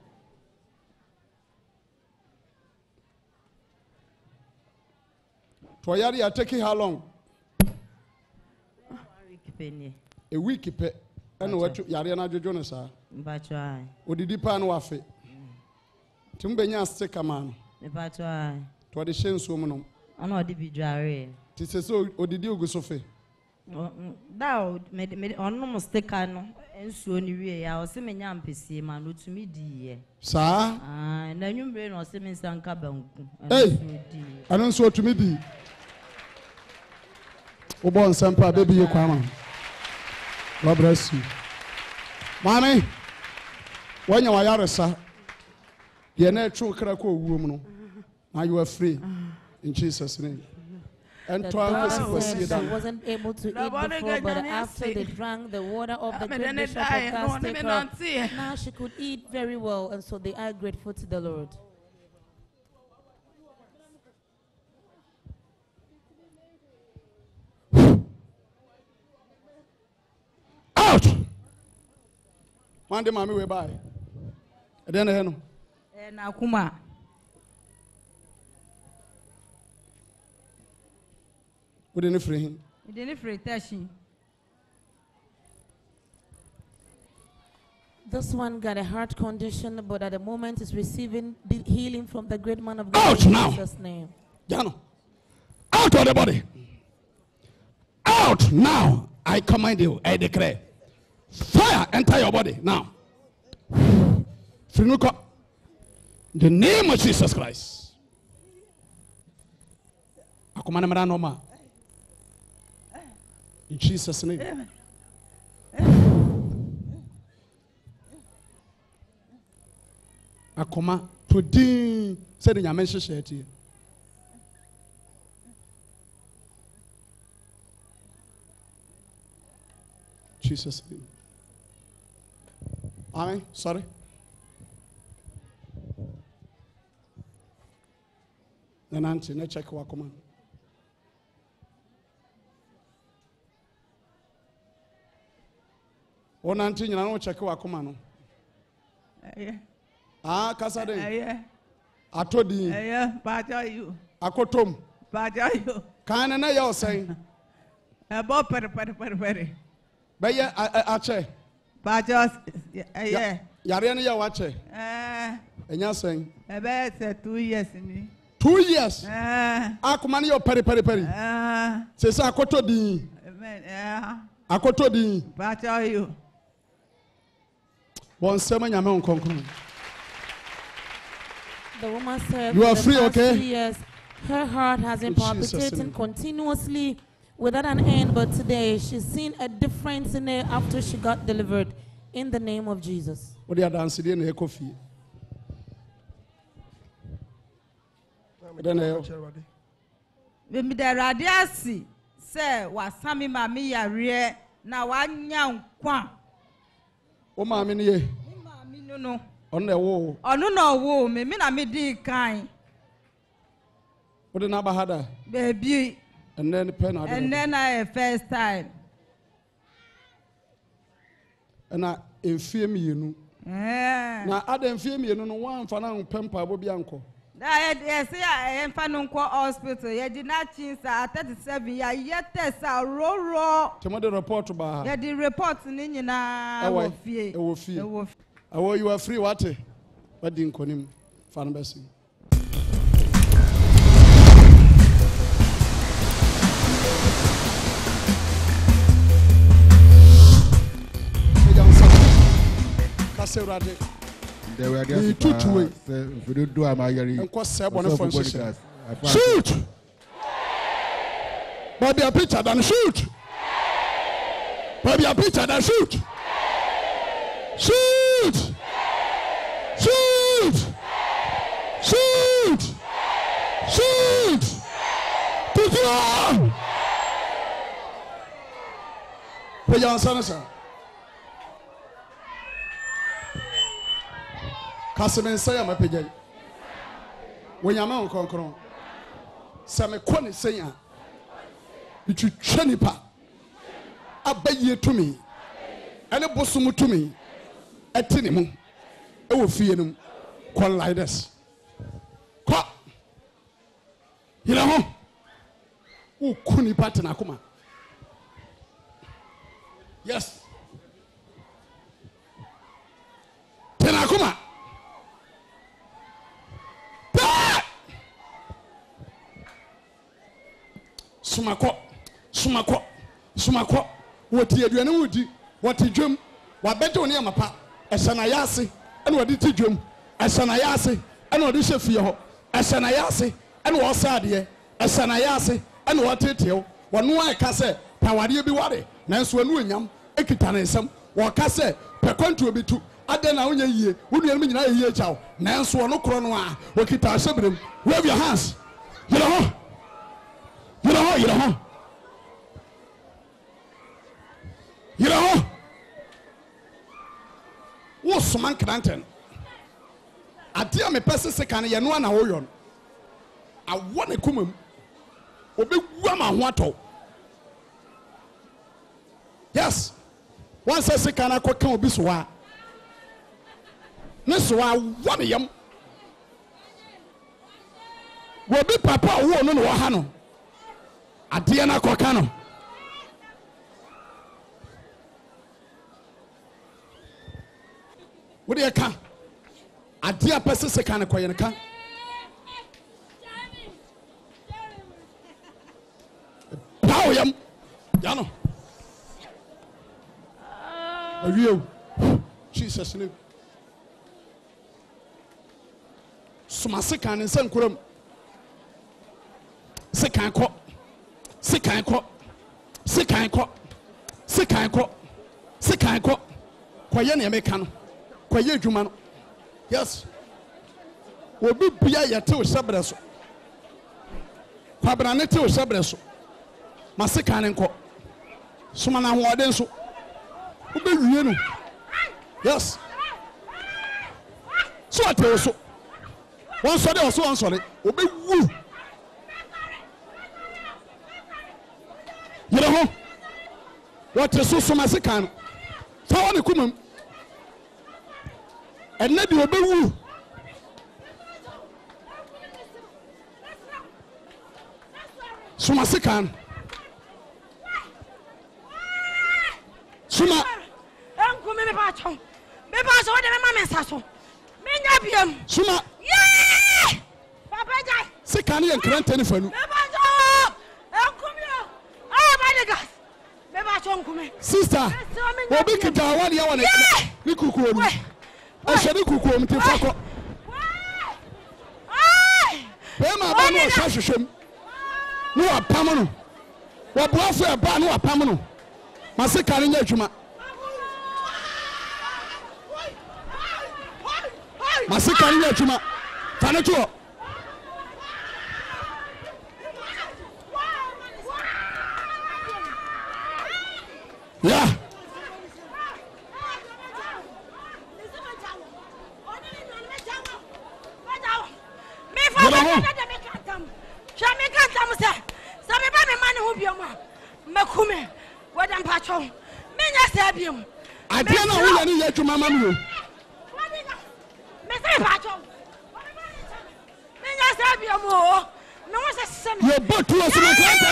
Toyari are taking how long? A week pe. And what Yariana Jojonasa. But try. What did you pan wafe? Tumbenya stick a man. But try. To the Shen's woman. I know the Bijare. Tis so, or did you go so fair? Thou made me on no mistake. And soon you I was seeming young P C man to me, dear. Sir? And then you bring or seeming some cabin. Hey, I don't so to me. Be. Obo Sampa, baby, you come on. God bless you. Mommy, when you are Yarasa, you're not true crack woman. Now you are free in Jesus' name. And the said she wasn't able to eat before, but after they drank the water of the great bishop of God, take her, now she could eat very well, and so they are grateful to the Lord. Out! One day, mommy, we buy. And then, I know. And now, Kuma. We didn't free him. We didn't free Tashi. This one got a heart condition, but at the moment is receiving the healing from the great man of God Out in now. Jesus' name. Jano. Out of the body. Out now. I command you. I declare. Fire enter your body now. In the name of Jesus Christ. I command him no more. In Jesus' name. I command to din. Said in your message. Jesus' name. Amen. Sorry. Then auntie, let's check what command. One auntie, you know, check what command. Ah, Kasade. Yeah. I told you. Yeah, but are you? I caught him. But are you? Can I know saying? About peri peri peri peri. But yeah, I check. But just, yeah. Yariana, ya watch it. Eh. And you're saying? About two years in me. Two years. Eh. I command you peri peri peri. Eh. Says I caught the. Yeah. I caught the. But are you? One seven, you're on conclusion. The woman said, you are free, okay? Years, her heart has been palpitating continuously without an end, but today she's seen a difference in it after she got delivered. In the name of Jesus. What are you dancing in the coffee? Maybe the radiasi say was Sammy Mammy Yare now one young quan. Oh, mammy, ye. No. On the wall. Oh, no, no, woo, me, me, me, dear kind. What the number had a baby, and then the pen, and then I first time. And I infame me, you know. Now, I don't fear me, you know, one for now, Pempa will be uncle. Yes, I am Fanunco Hospital. You did not change at thirty-seven years, yet there's a row row. Tomorrow report about her. The report in Indian. I will fear. I will fear. I will you are free water. But didn't call him Fan Bessie. They were just two if you do a Marguerite and cost seven for shoot. But be a picture than shoot. But be a picture than shoot. Shoot. Shoot. Shoot. Shoot. Put you on. Put your answer, sir. Kaseme say my page. When your man concron. Some corny saying, which you chenipa. Abay ye to me. And a bosom to me. A tinimum. I will fear them. Call like this. Call. You know, who couldn't pattern Akuma? Yes. Tenakuma. Sumako, Sumako, Sumako, what you do, and would you, what you dream, what better near my pa, a sanayasi, and what did you dream, a sanayasi, and what is a fear, a sanayasi, and what sadia, a sanayasi, and what it you, one more I can say, Power be worried, Nance when we yam, Ekitanism, or Casse, per country be two, I don't know ye, would you mean a year chow, Nance one no chronoa, Wakita Sabrim, wave your hands, you know. You know, you know, you know, what's man Cranton? I tell me, person second, you know, and I own. I want to come. Obi Wama Wato. Yes, once I say, can I come be so? Miss Wa, one of them will be Papa who no Wahano. Adiana Kokano. What do you can? Adia person second Koyanaka. Yano. A real Jesus name. Sumasikan and Sankurum. Sikan co. Sikan co. Sikan co. Sikan co. Sikan co. Quayani American. Quaye Juman. Yes. Will be Pia Yato Sabreso. Pabranete Sabreso. Masikan and co. Sumana Wadenso. Ube yes. So I tell you so. One sorry or so one sorry. Ube woo. You know what is so so Masikan? Found the Kumum. And let you obey woo. Sumasikan. Suma. Uncle, me bacho. Me bacho, what the mamma sasso. Me nabium. Suma. Yeah. Papa Jai. Sikani and Grant telephone. Me bacho. Uncle, oh, Bonegas. Me bacho, uncle. Sister. Obi kita wali ya wane. Ni kukuo ni. Oshe ni kukuo mtifako. Bema ba no shashushem. No apamono. Wa boafo e ba no apamono. Masikani nya adwuma. Masikani nya adwuma. Fane to. Yeah. I don't know who you need to mamma. You're both to us.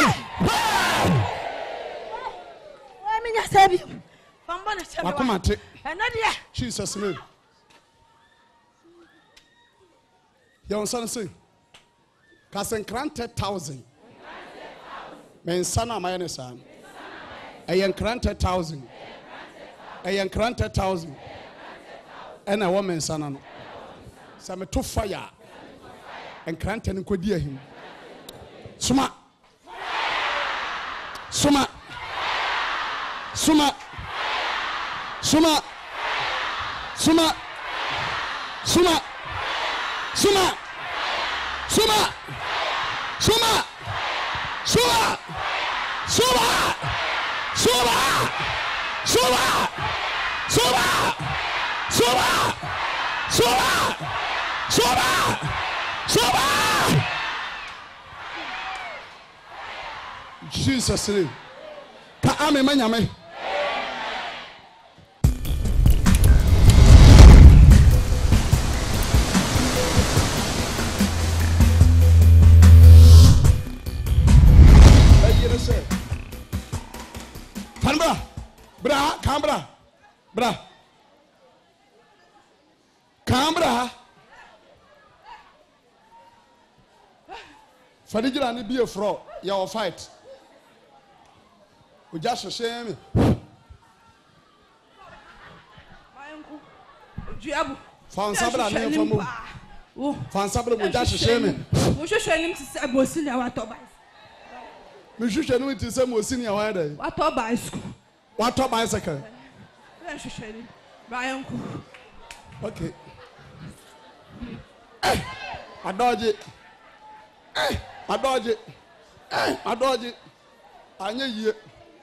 Come on, Jesus' name. Your son say, Cousin granted thousand. Men son of my son. I am granted thousand. I am granted thousand. And a woman son. Some to fire. And granted and could hear him. Suma. Suma. Suma. Suma. Suma. Suma. Suma. Suma. Suma. Suma. Suma. Suma. Suma. Suma. Suma. Suma. Suma. Suma. Jesus name. Ka ame manyame. Canberra, bra, Canberra, bra, Canberra. Fadijila ni be a fraud. You will fight. We just shame me. Fansabra ni famu. Fansabra we just shame me. We should show him to say Bosinia what to buy. Me should show him to say Bosinia why there. What to buy school? What to bicycle? I should show him. Brian. Okay. Hey, I dodge it. Hey, I dodge it. Hey, I dodge it. I knew you.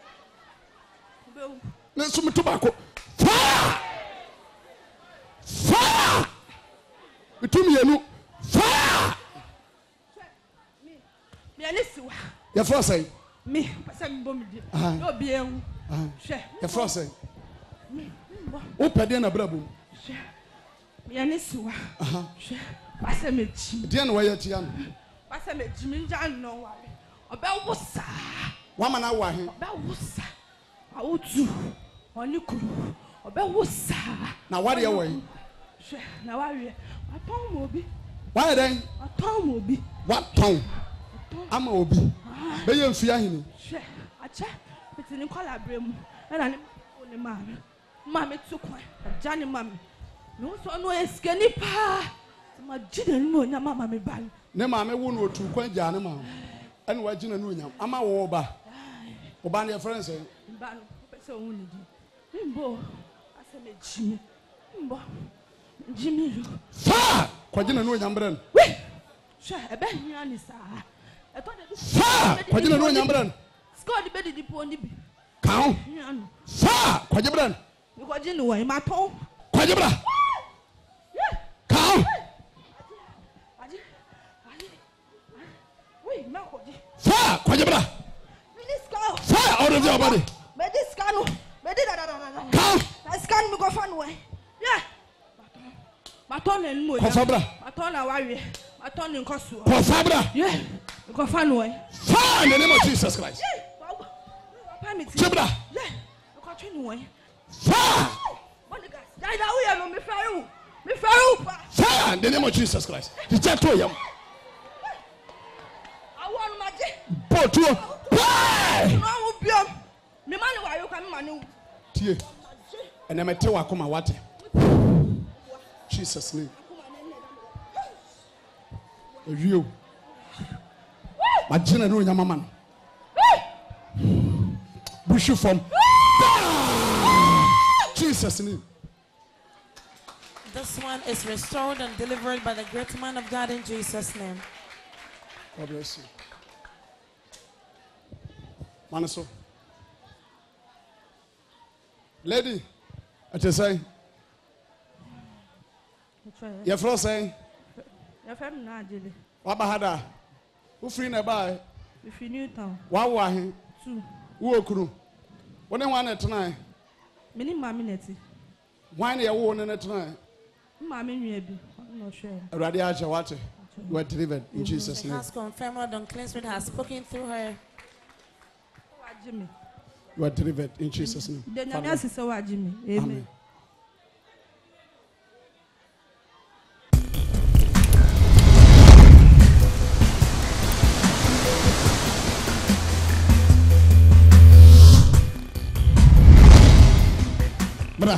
Let's some tobacco. Fire! Fire! Between me and you. Fire! Your first say. Me, some bomb. No being. Your first say. Open the brabum. Yanisua. Passamage. Diana, why you're Tian? Passamage, Minjan, no one. About Wossa. Woman, I want him. About Wossa. I would do. On you could. About Wossa. Now, what are you way? Now, I a tongue will be. Why then? A tongue will be. What tongue? I'm a obi. Be you fear him. A chat. prophet in color brim, and I'm only mammy. Mammy took one, Johnny Mammy. No, so no escape. My didn't know your mamma me ban. Ne mammy won't know to quite Johnny Mam. And what you know, I'm a woba. Obani your friends, eh? Ban, so only. Mbo, I said, Jimmy. Mbo, Jimmy. Fire! Quite didn't know your brand. Wait, sure, a bad man is. I thought it was fire! Quite didn't know your brand. Scott the bed upon the count. Fire! Quite your brand. You got in the way, my toe. Quite your brand. Count. Fire! Quite your brand. Fire out of your body. But this can count. I scan me go fun way. Yeah. Maton and Moy. Confabra. Maton a warrior. Maton in Cosu. Confabra. Yeah. Go fun way. Fire in the name of Jesus Christ. Chibra. Yeah. Go train way. Fire. Bonegas. Dai da we am me faru. Me faru. Fire in the name of Jesus Christ. The church to him. I want my day. Botu. Fire. No biom. Me man wa you come manu. Tie. And I'm a tewa come what? Jesus name. You. My general no man. Bush you from Jesus name. This one is restored and delivered by the great man of God in Jesus' name. God bless you. Manaso. Lady, what you say? Your friend say? Your friend Najili. What about that? Who free nearby? If you knew town. What were he? Two. Who could? When they want tonight? Many mammy. Why are you one in tonight? Mammy, I'm not sure. Radiaja, what? You are delivered in Jesus' name. Has confirmed what Don Cleansfield has spoken through her. Jimmy. You are delivered in Jesus' name. The name is so Jimmy. Amen. Bra.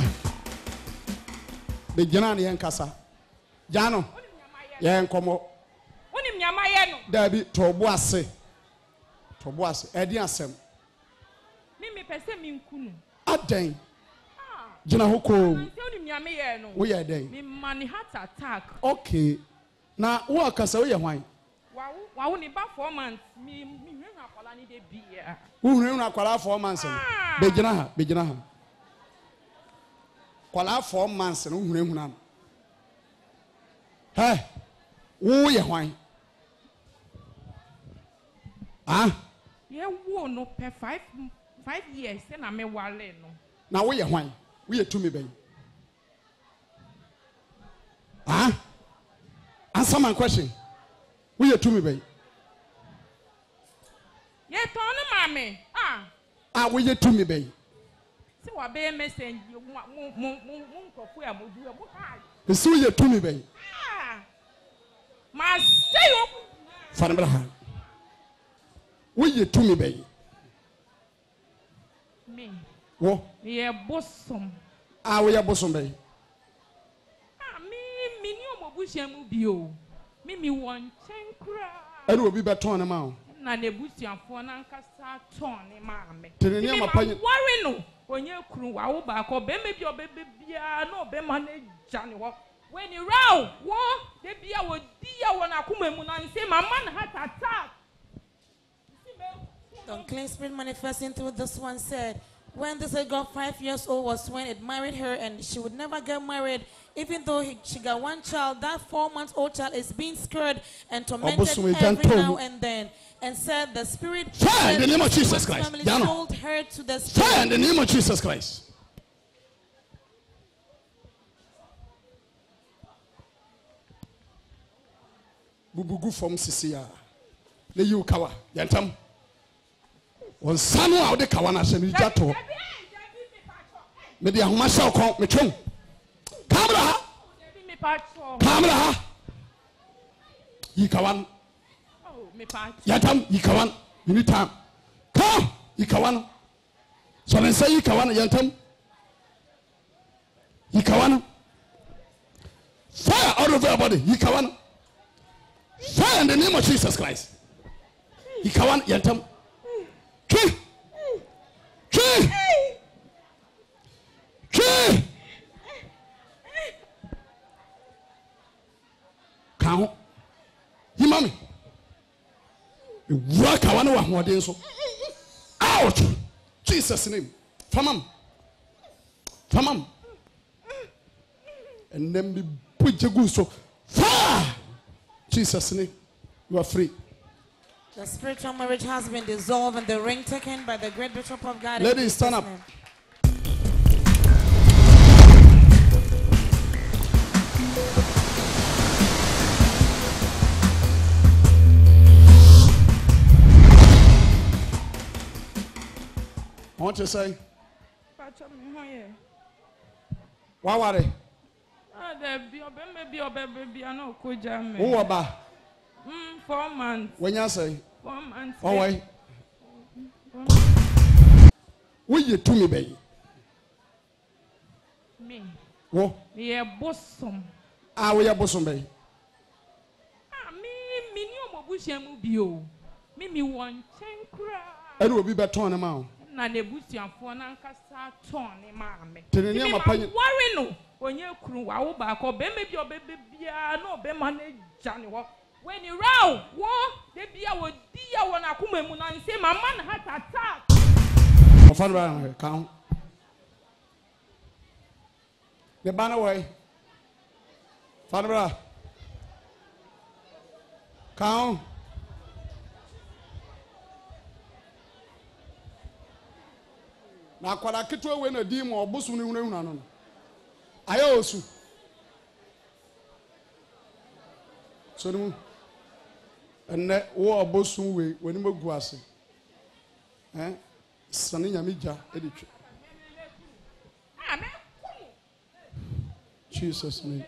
The Janan Yankasa. Jano. Yankomo. Unim Yamayano. Dabi Tobuase. Tobuase. Ediasem. Mimi pese minkunu. Aden. Jina huko. We are day. Me money heart attack. Okay. Now what kasa we wine? Wow, wow, ni ba four months. Me me hwe akwala ni de bia. Who hwe akwala four months? Be jina ha, be jina ha. Kwala four months no hwe hwe na. Hey. Wo ye wine? Ah? Ye wo no per five five years na me wale no. Now we are wine. We are to me, baby. Ah? Answer my question. We are to me, baby. Ye turn mommy. Ah. Ah, we are to me, baby. See what be message you mo mo mo mo kofu ya mo du mo ha. The so you to me, baby. Ah. Ma say you. Father Abraham. We are to me, baby. Me. What? Me a bosom. Ah, we are bosom, baby. Ah, me me ni o mo busia mu bio. Me me won chenkra. And will be better on a mount. Na ne busiafo na nkasa ton ne maame. Tenenia mapanya. Worry no. Onye kru wa wo ba ko be me bi obebe bia na obema na jane wo. When you row, wo de bia wo dia wo na akoma mu na nse mama na heart attack. Don Cleansfield manifesting through this one said, when this girl five years old was when it married her and she would never get married, even though he, she got one child, that four months old child is being scared and tormented every now and then. And said the spirit fire in the name of Jesus Christ. Family sold her to the spirit. Fire in the name of Jesus Christ. Bubugu from Sisia. Le you kawa. Yantam. On sanu a de kawa na se mi jato. Me de ahoma sha ko me twem. Kamera ha. Kamera ha. Yi kawan. Oh, me pa. Yantam yi kawan. You need time. Come. Yi kawan. So then say Yikawana Yantam. Yikawana. Fire out of your body. Yikawana. Fire in the name of Jesus Christ. Yikawana Yantam. Ki. Ki. Ki. Count. He mommy. Work I want to do so. Out. Jesus' name. Famam. Famam. And then be put your gusto. Fire. Jesus' name. You are free. The spiritual marriage has been dissolved and the ring taken by the great bishop of God. Ladies, stand up. I want to say, why were they? Who about? Four months. When you say, Four months. Oh, wait. Will you to me, baby? Me. What? Me a bosom. Ah, we are bosom, baby. Ah, me, me, no more bush and mobile. Me, me one chancra. It will be better on them out. Na nebusia for na nkasa ton ni maame. Tenenia mapanya. Worry no. Onye kuru wa wo ba ko be me bi obebe bia na obe ma na ja ne wo. When you row, wo de bia wo dia wo na kuma mu na nse mama na heart attack. Ofan ba kan. The banner way. Fanbra. Kan. Na kwara keto we na di mu obusu ni hunu hunu no. Ayo osu. So no. Enne wo obusu we we ni magu ase. Eh? Sane nyame gya editwe. Amen. Jesus name.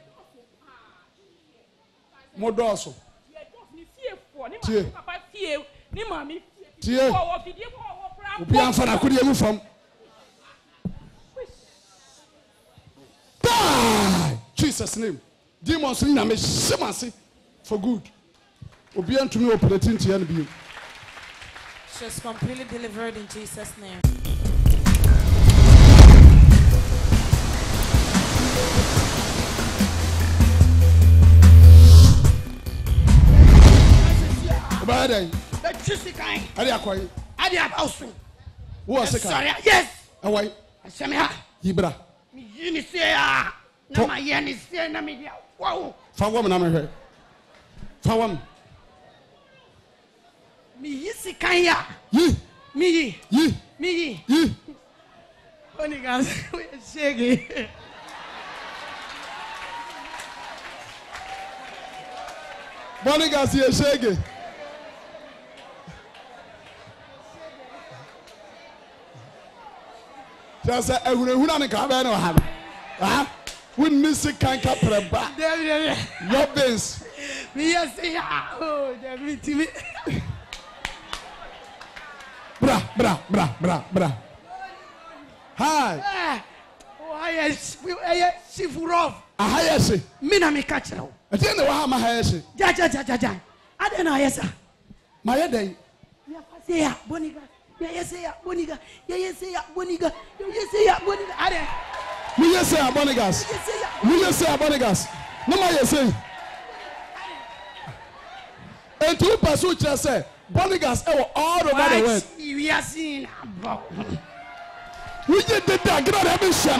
Modoso. Tie. Ni mami. Tie. Obi anfa na kodi emu fam. Die! Jesus' name. Demons in a messy for good. Obian to me operating to you. She's completely delivered in Jesus' name. Bye day. That's just the kind. I did acquire. I did also. Who was the Sorry, yes. Away. Samia. Ibra. You say, ah, no, my yen is saying, I mean, wow. For woman, I'm here. For one. Me, yisi kaya. Ye. Me, ye, me, ye. Bonegas, we're shaking. Bonegas, you're shaking. Just a who don't come and have. Ah, we miss it can't capture back. Your base. Me, yes, oh, David, to me. Bra, bra, bra, bra, bra. Hi. Oh, I yes, she for off. Ah, yes. Mina me catch now. I didn't know how my hair is. Ja, ja, ja, ja, ja. I don't know, yes, sir. My day. Yeah, Boniga. Yeah, yes, yeah, Boniga. Yeah, yes, yeah, Boniga. Yeah, yes, yeah, Boniga. Are we yes, say Bonegas. We yes, say Bonegas. No, my yes, say. And two person just say Bonegas all over the world. We are seeing. We did that. Get out of this shit.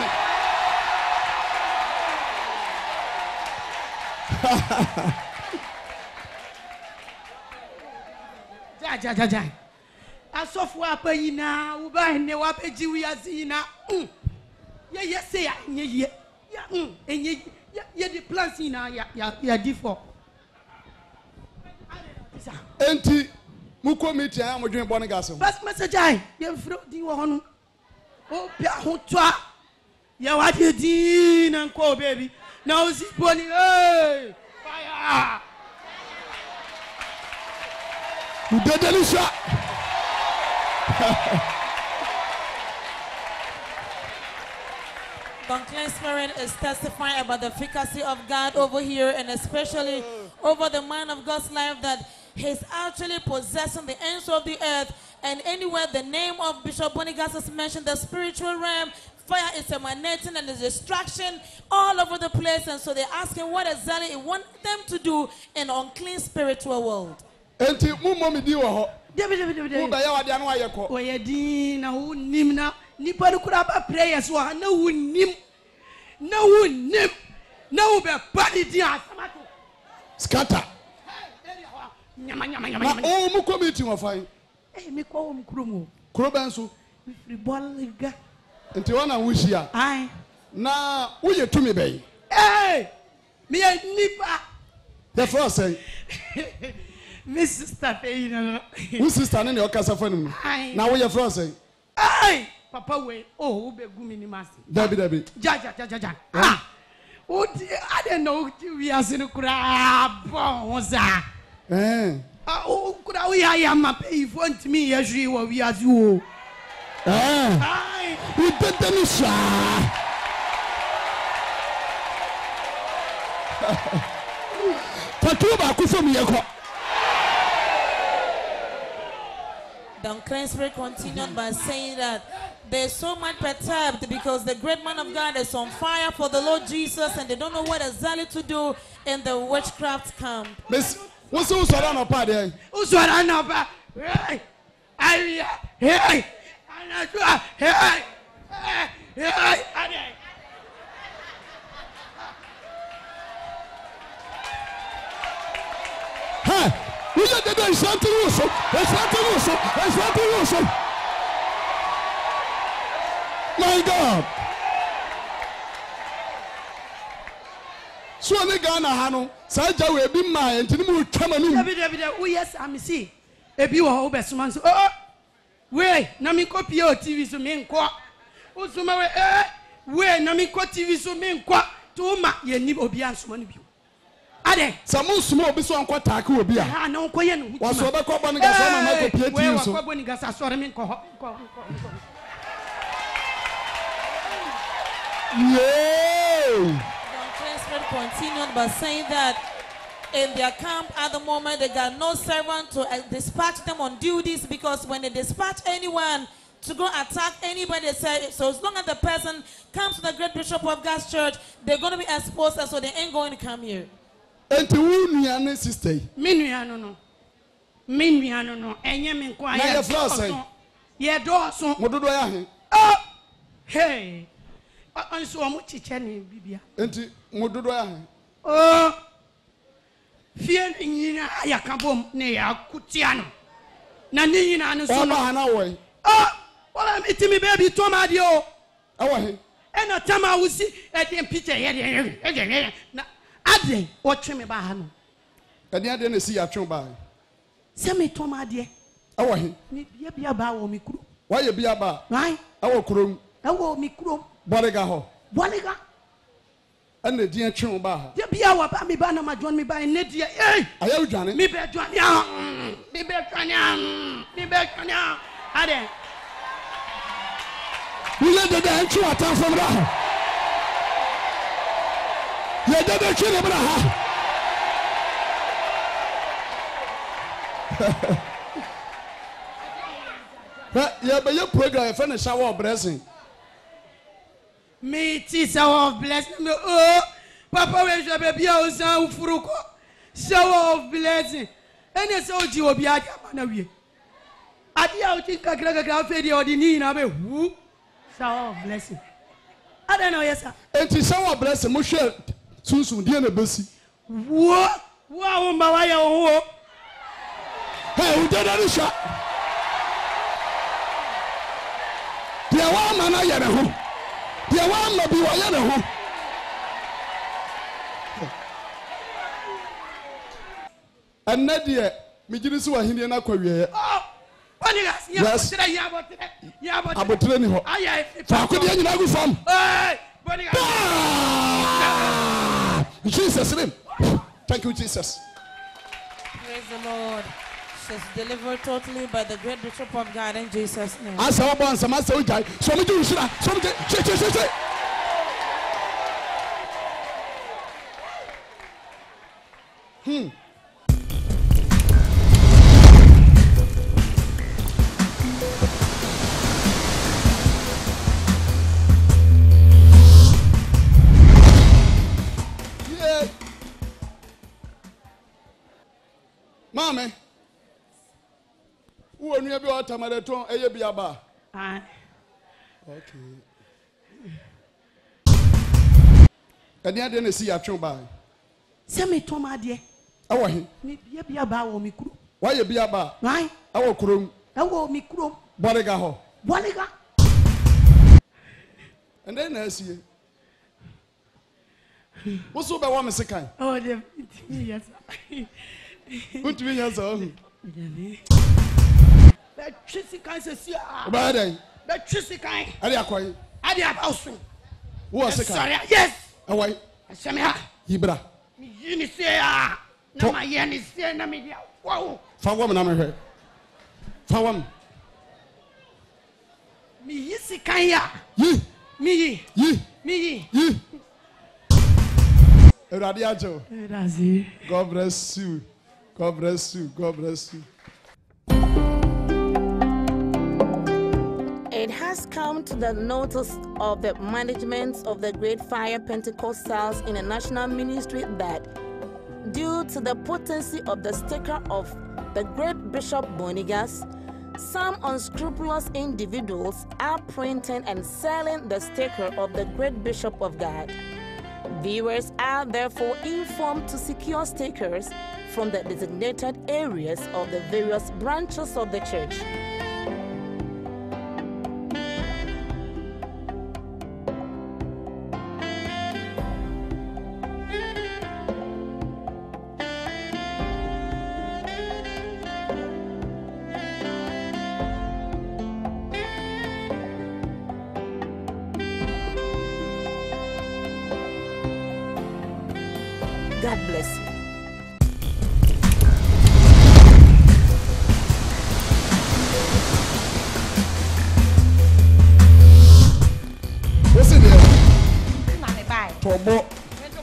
Ja, ja, ja, ja. Asofo apayi na wo ba ne wa peji wi asi na mm ye ye say ya nye ye ya mm enye ye the plans na ya ya ya differ enti mu committee am dwen Bonegas first message ai ye fro di wo hono o pia ho toa ye wa de di na nko baby na o si boni hey fire you dead delicious. The unclean spirit is testifying about the efficacy of God over here, and especially over the man of God's life, that he's actually possessing the ends of the earth. And anywhere the name of Bishop Bonegas is mentioned, the spiritual realm, fire is emanating and there's destruction all over the place. And so they're asking what exactly he wants them to do in unclean spiritual world. David, David, David. Oye di na hu nim na nipa no kura ba prayers wa na hu nim na hu nim na hu be body di asamato scatter nyama nyama nyama nyama o mu committee wa fine eh me ko mu kromo krobanso free ball liga enti wana wuhia ai na wo ye tumi bɛyi eh me nipa the first say Miss sister pay no. Who sister ne o kasa fa nim. Na wo ye from say. Ai, papa we, oh, wo be gumi ni masi. Dabi dabi. Ja ja ja ja ja. Ah. O di I don't know we ase no kura bon za. Eh. Ah, o kura we ya ma pay for ntimi ye hwi wo we ase o. Eh. Ai, we did them sha. Tatu ba ku fo mi ye ko. The unclean spirit continued by saying that they're so much perturbed because the great man of God is on fire for the Lord Jesus and they don't know what exactly to do in the witchcraft camp. Miss, what's the usara no pa there? Usara no pa. Hey, hey, hey, anajua, hey, hey, hey. Hey. We let the day something also. It's something also. It's something also. My God. So ne Ghana hano. Saja we be my enti mu twamanu. David David we yes am see. Ebi wo ho besuma so. Oh. We na mi copy o T V so me nko. Usuma we eh. We na mi ko T V so me nko. To ma ye ni obi ansuma no bi. Ade samu sumo obi so anko taake obi a ha na onko ye no hutima waso be ko bani gasa na na ko pie ti so we wa ko bani gasa sore mi nko nko yeah. The spirit continued by saying that in their camp at the moment they got no servant to uh, dispatch them on duties, because when they dispatch anyone to go attack anybody, they say, so as long as the person comes to the great bishop of God's church, they're going to be exposed, and so they ain't going to come here. Enti wu nua ne sister me nua no no me nua no no enye me nko aye na ye floss ye do so mododo ya he oh hey anso o mu chiche ne bibia enti mododo ya he oh fie nyina ya kabom ne ya kutia no na ne nyina no so no ba na wo oh wala mitimi baby to ma de o awo he e na tama wusi e de picture ye de na ade watch me ba ha no ade ade na si ya twen ba se me to ma ade awo he ni bia bia ba wo mi kuro wa ye bia ba right awo kuro awo mi kuro Bolega ho Bolega ane di twen ba ha de bia wa ba mi ba na ma join mi ba ne die eh ayo dwane mi be dwane ah mi be dwane ah mi be dwane ah ade we let the day twen atan from da ye de be twen bra ha but ye be your program finish shower of blessing me ti shower of blessing me oh papa we je be bia o san ufuruko shower of blessing ene se oji obi aja na wie ade a o tin kakra kakra fe de odi ni na be hu shower of blessing I don't know yes sir enti shower of blessing mo hwe sunsun die na besi wo wo wo ma wa ye wo hey u dada ni sha dia wa ma na ye ne ho dia wa ma bi wa ye ne ho anadie mi giri so ahini na kwawie oh Bonegas ya botre ya botre ya botre abotre ni ho aya fa ko de nyina gu fam hey Bonegas Jesus name thank you Jesus Praise the Lord. She's delivered totally by the great bishop of God in Jesus' name. Asa wa bon sama sa ujai so mi ju shira so mi che che che che Hmm. Yeah. Mame. Who are you about to marry to a biaba? Ah. Okay. And you didn't see a true by. Send me to my dear. I want him. Me be about me crew. Why you be about? Why? Our crew. I will me crew. Bonegas. Bonegas. And then I see. What's over one second? Oh, yes. What do you mean, sir? That Trissy can say, Bad day. That Trissy can. I did acquire. I did also. Who was second? Sorry, yes. Away. Samia. Yibra. You say, ah, no, my yen is there. No, me, wow. For woman, I'm here. For one. Me, yisi kaya. Ye. Me, ye. Me, ye. Radiato. God bless you. God bless you. God bless you. It has come to the notice of the management of the Great Fire Pentecostals in a national ministry that, due to the potency of the sticker of the Great Bishop Bonegas, some unscrupulous individuals are printing and selling the sticker of the Great Bishop of God. Viewers are therefore informed to secure stickers from the designated areas of the various branches of the church. God bless you. What's in there? Tobo.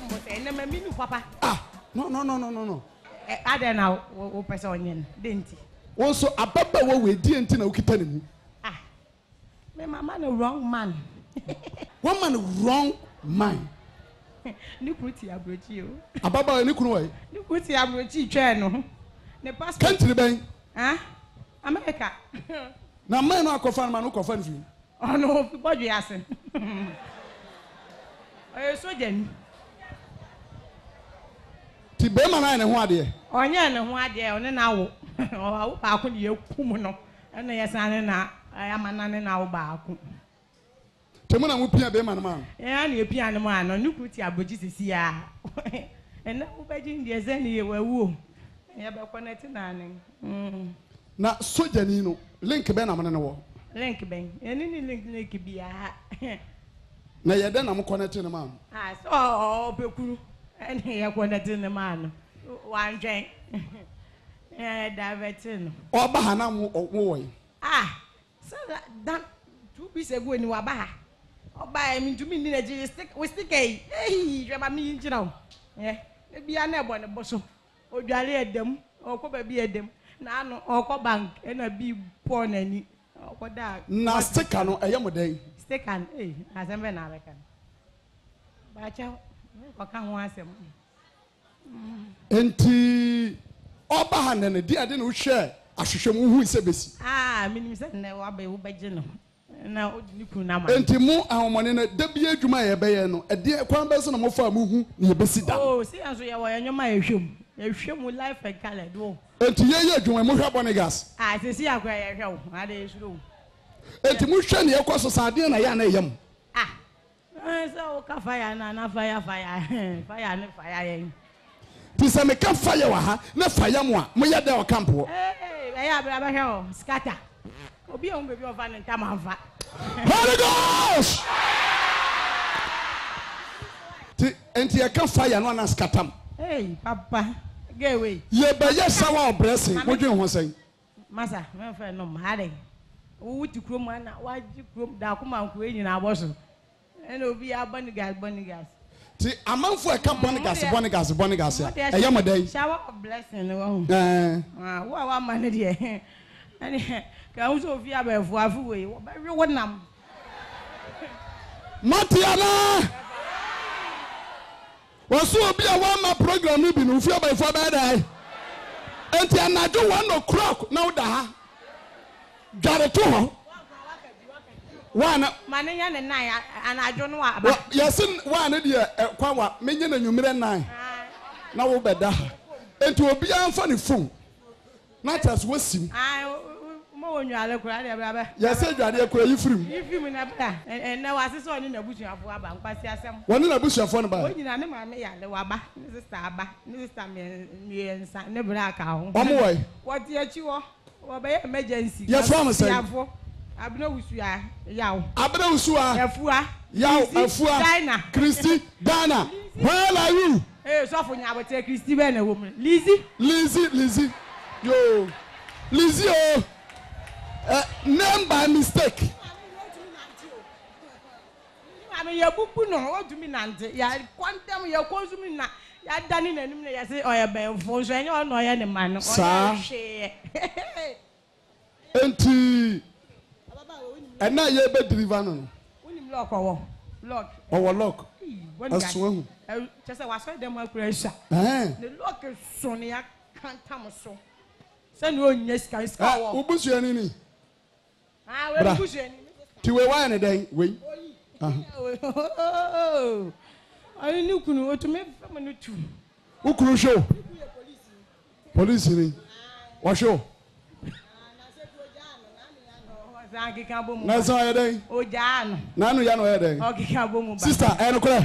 Ah, no, no, no, no, no, no. I don't know what person didn't he? Also, a papa will we didn't know Kitani. Ah, my man, a wrong man. One man, wrong man. Nukuti abrochi o. Ababa ni kunu wai. Nukuti abrochi twa no. Ne passport. Country ben. Ah? America. Na man no akofa man no kofa nfi. Oh no, bodwe ase. Eh soja ni. Ti be man na ne ho ade. Onye ne ho ade, one na wo. O ba ko ne yakum no. Na yesan na ayamana ne na wo ba ko. Temuna mu pia be man man. Ya na epia ne man no nukuti abrochi sisi ya. Ena wo ba ji ndie ze ne wa wu. Ya ba connect na ne. Mm. Na soja ni no link be na man ne wo. Link ben. Eni ni link link bia. Na ye de na mo connect ne man. Ah so o pekuru. Eni ye connect ne man. Wan dwen. Eh diverting. O ba ha na mo wo yi. Ah. So that two weeks ago ni wa ba ha. Oba em ntumi ni na ji stick we stick eh eh hwe ma mi ngira o eh e bia na ebo ne boso odware edem okoba bi edem na anu okobank e na bi po na ni okoda na sticker no eye moden sticker eh asembe na reka ba cha ko ka ho asem enti oba ha na ne di ade no hwe ahwehwem hu se besi ah minim se ne wa ba wo baje no na odini kunu na ma enti mu ahomone na da bi adwuma ye be ye no e de kwan be so na mo fa mu hu na ye besi da oh si anso ye wo ye nyoma ye hwem ye hwem life and color do enti ye ye adwuma mo hwa Bonegas ah se si akwa ye hwe wo ade esuro enti mu hwe ne ye kwaso sade na ya na yam ah eh so ka fire na na fire fire fire ne fire ye ti se me ka fire wa ha na fire mo a mo ye da o campo eh eh ya bra ba hwe o scatter obi e un baby of an tamanfa Holy Ghost ti enti ye ka fire no na scatter hey papa get away ye be ye sawa blessing mo dwen ho sen masa me fa no mare wo ti krom na wa ji krom da kuma ko enyi na aboso ena obi ya Bonegas Bonegas ti amanfo e ka Bonegas Bonegas Bonegas ya e ya modai shower of blessing wo eh ah wo wa ma ne de ani ka wo so fi abefu afu we wo ba we wonam Matiana wasu obi a wa ma program bi no fi abefu ba dai enti anajo one o'clock na uda ha gare to ho one manenya ne nine anajo no aba yesin one de kwa wa menye na nwumire nine na wo beda enti obi anfa ne phone na tas wasim ah mo wonyu ale kura de bra ba yesi dwade kura yifirim yifirim na bra na wasese oni na busuafo aba nkwasi asem woni na busuafo no ba woni na ne maame ya le waba ne sister aba ne sister me miensa ne bra ka ho omo wai woti achi wo wo be emergency ya from say abna wusua yawo abna wusua afua yawo afua Dina Christy Dana where are you eh so for nya bote Christy be na wo mu Lizzy Lizzy Lizzy yo Lizzy oh uh, name by mistake mama ya bubu no o dumi nante ya quantum ya consume na ya dani na nim na ya say oya ben fo so enye ono ya ne man oya hwe enti ena ye be deliver no unim lock owo lock owo lock aso hu chese wa so dem akura sha eh the lock so ne ya kantam so se ne onye sika sika wo ubusu ani ni ah we ubusu ani ti we wa ne den we ayi ni kunu o to me fam no tu ukunu show police ni wa show na so ya den o ja no na no ya no ya den o kika bomu ba sister e no kore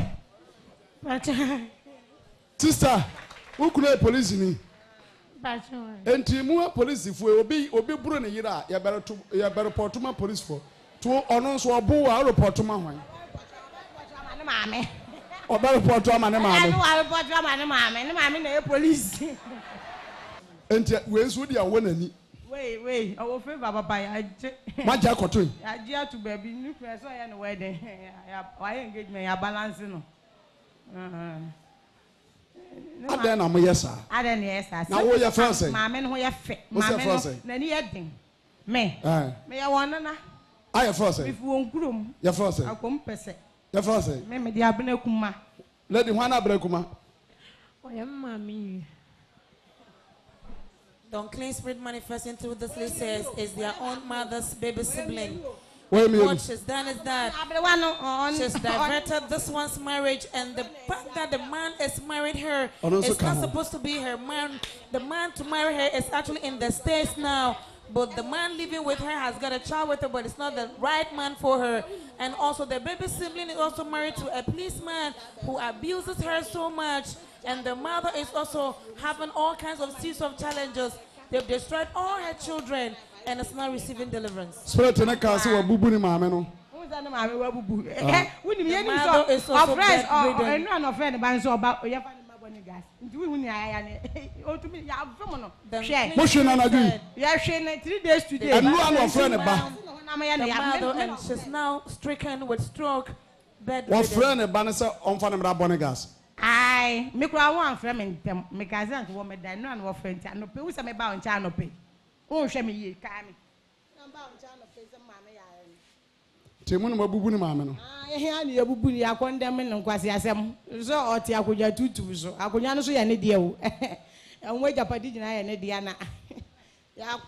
sister ukunu police ni enti mu police fu obi obi buru ne yira ya bere to ya bere portuma police for to ono so obo wa report ma hwan mame o bere report ma ne mame no wa report ma ne mame ne mame na e police enti we so dia wonani wait wait o favor papa ya je ma ja koto ya je atu baby nu press o ya no wedding ya wa engagement ya balance no uh ada na mo yesa ada na yesa na wo ye France mame no ye fe mame no na ni ye din me eh me ya wona na aye France if won kurom ye France akom pese ye France me me dia bena kuma lady hwana bra kuma o ye mami The unclean spirit manifesting through this list says is their own mother's baby sibling. What she's done is that she's diverted this one's marriage, and the fact that the man has married her is not supposed to be her man. The man to marry her is actually in the States now, but the man living with her has got a child with her, but it's not the right man for her. And also the baby sibling is also married to a policeman who abuses her so much, and the mother is also having all kinds of series of challenges. They've destroyed all her children, and it's not receiving deliverance. Spirit in a castle wa bubu ni mame no. Who's that mame wa bubu? Eh, we ni me ni so. Our friends, or no no friend ban so about ya fa ni Bonegas. Nti we ni aya ne. O to me ya fam no. Share. Mo hwe na na du. Ya hwe na three days today. And no one friend ba. And she's now stricken with stroke. One friend ba na say on fa na mra Bonegas. Ai, me kwa one friend me tem. Me cousin to me dan no one friend ti no pe. We say me ba on cha no pe. O hwe me ye ka me. Na ba on cha no pe say mama ya ya. Temu no mabubu ni mama no. Ah, eh ya ni yabubu ni akondem no nkwase asem. So oti akoja tutu so. Akonya no so ya ne de o. Enwe japadi gina ya ne de na. Ya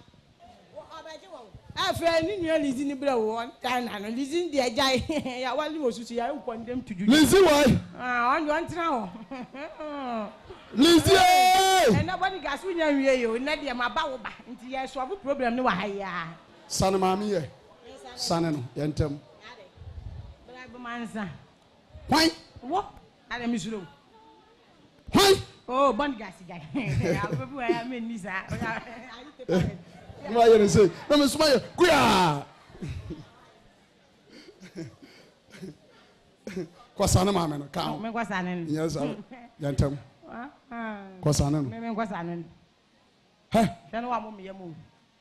afa ni nua Lizzy ni bra wo China no Lizzy de ajai ya wali osusu ya condemn to juju Lizzy why ah on you ntra ho Lizzy eh na bani gas wu nya wie yo na de ma ba wo ba nti ya solve problem ni wa ha ya san mami ye san no ye ntem bra be mansa why wo ale mi suro why oh bani gas guy ya bebu ya me ni sa Why you say? No, me smile. Kuya. Kwasana mama no ka. Me kwasana no. Yes, yantam. Ah. Kwasana no. Me me kwasana no. He. Hwe no wa mo me yamu.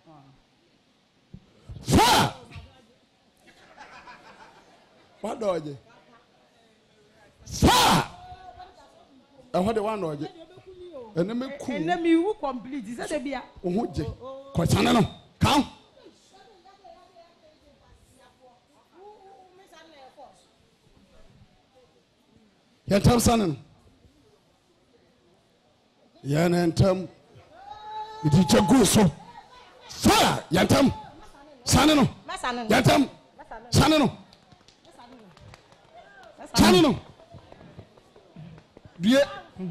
Fa. What do you? Fa. I heard the one or and then me cool. And then you complete. Is that a beer? Oh, quite no. Come. Yantam Sanan. Yantam. It is a good so. Fire, Yantam. Sanano. Yantam. Sanano. Sanano. Dear.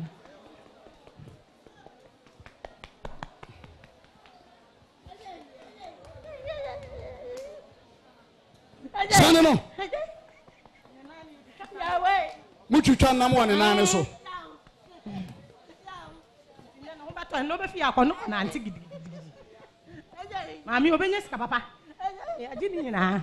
Sanano. Muchu chan na mwana na so. No be fi akono na anti gidi. Mami obenye sika papa. Ya jini nyina.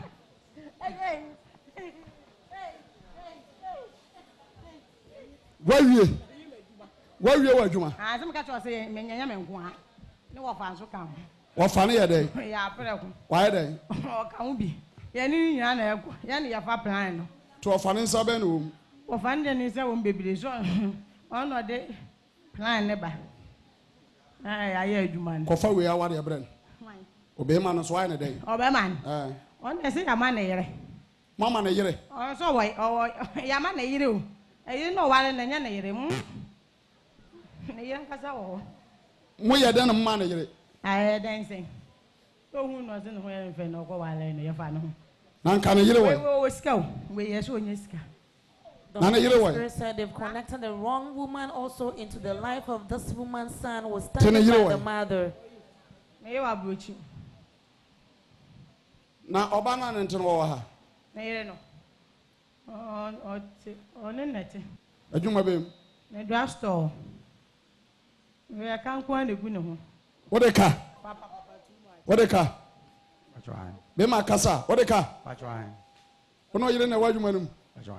Wawie. Wawie wadwuma. Ah, se me ka cho se menyanya menko a. Ne wo fa nso ka. Wo fa ne ye dey. Ya pere ko. Wa ye dey. O ka wo bi. Ya ni nyina na eko. Ya ni ya fa plan no. To wo fa ne nsa be no. Wo fa ne ni se wo mbebire so. Ono de plan ne ba. Ah, aye adwuma ne. Ko fa we aware ebren. Obe ma no so wa ne dey. Obe man. Eh. On de se ya ma na yere. Mama na yere. O so wai o ya ma na yere o. Eyi no wale na nya na yere mu. Na yere nkasa wo. Mo ye den ma na yere. Aye den se. To hu no se no yere fe no ko wale no ye fa no. Na nka na yere we. We we sika o. We ye so onye sika. The Holy Spirit said they've connected the wrong woman also into the life of this woman's son was standing by the mother. Me wa brochi. Na oba na ntin wo ha. Na yere no. On on on nete. Adwuma bem. Na dra store. We kan kwa na gu ne ho. What the car? Papa papa too much. What the car? Patron. Be ma kasa. What the car? Patron. Ono yire na wadwuma num. Patron.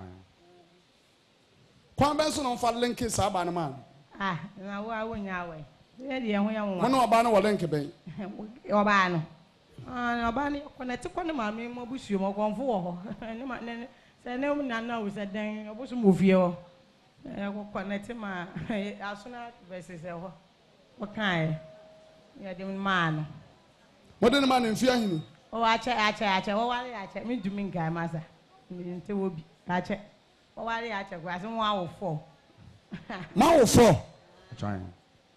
Kwan ben so no fa link sa ba na man. Ah, na wo a wo nya we. We de ho ya wo. Ono oba na wo link ben. Oba no. Ah, oba ni connect ko ne ma me mo busuo mo konfo wo ho. Ne ma ne se ne na na wo se den obusu mo fie ho. Eh ko connect ma asuna versus e ho. O kan ya de ma no. Mo de ma na mfie ahinu. O wa che a che a che wo wale a che me dumi ngai masa. Me nte wo bi. A che. Wo wale a che kwa se mo awo four. Ma wo four. Trying.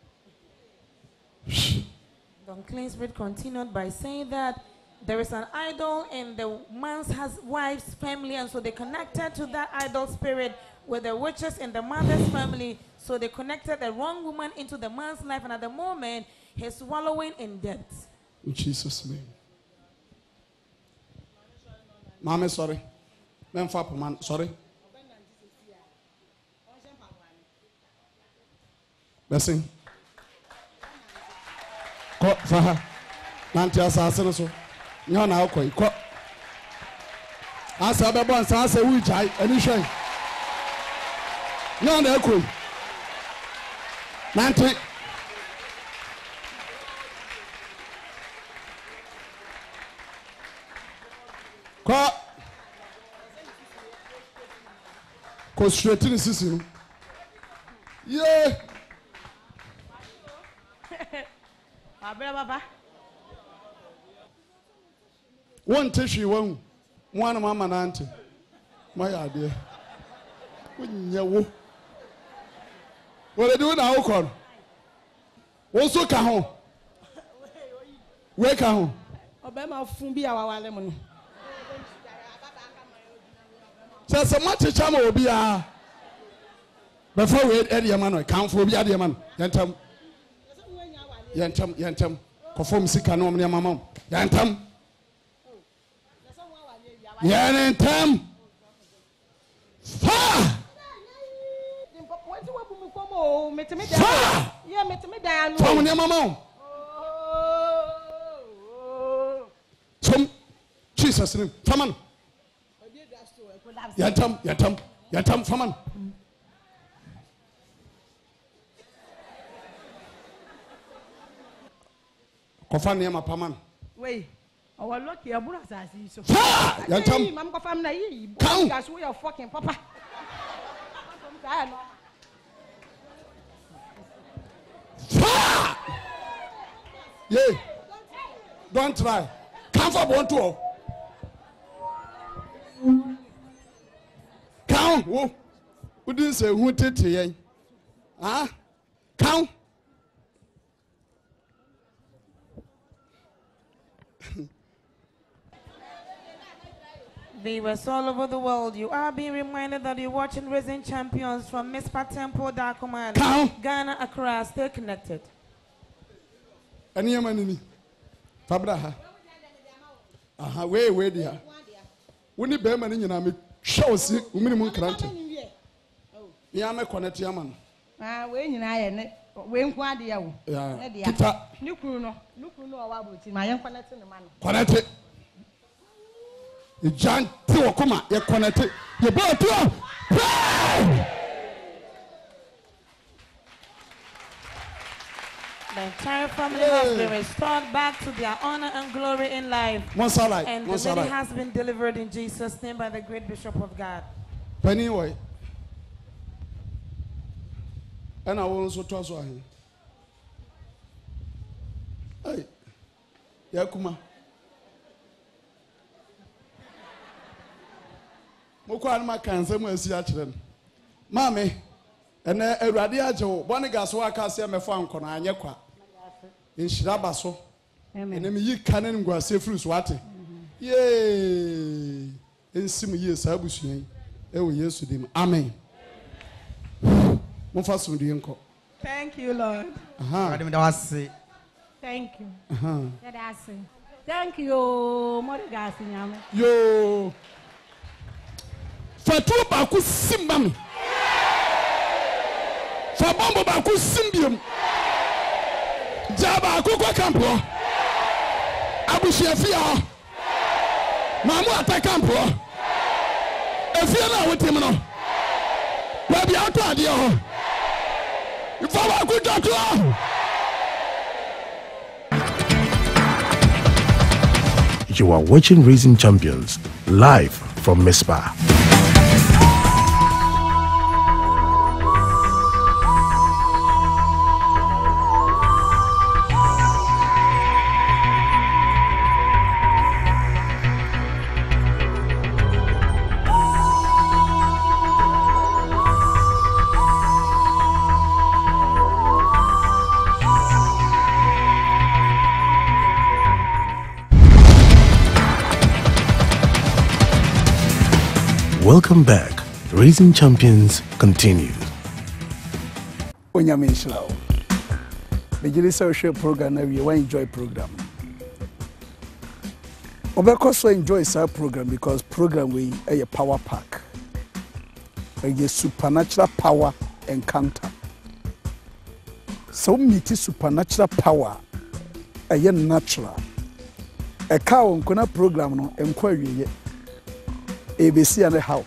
The unclean spirit continued by saying that there is an idol in the man's wife's family, and so they connected to that idol spirit with the witches in the mother's family. So they connected the wrong woman into the man's life, and at the moment, he's swallowing in debt. In Jesus' name. Mama, sorry. Men fa man, sorry. Blessing. Ko faha. Nanti asase no so. Nya na akoi. Ko. Asa be bon sa asa wi jai ani hwen. Nya na akoi. Nanti. Ko. Ko straight in sisi. Yeah. Abra baba. One tissue one. One mama nante. My idea. When you what are doing now? Call. Also, come home. Wake home. Obama fumbi awale mo. So so much chama obi a. Before we area man, count for obi area man. Yantam. Yantam, yantam. Conform sika no me mama. Yantam. Yantam. Fa. Fa. Yeah, me me da no. Fa me mama. Some Jesus name. Faman. Yantam, yantam, yantam faman. Kofa niyama paman. Wait. Our lucky abura sasi so. Ha! Yantam. Mam kofa na yi. Come. Gas we are fucking papa. Yay. Don't try. Come for one two. Count. Who didn't say who did it? Huh? Count. Viewers all over the world, you are being reminded that you're watching Raising Champions from Mispa Temple, Darkuman, Ghana, Accra. Stay connected. Any man, Fabra. Aha, wait, wait, dear. When you bear man in your shows you, minimum granted. Yama connect Yaman. Ah, when you know, when quite the yeah, Nukuno, Nukuno, my young connecting the man. Connected. You jump to a comma, you're connected. You brought to the entire family has been restored back to their honor and glory in life. And the lady has been delivered in Jesus' name by the great Bishop of God. Anyway, and I will also trust him. Hey, Yakuma. Mokwa ma kanse mu asi a kire Mame ene awurade ajewo Bonegas wa ka se me fa nko na anye kwa Nshira baso ene me yi kanen ngwase furu so ate ye ensim ye sa busuan e wo Yesu dim amen mo fa so ndi nko. Thank you, Lord. Aha Adam da wase. Thank you. Aha Yeah, that's it. Thank you, Bonegas nyame. Yo Fatu ba ku simba mi. Fa bombo ba ku simbium. Jaba ku ko kampo. Abushefia. Mamu ata kampo. Efia na wotim no. Ba bia to ade ho. Ifa ba ku doto. You are watching Raising Champions live from Mispa. Welcome back. Raising Champions continues. Onyame nhyira. Begiri say share program na we enjoy program. Obeko so enjoy our program because program we a power pack. A supernatural power encounter. So meet supernatural power a natural. A cow on program no enquiry A B C and how.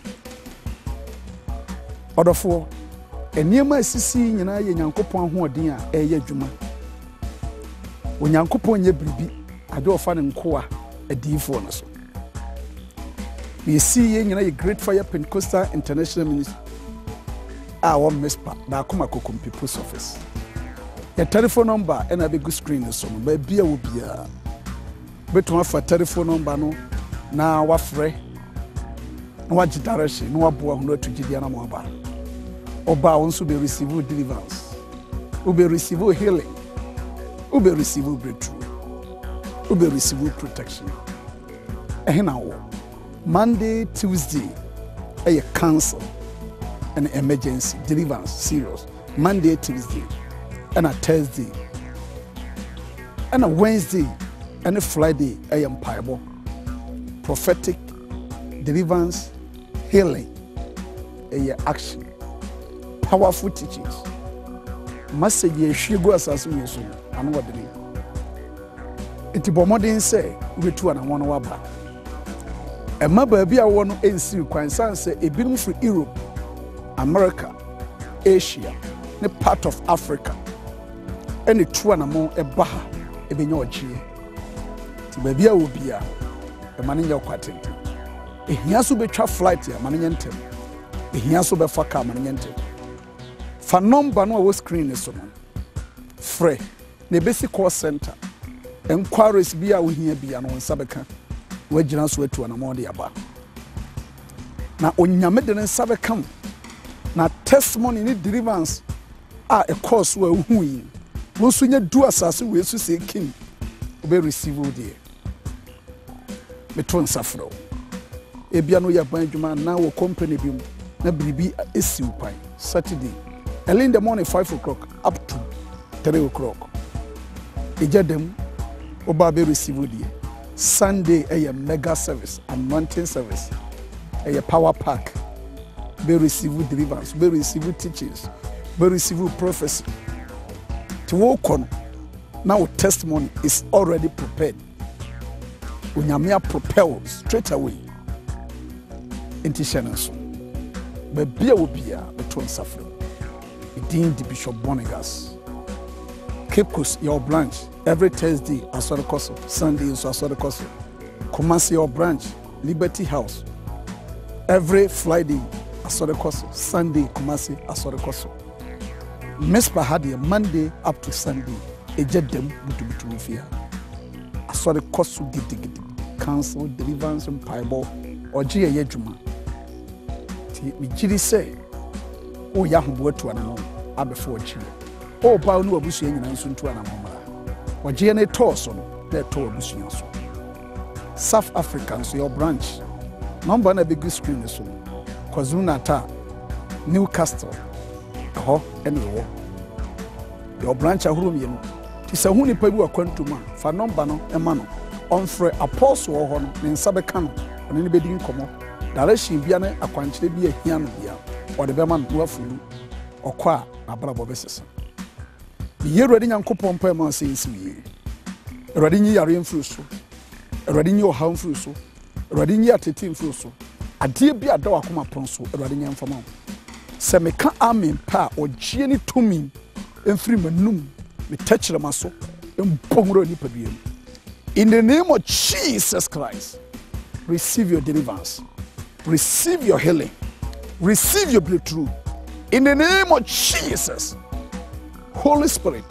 Order for a near my sissy, and I, Yankopon, who are dear, a year juma. When Yankopon ye bribi, I do a fan and coa, a D for us. We see a great fire Pentecostal International Ministry. Our Mispa, Darkuman People's Office. A telephone number and a big screen is some, but beer will be a but to have a telephone number no now what free. No what direction, no boy who not to Gideon Mobile. Oba wants to be received deliverance, will be received healing, will be received breakthrough, will be received protection. And now, Monday, Tuesday, a cancel, an emergency deliverance, serious. Monday, Tuesday, and a Thursday, and a Wednesday, and a Friday, I am Bible, prophetic deliverance, healing, a action, powerful teachings. Message she go assassin so and what the it bomodin say we two and one waba. A maba bi a won ensi kwansan say e binum for Europe, America, Asia, ne part of Africa. Any two and among a baha e be nyo chie. Ti ba bia obi a e mane nya kwatenti. E hia so betwa flight ya mane nya ntem. E hia so be fa car mane nya ntem. Fa number no wo screen so no. Free na basic call center enquiries bi a wo hia bi a no nsa beka wagina so atu anamo de aba na onyame de nsa beka na testimony ni deliverance a a course wa hu yi wo so nya du asase we so se kin obe receive de me ton safro ebia no ya ban djuma na wo company bi mu na biribi esi upan Saturday early in the morning five o'clock up to three o'clock eja dem oba be receive de Sunday a mega service anointing service a power pack be receive deliverance be receive teachings be receive prophecy to walk on now testimony is already prepared unyamia propel straight away into shenanso be bia obia beton safro idin di Bishop Bonegas Cape Coast your branch every Thursday asore koso Sunday so asore koso Kumasi your branch Liberty House every Friday asore koso Sunday Kumasi asore koso Mispa had a Monday up to Sunday eje dem butu butu fia asore koso gidi gidi council deliverance and bible oje ye adwuma ti mi giri say o ya hobo atu ana no abefo ochi o ba no abusu nyina nso ntu ana momara oje ne toso no na to abusu nso South African so your branch number na big screen so KwaZulu-Natal Newcastle ho ene wo your branch ahuru mi no ti se hu nipa bi wakwantu ma fa number no e ma no on free apostle ho no ne nsabe ka no ne ne bedi nkomo direction bia ne akwankyere bi ahia no bia o de be ma no afulu okọ a abrabo besesa ye rodi nyankopon pa ma se nsiwi rodi nyi yare mfuru so rodi nyi oha mfuru so rodi nyi atete mfuru so ade bi ada wakoma pon so rodi nyi mfama se me ka amen pa ogie ni tumi emfiri manum me touch maso empongro ni padiem. In the name of Jesus Christ, receive your deliverance, receive your healing, receive your breakthrough. In the name of Jesus, Holy Spirit,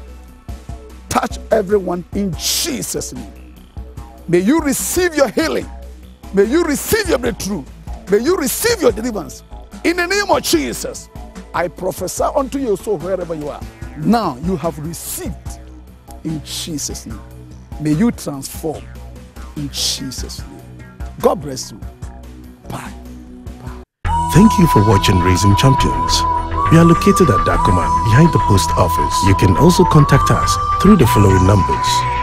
touch everyone in Jesus' name. May you receive your healing, may you receive your breakthrough, may you receive your deliverance. In the name of Jesus, I prophesy unto your soul wherever you are. Now you have received in Jesus' name. May you transform in Jesus' name. God bless you. Bye. Bye. Thank you for watching Raising Champions. We are located at Darkuman, behind the post office. You can also contact us through the following numbers.